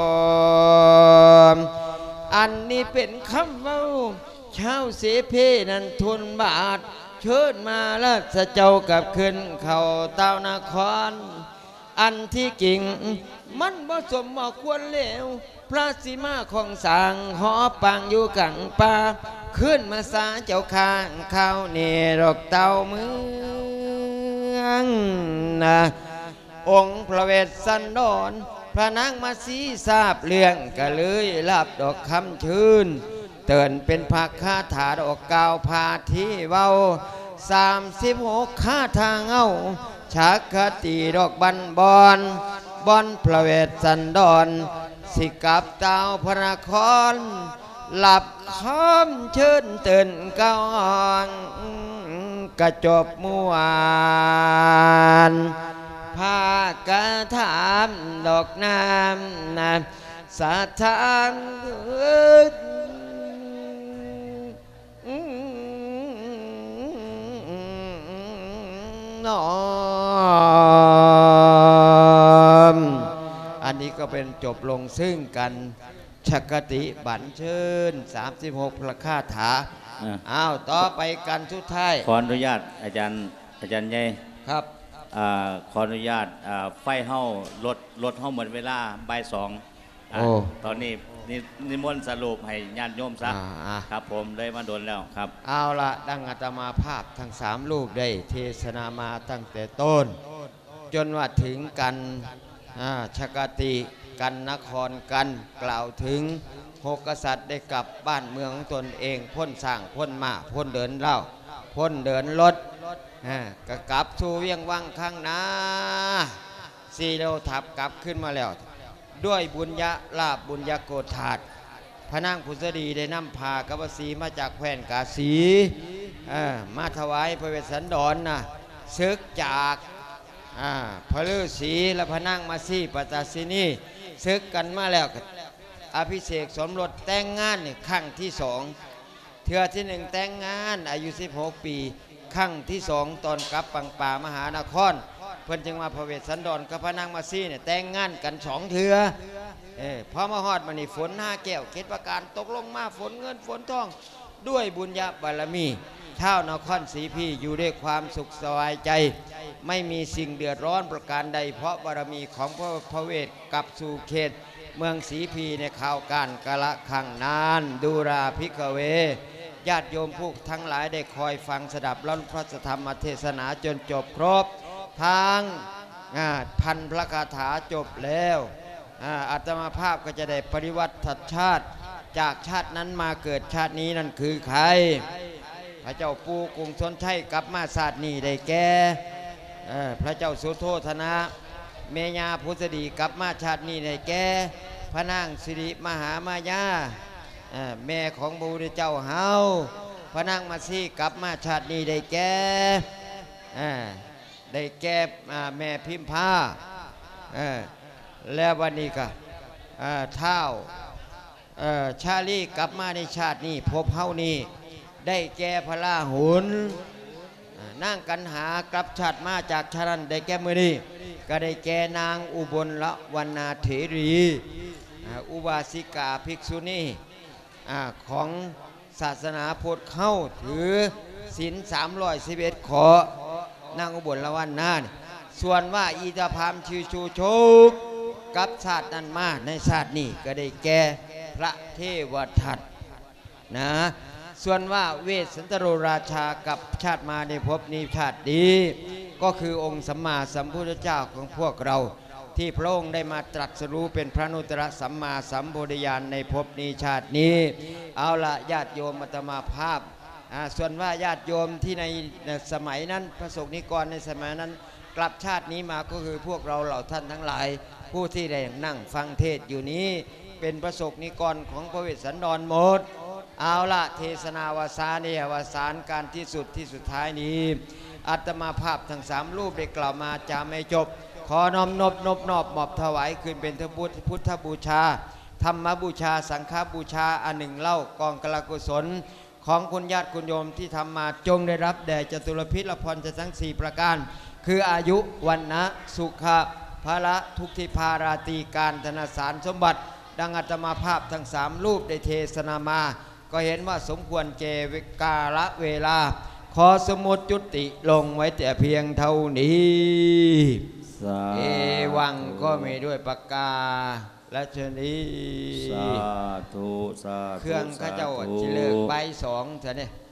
อันนี้เป็นคำเว้าชาวเสเพนันทุนบาทเชิญมาละสะเจ้ากับขึ้นเขาเต้านครอันที่กิ่งมันบ่สมบ่ควรเลวพระสีมาของสางหอปังอยู่กังป่าขึ้นมาสาเจ้าข้างข้าวเนรกเต้าเมืองนะองค์พระเวสสันดรพระนางมาสีทราบเรื่องก็เลยรับดอกคำชื่นเตือนเป็นภาคคาถาดอกกาวพาที่เว้าสามสิบหกคาทางเอาชักคติดอกบันบอนบอนพระเวสสันดรสิกับเต้าพระนครหลับคอมเชิญเตือนเก้างกระจบมวนภากระถามดอกน้ำน้ำสะทางน้อมอันนี้ก็เป็นจบลงซึ่งกันชกติบัญเชิญสามสิบหกพระคาถาอ้าวต่อไปกันทุกท้ายขออนุญาตอาจารย์อาจารย์ใหญ่ครับอขออนุญาตไฟเฮ้ารถรถเฮ้าหมดเวลาบ่ายสองตอนนี้นิมนต์สรุปให้ญาติโยมซะครับผมเลยมาโดนแล้วครับเอาละดังอาตมาภาพทั้งสามรูปได้เทศนามาตั้งแต่ต้นจนว่าถึงกันชกติกันนครกันกล่าวถึงหกกษัตริย์ได้กลับบ้านเมืองตนเองพ้นสร้างพ้นมาพ้นเดินเล่าพ้นเดินรถก็กลับสู่เวียงวังข้างหน้าสีเราทับกลับขึ้นมาแล้วด้วยบุญญาลาบบุญญาโกฏาดพระนางพุทธดีได้นำพากบสีมาจากแคว้นกาสีมาถวายพระเวสสันดรนะซึกจากพระฤาษีและพระนางมาสีปัตตาสินีซึกกันมาแล้วอภิเษกสมรสแต่งงานนี่ครั้งที่สองเทือที่หนึ่งแต่งงานอายุสิบหกปีครั้งที่สองตอนกลับปังป่ามหานครเพิ่นจึงมาพระเวสสันดรกับพระนางมาซีเนี่ยแต่งงานกันสองเทือเออพอมาฮอดมานี่ฝนห้าแก้วเกศประการตกลงมาฝนเงินฝนทองด้วยบุญญาบารมีชาวนครศรีพีอยู่ด้วยความสุขสบายใจไม่มีสิ่งเดือดร้อนประการใดเพราะบารมีของพระพระเวทกลับสู่เขตเมืองศรีพีในข่าวการกะละขังนานดูราภิกเวญาติโยมผู้ทั้งหลายได้คอยฟังสดับล้นพระธรรมเทศนาจนจบครบทางพันพระคาถาจบแล้วอาตมาภาพก็จะได้ปริวัติชาติจากชาตินั้นมาเกิดชาตินี้นั่นคือใครพระเจ้าปูกรุงชนชัยกลับมาศาสตร์นี้ได้แก่พระเจ้าสุโธธนะเมญาพุทธดีกลับมาชาตินี้ได้แก่พระนางสิริมหามายาแม่ของพระพุทธเจ้าเฮาพระนางมาซีกลับมาชาตินี้ได้แก่ได้แก่แม่พิมพาแล้ววันนี้ก็เท้าชาลีกลับมาในชาตินี้พบเฮานี้ได้แก่พระราหุลนั่งกันหากลับชาติมาจากชาตินั้นได้แก่มือนี้ก็ได้แก่นางอุบลละวรรณาเถรีอุบาสิกาภิกษุณีของศาสนาพุทธเข้าถือศีลสามร้อยสิบเอ็ดขอนางอุบลละวันนาส่วนว่าอีตาพามชื่อชูโชกกับชาตินั้นมาในชาตินี้ก็ได้แก่พระเทวทัตนะส่วนว่าเวสสันตโรราชากับชาติมาในภพนี้ชาติดีก็คือองค์สัมมาสัมพุทธเจ้าของพวกเราที่พระองค์ได้มาตรัสรู้เป็นพระนุตตรสัมมาสัมโพธิญาณในภพนี้ชาตินี้เอาละญาติโยมอาตมาภาพส่วนว่าญาติโยมที่ในสมัยนั้นพระสงฆ์นิกรในสมัยนั้นกลับชาตินี้มาก็คือพวกเราเหล่าท่านทั้งหลายผู้ที่ได้นั่งฟังเทศอยู่นี้เป็นพระสงฆ์นิกรของพระเวสสันดรหมดเอาละเทศนาวสานเนี่ยวสานการที่สุดที่สุดท้ายนี้อาตมาภาพทั้งสามรูปได้กล่าวมาจะไม่จบขอน้อมนบนบนอบมอบถวายคืนเป็นทพุทธพุทธบูชาธรรมบูชาสังฆบูชาอันหนึ่งเล่ากองกลกุศลของคุณญาติคุณโยมที่ทำมาจงได้รับแด่จตุรพิษละพรจะทั้งสี่ประการคืออายุวันนะสุขะภาระทุกทิพาราตีการธนสารสมบัติดังอาตมาภาพทั้งสามรูปได้เทศนามาก็เห็นว่าสมควรเกกาละเวลาขอสมุดจุติลงไว้แต่เพียงเท่านี้เอวังก็มีด้วยปากกาและชนีสาธุสาธุเครื่องข้าเจ้าจิเลิกใบสองเถอะเนี่ย